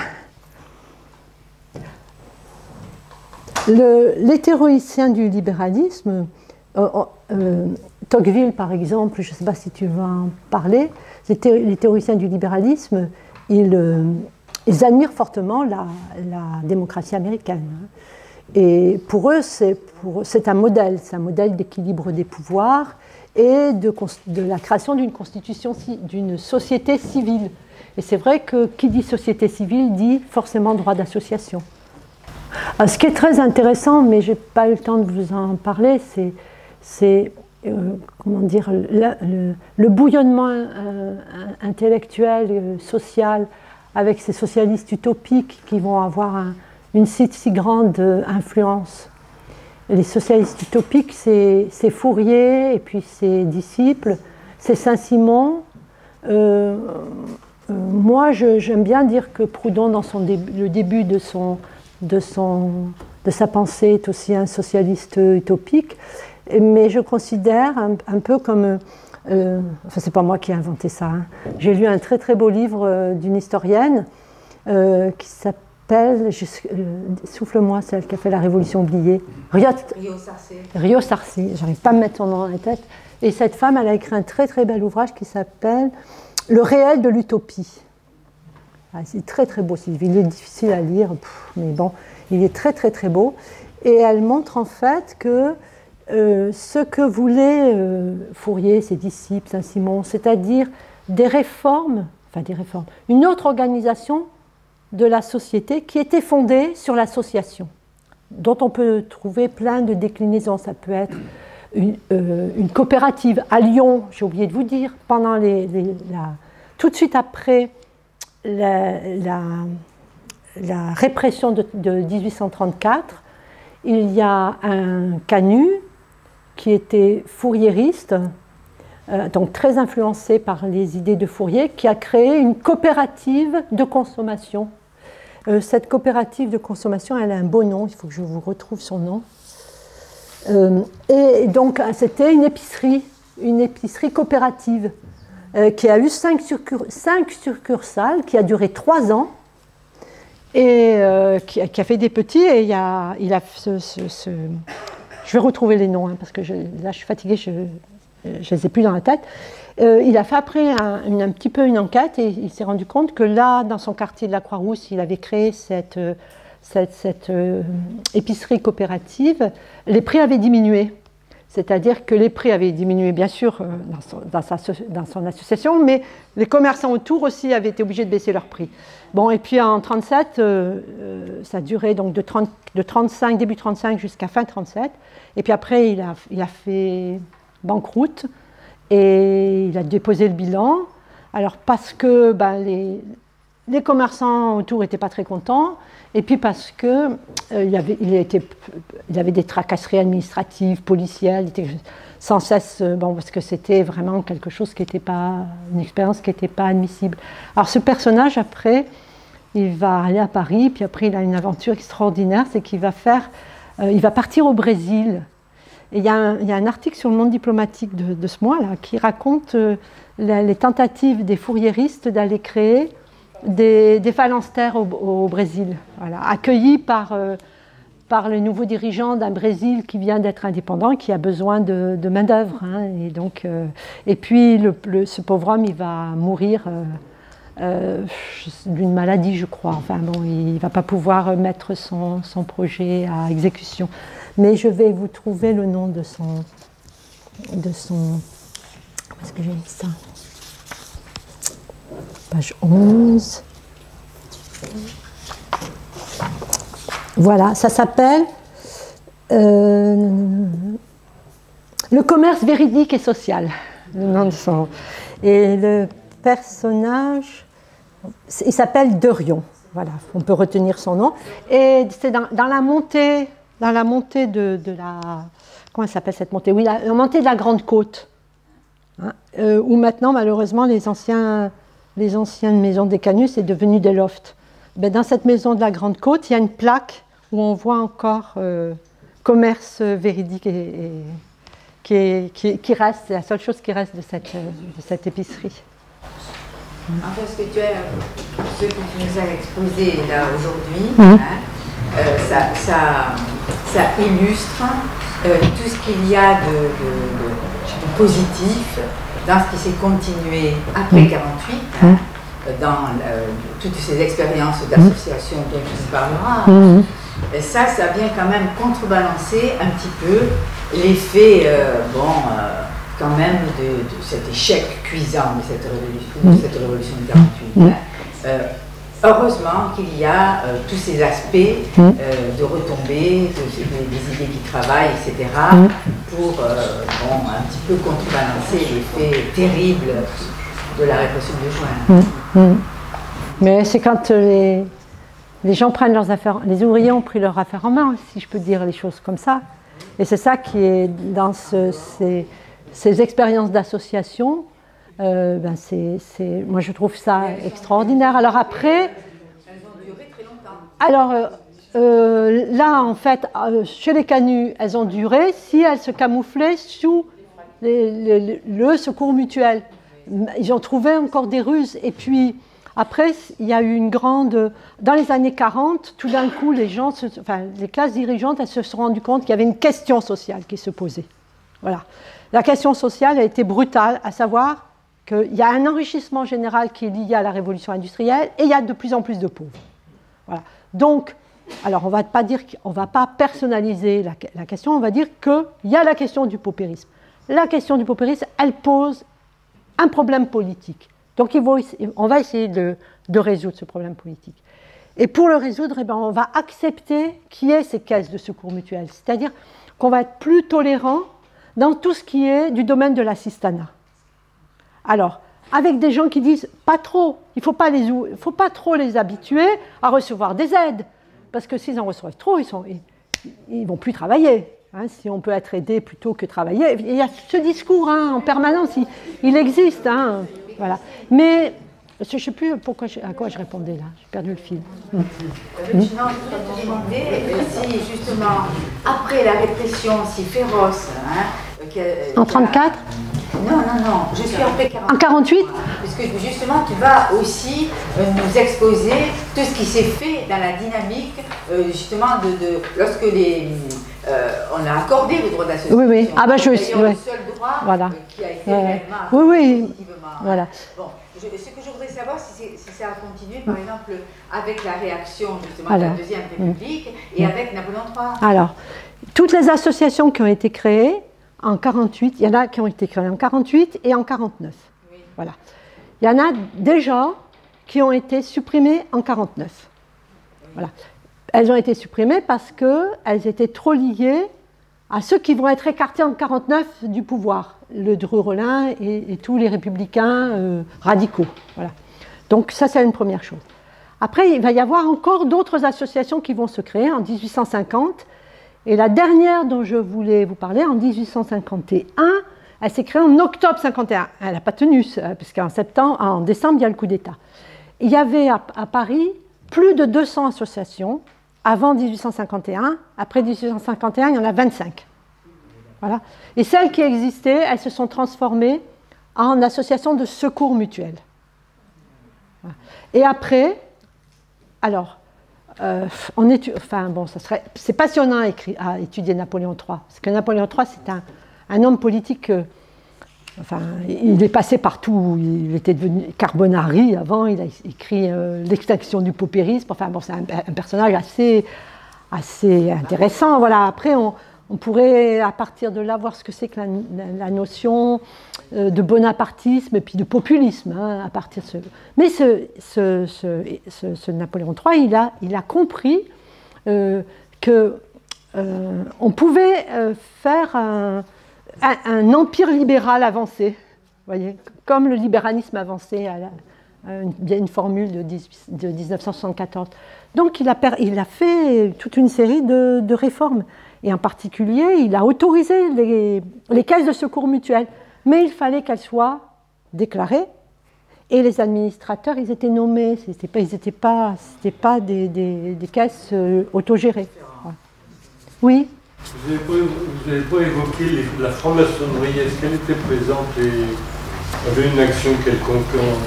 L'hétérocéen du libéralisme, euh, euh, Tocqueville par exemple, je ne sais pas si tu vas en parler, les théoriciens du libéralisme, ils, euh, ils admirent fortement la, la démocratie américaine. Et pour eux, c'est un modèle, c'est un modèle d'équilibre des pouvoirs et de, de la création d'une constitution, d'une société civile. Et c'est vrai que qui dit société civile dit forcément droit d'association. Ce qui est très intéressant, mais je n'ai pas eu le temps de vous en parler, c'est Euh, comment dire, le, le, le bouillonnement euh, intellectuel, euh, social, avec ces socialistes utopiques qui vont avoir un, une si, si grande influence. Les socialistes utopiques, c'est Fourier, et puis ses disciples, c'est Saint-Simon. Euh, euh, moi, j'aime bien dire que Proudhon, dans son début, le début de, son, de, son, de sa pensée, est aussi un socialiste utopique, mais je considère un, un peu comme... Euh, enfin, c'est pas moi qui ai inventé ça. Hein. J'ai lu un très très beau livre euh, d'une historienne euh, qui s'appelle... Euh, Souffle-moi, celle qui a fait la Révolution oubliée. Rio, Rio Sarcey. Rio Sarcey, j'arrive pas à me mettre son nom dans la tête. Et cette femme, elle a écrit un très très bel ouvrage qui s'appelle Le réel de l'utopie. Ah, c'est très très beau ce livre, il est difficile à lire, pff, mais bon, il est très très très beau. Et elle montre en fait que euh, ce que voulaient euh, Fourier, ses disciples, Saint-Simon, c'est-à-dire des réformes, enfin des réformes, une autre organisation de la société qui était fondée sur l'association, dont on peut trouver plein de déclinaisons. Ça peut être une, euh, une coopérative. À Lyon, j'ai oublié de vous dire, pendant les, les, la, tout de suite après la, la, la répression de, de mille huit cent trente-quatre, il y a un Canut qui était fouriériste, euh, donc très influencé par les idées de Fourier, qui a créé une coopérative de consommation. Euh, cette coopérative de consommation, elle a un beau nom, il faut que je vous retrouve son nom. Euh, et donc, c'était une épicerie, une épicerie coopérative, euh, qui a eu cinq, succur cinq succursales, qui a duré trois ans, et euh, qui, a, qui a fait des petits, et il, y a, il a ce, ce, ce... Je vais retrouver les noms, hein, parce que je, là, je suis fatiguée, je ne les ai plus dans la tête. Euh, il a fait après un, une, un petit peu une enquête et il s'est rendu compte que là, dans son quartier de la Croix-Rousse, il avait créé cette, cette, cette euh, épicerie coopérative. Les prix avaient diminué. C'est-à-dire que les prix avaient diminué, bien sûr, euh, dans, son, dans, sa, dans son association, mais les commerçants autour aussi avaient été obligés de baisser leurs prix. Bon, et puis en trente-sept, euh, euh, ça a duré donc de, trente, de trente-cinq, début trente-cinq jusqu'à fin trente-sept. Et puis après, il a, il a fait banqueroute. Et il a déposé le bilan, alors parce que ben, les, les commerçants autour n'étaient pas très contents, et puis parce qu'il euh, il avait, il était, il avait des tracasseries administratives, policières, il était sans cesse, bon, parce que c'était vraiment quelque chose qui n'était pas, une expérience qui n'était pas admissible. Alors ce personnage, après, il va aller à Paris, puis après il a une aventure extraordinaire, c'est qu'il va faire, euh, il va partir au Brésil. Et il y, a un, il y a un article sur le Monde diplomatique de, de ce mois-là qui raconte euh, la, les tentatives des fouriéristes d'aller créer des, des phalanstères au, au Brésil, voilà, accueillis par, euh, par le nouveau dirigeant d'un Brésil qui vient d'être indépendant, qui a besoin de, de main-d'œuvre. Hein, et, donc, euh, et puis le, le, ce pauvre homme, il va mourir euh, euh, d'une maladie, je crois. Enfin bon, il ne va pas pouvoir mettre son, son projet à exécution. Mais je vais vous trouver le nom de son... de son... Où est-ce que j'ai mis ça? Page onze. Voilà, ça s'appelle euh, Le commerce véridique et social, le nom de son... Et le personnage, il s'appelle Derion. Voilà, on peut retenir son nom. Et c'est dans, dans la montée... dans la montée de, de la... Comment s'appelle cette montée? Oui, la, la montée de la Grande Côte, hein, euh, où maintenant, malheureusement, les, anciens, les anciennes maisons des Canuts, c'est devenu des lofts. Ben, dans cette maison de la Grande Côte, il y a une plaque où on voit encore euh, commerce véridique et, et, qui, est, qui, qui reste, c'est la seule chose qui reste de cette, de cette épicerie. En fait, ce que tu as, ce que tu nous as exposé là aujourd'hui, mmh. hein, euh, ça, ça, ça illustre euh, tout ce qu'il y a de, de, de, de positif dans ce qui s'est continué après quarante-huit, mmh. hein, dans euh, toutes ces expériences d'association dont tu nous parleras. Mmh. Et ça, ça vient quand même contrebalancer un petit peu l'effet, euh, bon, euh, quand même, de, de cet échec cuisant de cette révolution, de, cette révolution de quarante-huit. Mmh. Hein. Euh, heureusement qu'il y a euh, tous ces aspects euh, de retombées, de, de, des idées qui travaillent, et cetera, mmh. pour euh, bon, un petit peu contrebalancer l'effet terrible de la répression de juin. Mmh. Mmh. Mais c'est quand les... les gens prennent leurs affaires, les ouvriers ont pris leurs affaires en main, si je peux dire les choses comme ça. Et c'est ça qui est dans ce, ces, ces expériences d'association. Euh, ben c'est, c'est, moi, je trouve ça extraordinaire. Alors après, Elles ont duré très longtemps. alors euh, euh, là, en fait, euh, chez les canuts, elles ont duré si elles se camouflaient sous les, les, le secours mutuel. Ils ont trouvé encore des ruses. Et puis après, il y a eu une grande... Dans les années quarante, tout d'un coup, les gens, se, enfin, les classes dirigeantes, elles se sont rendues compte qu'il y avait une question sociale qui se posait. Voilà. La question sociale a été brutale, à savoir qu'il y a un enrichissement général qui est lié à la révolution industrielle et il y a de plus en plus de pauvres. Voilà. Donc, alors on ne va pas dire qu'on ne va pas personnaliser la, la question, on va dire qu'il y a la question du paupérisme. La question du paupérisme, elle pose un problème politique. Donc il faut, on va essayer de, de résoudre ce problème politique. Et pour le résoudre, eh bien, on va accepter qu'il y ait ces caisses de secours mutuel. C'est-à-dire qu'on va être plus tolérant dans tout ce qui est du domaine de l'assistanat. Alors, avec des gens qui disent pas trop, il ne faut, faut pas trop les habituer à recevoir des aides, parce que s'ils en reçoivent trop, ils ne vont plus travailler. Hein, si on peut être aidé plutôt que travailler. Il y a ce discours hein, en permanence, il, il existe. Hein, voilà. Mais je ne sais plus pourquoi je, à quoi je répondais là, j'ai perdu le fil. Mmh. Non, je voulais te demander si justement, après la répression si féroce... Hein, que, en trente-quatre Non, non, non, je suis après quarante-huit. En quarante-huit Parce que justement, tu vas aussi euh, nous exposer tout ce qui s'est fait dans la dynamique, euh, justement, de, de, lorsque les, euh, on a accordé le droit d'association. Oui, oui. Ah ben je suis. Ouais. Le seul droit voilà. euh, qui a été ouais. réellement oui, oui. positivement. Voilà. Bon, je, ce que je voudrais savoir, si, si ça a continué, par exemple, avec la réaction justement Alors, de la Deuxième République mmh. et avec Napoléon trois. Alors, toutes les associations qui ont été créées en quarante-huit, il y en a qui ont été créées en quarante-huit et en quarante-neuf. Oui. Voilà. Il y en a déjà qui ont été supprimées en quarante-neuf. Oui. Voilà. Elles ont été supprimées parce qu'elles étaient trop liées à ceux qui vont être écartés en quarante-neuf du pouvoir, le Dru-Rollin et, et tous les républicains euh, radicaux. Voilà. Donc ça, c'est une première chose. Après, il va y avoir encore d'autres associations qui vont se créer en dix-huit cent cinquante. Et la dernière dont je voulais vous parler, en dix-huit cent cinquante et un, elle s'est créée en octobre cinquante et un. Elle n'a pas tenu, puisqu'en septembre, en décembre, il y a le coup d'État. Il y avait à, à Paris plus de deux cents associations avant dix-huit cent cinquante et un. Après dix-huit cent cinquante et un, il y en a vingt-cinq. Voilà. Et celles qui existaient, elles se sont transformées en associations de secours mutuel. Voilà. Et après, alors... Euh, on étudie, enfin bon, ça serait, c'est passionnant à, écrire, à étudier Napoléon trois, parce que Napoléon trois, c'est un, un homme politique, euh, enfin, il est passé partout, il était devenu Carbonari avant, il a écrit euh, l'extinction du paupérisme, enfin bon, c'est un, un personnage assez, assez intéressant, voilà, après on, on pourrait à partir de là voir ce que c'est que la, la, la notion euh, de bonapartisme et puis de populisme, hein, à partir de ce... Mais ce, ce, ce, ce, ce Napoléon trois, il a, il a compris euh, qu'on euh, pouvait euh, faire un, un, un empire libéral avancé, voyez, comme le libéralisme avancé à, la, à une, une formule de, de mille neuf cent soixante-quatorze. Donc il a, il a fait toute une série de, de réformes. Et en particulier, il a autorisé les, les caisses de secours mutuel. Mais il fallait qu'elles soient déclarées. Et les administrateurs, ils étaient nommés. C'était pas, ils n'étaient pas, c'était pas des, des, des caisses euh, autogérées. Ouais. Oui. Vous n'avez pas, pas évoqué les, la franc-maçonnerie. Est-ce qu'elle était présente et avait une action quelconque?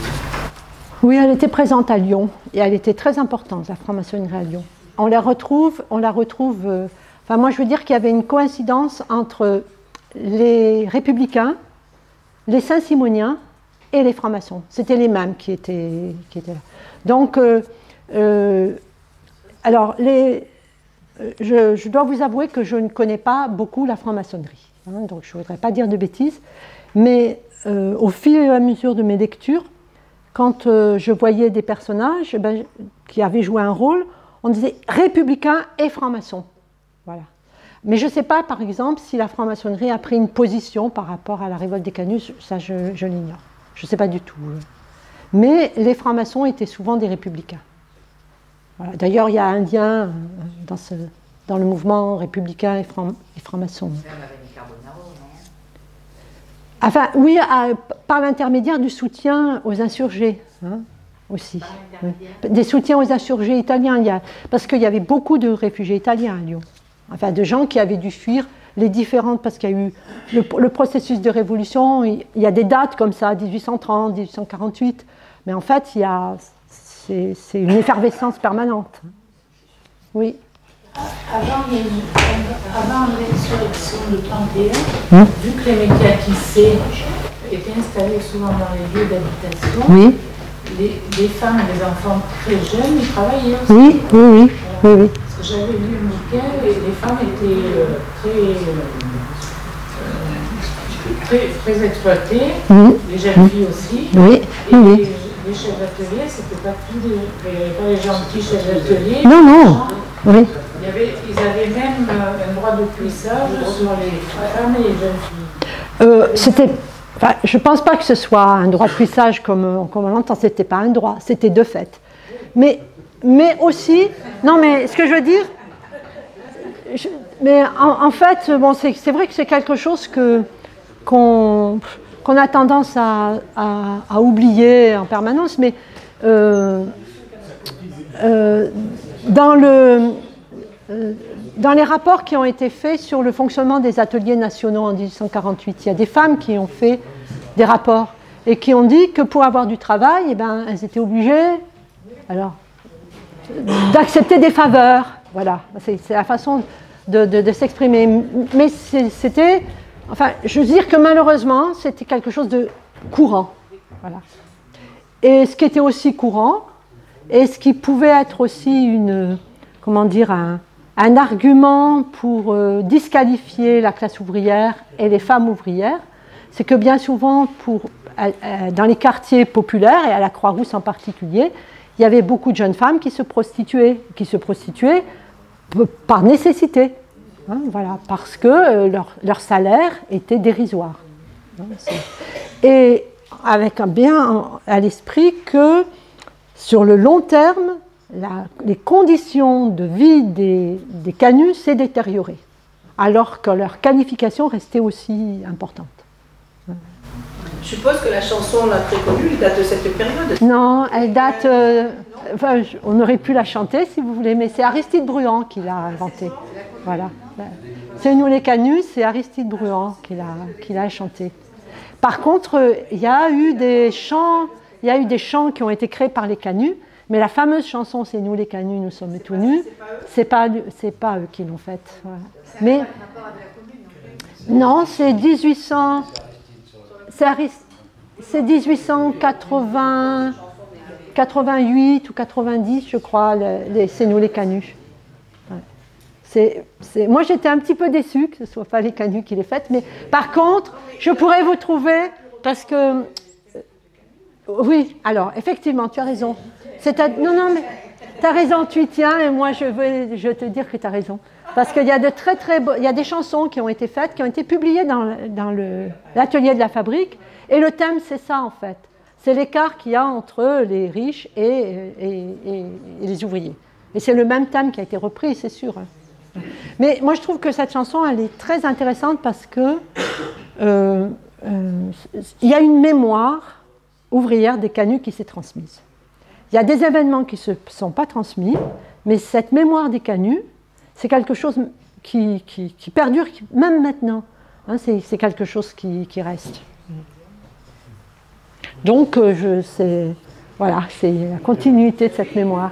Oui, elle était présente à Lyon. Et elle était très importante, la franc-maçonnerie à Lyon. On la retrouve... On la retrouve euh, Enfin, moi, je veux dire qu'il y avait une coïncidence entre les républicains, les saint-simoniens et les francs-maçons. C'était les mêmes qui étaient, qui étaient là. Donc, euh, euh, alors, les, je, je dois vous avouer que je ne connais pas beaucoup la franc-maçonnerie. Hein, donc, je ne voudrais pas dire de bêtises. Mais euh, au fil et à mesure de mes lectures, quand euh, je voyais des personnages ben, qui avaient joué un rôle, on disait républicains et francs-maçons. Voilà. Mais je ne sais pas, par exemple, si la franc-maçonnerie a pris une position par rapport à la révolte des canuts, ça je, je l'ignore. Je ne sais pas du tout. Mais les francs-maçons étaient souvent des républicains. Voilà. D'ailleurs, il y a un lien dans, ce, dans le mouvement républicain et, franc, et franc-maçon. Enfin, oui, à, par l'intermédiaire du soutien aux insurgés, hein, aussi. Oui. Des soutiens aux insurgés italiens, il y a, parce qu'il y avait beaucoup de réfugiés italiens à Lyon. Enfin, de gens qui avaient dû fuir les différentes, parce qu'il y a eu le, le processus de révolution, il, il y a des dates comme ça, mille huit cent trente, mille huit cent quarante-huit, mais en fait, il y a, c'est, c'est une effervescence permanente. Oui. Avant, avant l'insurrection de trente et un, mmh. vu que les métiers à tisser étaient installés souvent dans les lieux d'habitation, oui. les, les femmes et les enfants très jeunes, ils travaillaient aussi. Oui, oui, oui. oui, oui. Parce que j'avais lu le bouquin et les femmes étaient euh, très, euh, très, très exploitées, mmh. les jeunes mmh. filles aussi. Oui, et oui. Les, les chefs d'atelier, c'était pas tous les, pas les gentils chefs d'atelier. Non, non. Oui. Il y avait, ils avaient même euh, un droit de cuissage sur les femmes et les jeunes filles. Euh, c'était, enfin, je ne pense pas que ce soit un droit de cuissage comme, comme on l'entend, ce n'était pas un droit, c'était de fait. Mais, mais aussi, non mais ce que je veux dire, je, mais en, en fait, bon, c'est, c'est vrai que c'est quelque chose que, qu'on, qu'on a tendance à, à, à oublier en permanence, mais euh, euh, dans le... Dans les rapports qui ont été faits sur le fonctionnement des ateliers nationaux en mille huit cent quarante-huit, il y a des femmes qui ont fait des rapports et qui ont dit que pour avoir du travail, eh ben, elles étaient obligées alors, d'accepter des faveurs. Voilà, c'est, c'est la façon de, de, de s'exprimer. Mais c'est, c'était, enfin, je veux dire que malheureusement, c'était quelque chose de courant. Voilà. Et ce qui était aussi courant, et ce qui pouvait être aussi une, comment dire, un un argument pour euh, disqualifier la classe ouvrière et les femmes ouvrières, c'est que bien souvent, pour, euh, euh, dans les quartiers populaires, et à la Croix-Rousse en particulier, il y avait beaucoup de jeunes femmes qui se prostituaient, qui se prostituaient par nécessité, hein, voilà, parce que euh, leur, leur salaire était dérisoire. Et avec un bien à l'esprit que, sur le long terme, La, les conditions de vie des, des canuts s'est détériorée, alors que leur qualification restait aussi importante. Je suppose que la chanson la très connue, elle date de cette période. Non, elle date... Euh, enfin, on aurait pu la chanter si vous voulez, mais c'est Aristide Bruant qui l'a inventée. Voilà. C'est nous les canuts, c'est Aristide Bruant qui l'a, qui l'a chantée. Par contre, il y a eu des chants, il y a eu des chants qui ont été créés par les canuts. Mais la fameuse chanson « C'est nous les canuts, nous sommes tout nus », c'est pas, c'est pas eux qui l'ont faite. Voilà. Mais non, c'est dix-huit cents, c'est, c'est dix-huit cent quatre-vingts, quatre-vingt-huit ou quatre-vingt-dix, je crois, le, les, c'est nous les canuts. Ouais. C'est, c'est, moi, j'étais un petit peu déçue que ce ne soit pas les canuts qui l'aient faite, mais par contre, je pourrais vous trouver, parce que... Oui, alors, effectivement, tu as raison. C'est à... Non, non, mais tu as raison, tu y tiens, et moi, je veux je te dire que tu as raison. Parce qu'il y a de très, très beaux... Il y a des chansons qui ont été faites, qui ont été publiées dans, dans le, l'atelier de la fabrique, et le thème, c'est ça, en fait. C'est l'écart qu'il y a entre les riches et, et, et, et les ouvriers. Et c'est le même thème qui a été repris, c'est sûr. Mais moi, je trouve que cette chanson, elle est très intéressante parce que euh, euh, il y a une mémoire ouvrière des canuts qui s'est transmise. Il y a des événements qui ne se sont pas transmis, mais cette mémoire des canuts, c'est quelque chose qui, qui, qui perdure même maintenant. Hein, c'est, c'est quelque chose qui, qui reste. Donc, je, c'est, voilà, c'est la continuité de cette mémoire.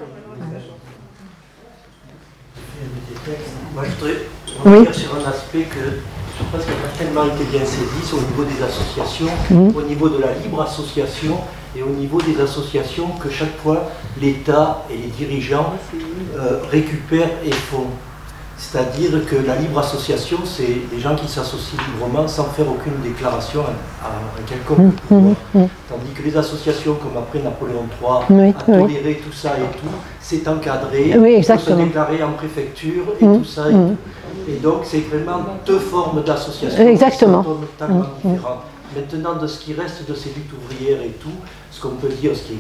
Moi, je voudrais revenir oui. sur un aspect que je pense qui a tellement été bien saisi, c'est au niveau des associations, mmh. au niveau de la libre association et au niveau des associations que chaque fois l'État et les dirigeants euh, récupèrent et font. C'est-à-dire que la libre association, c'est des gens qui s'associent librement sans faire aucune déclaration à, à un quelconque pouvoir. Mmh, mmh. Tandis que les associations, comme après Napoléon trois, oui, a toléré oui. tout ça et tout, c'est encadré, oui, il faut se déclarer en préfecture et mmh, tout ça et mmh. tout. Et donc c'est vraiment deux formes d'association exactement. qui sont totalement mmh, différentes. Maintenant, de ce qui reste de ces luttes ouvrières et tout, ce qu'on peut dire, ce qui est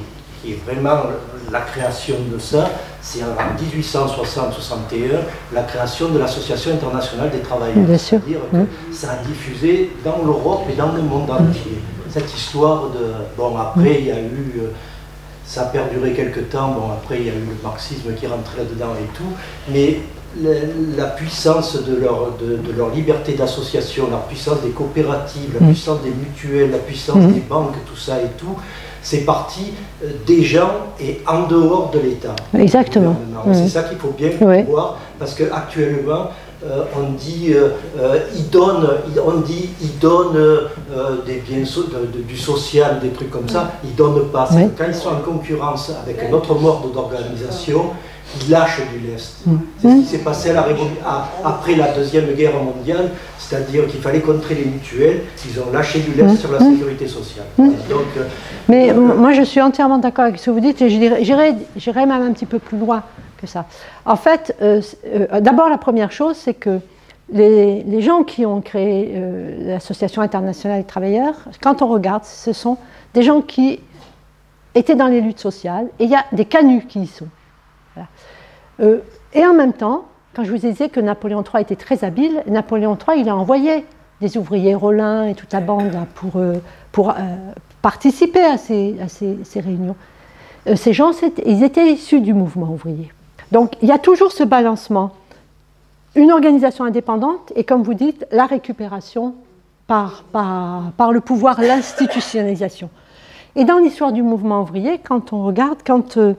qui est vraiment la création de ça, c'est en dix-huit cent soixante soixante et un, la création de l'Association internationale des travailleurs. C'est-à-dire que mmh. ça a diffusé dans l'Europe et dans le monde entier. Cette histoire de... Bon, après, il y a eu... Ça a perduré quelques temps, bon, après, il y a eu le marxisme qui rentrait là-dedans et tout, mais la puissance de leur, de, de leur liberté d'association, la puissance des coopératives, la mmh. puissance des mutuelles, la puissance mmh. des banques, tout ça et tout, c'est parti des gens et en dehors de l'État. Exactement. Mmh. C'est ça qu'il faut bien oui. voir, parce qu'actuellement, euh, on dit, euh, euh, ils donnent, on dit, ils donnent euh, des biens so de, de, du social, des trucs comme ça, ils ne donnent pas. Oui. Quand ils sont en concurrence avec notre mode d'organisation, ils lâchent du lest. Mmh. C'est ce qui s'est passé à la à, après la Deuxième Guerre mondiale, c'est-à-dire qu'il fallait contrer les mutuelles, ils ont lâché du lest mmh. sur la sécurité sociale. Mmh. Donc, euh, Mais donc, moi je suis entièrement d'accord avec ce que vous dites et j'irai même un petit peu plus loin que ça. En fait, euh, euh, d'abord la première chose, c'est que les, les gens qui ont créé euh, l'Association internationale des travailleurs, quand on regarde, ce sont des gens qui étaient dans les luttes sociales et il y a des canuts qui y sont. Voilà. Euh, et en même temps, quand je vous disais que Napoléon trois était très habile, Napoléon trois, il a envoyé des ouvriers Rollin et toute la bande là, pour, euh, pour euh, participer à ces, à ces, ces réunions. Euh, ces gens, ils étaient issus du mouvement ouvrier. Donc il y a toujours ce balancement. Une organisation indépendante et, comme vous dites, la récupération par, par, par le pouvoir, l'institutionnalisation. Et dans l'histoire du mouvement ouvrier, quand on regarde, quand... Euh,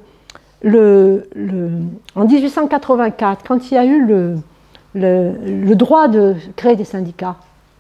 Le, le, en mille huit cent quatre-vingt-quatre, quand il y a eu le, le, le droit de créer des syndicats,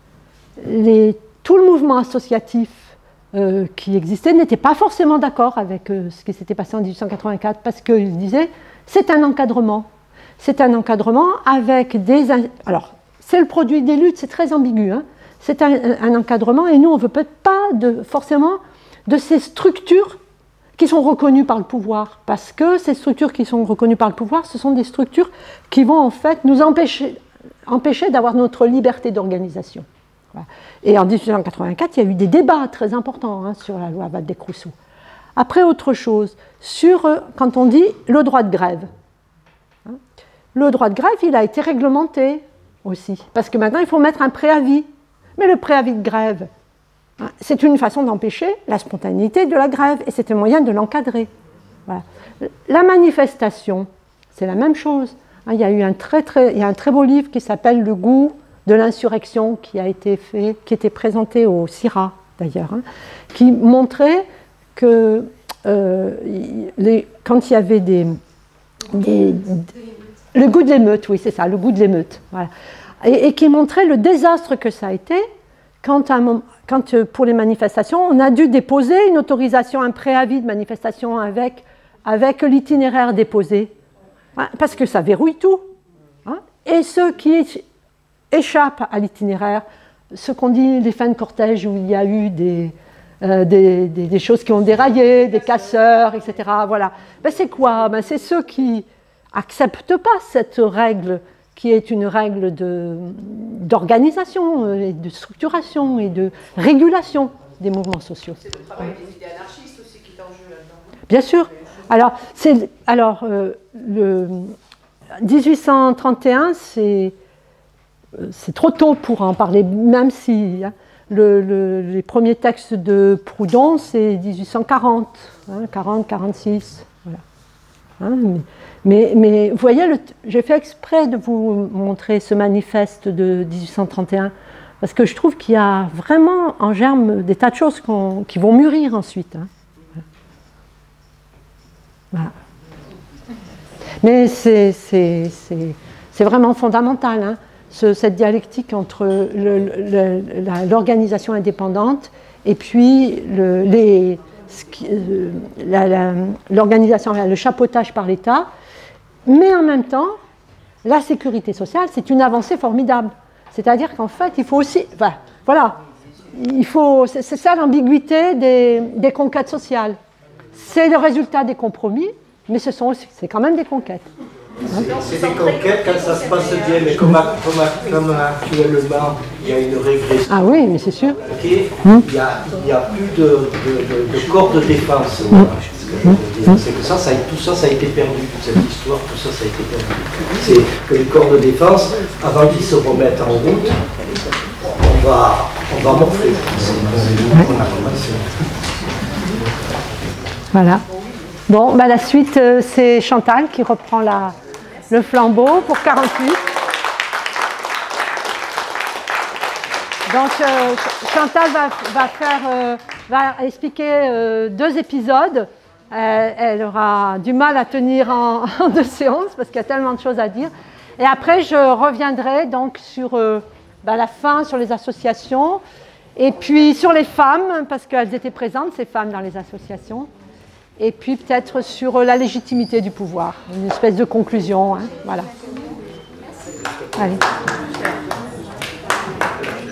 les, tout le mouvement associatif euh, qui existait n'était pas forcément d'accord avec euh, ce qui s'était passé en mille huit cent quatre-vingt-quatre, parce qu'il disait c'est un encadrement. C'est un encadrement avec des... Alors, c'est le produit des luttes, c'est très ambigu. Hein, c'est un, un encadrement et nous, on ne veut peut-être pas de, forcément de ces structures qui sont reconnues par le pouvoir, parce que ces structures qui sont reconnues par le pouvoir, ce sont des structures qui vont en fait nous empêcher, empêcher d'avoir notre liberté d'organisation. Voilà. Et en mille huit cent quatre-vingt-quatre, il y a eu des débats très importants hein, sur la loi Valdec-Rousseau. Après, autre chose, sur, quand on dit le droit de grève. Hein, le droit de grève, il a été réglementé aussi, parce que maintenant, il faut mettre un préavis. Mais le préavis de grève, c'est une façon d'empêcher la spontanéité de la grève et c'est un moyen de l'encadrer. Voilà. La manifestation, c'est la même chose. Il y a eu un très, très, il y a un très beau livre qui s'appelle Le goût de l'insurrection qui a été fait, qui était présenté au C I R A d'ailleurs, hein, qui montrait que euh, les, quand il y avait des, des, le goût de l'émeute, oui c'est ça, le goût de l'émeute, voilà. et, et qui montrait le désastre que ça a été quand à un moment Quand, pour les manifestations, on a dû déposer une autorisation, un préavis de manifestation avec, avec l'itinéraire déposé, hein, parce que ça verrouille tout. Hein, et ceux qui échappent à l'itinéraire, ce qu'on dit les fins de cortège où il y a eu des, euh, des, des, des choses qui ont déraillé, des casseurs, et cetera. Voilà. Ben, c'est quoi? Ben, c'est ceux qui n'acceptent pas cette règle qui est une règle d'organisation, et de structuration et de régulation des mouvements sociaux. C'est le travail des idées anarchistes aussi qui est en jeu là-dedans. Bien sûr. Alors, alors euh, le mille huit cent trente et un, c'est trop tôt pour en parler, même si hein, le, le, les premiers textes de Proudhon, c'est mille huit cent quarante, hein, quarante, quarante-six, voilà. Hein, mais, Mais, mais vous voyez, j'ai fait exprès de vous montrer ce manifeste de mille huit cent trente et un, parce que je trouve qu'il y a vraiment en germe des tas de choses qu'on, qui vont mûrir ensuite. Hein. Voilà. Mais c'est vraiment fondamental, hein, ce, cette dialectique entre l'organisation indépendante et puis le, les, l'organisation, le chapeautage par l'État. Mais en même temps, la sécurité sociale, c'est une avancée formidable. C'est-à-dire qu'en fait, il faut aussi... Enfin, voilà, il faut, c'est ça l'ambiguïté des, des conquêtes sociales. C'est le résultat des compromis, mais ce sont aussi, c'est quand même des conquêtes. Hein? C'est des conquêtes quand ça se passe bien, mais comme, comme, comme actuellement, il y a une régression. Ah oui, mais c'est sûr. Okay, hum. Il n'y a, a plus de, de, de, de corps de défense. Hum. que je veux dire. C'est que ça, ça, tout ça, ça a été perdu, toute cette histoire, tout ça, ça a été perdu. C'est que les corps de défense, avant qu'ils se remettent en route, on va, on va morfler. Voilà. Bon, bah la suite, euh, c'est Chantal qui reprend la, le flambeau pour quarante-huit. Donc, euh, Chantal va, va, faire, euh, va expliquer euh, deux épisodes. Euh, elle aura du mal à tenir en, en deux séances parce qu'il y a tellement de choses à dire. Et après, je reviendrai donc sur euh, bah, la fin, sur les associations, et puis sur les femmes, parce qu'elles étaient présentes, ces femmes, dans les associations. Et puis peut-être sur la légitimité du pouvoir, une espèce de conclusion, hein, voilà. Allez.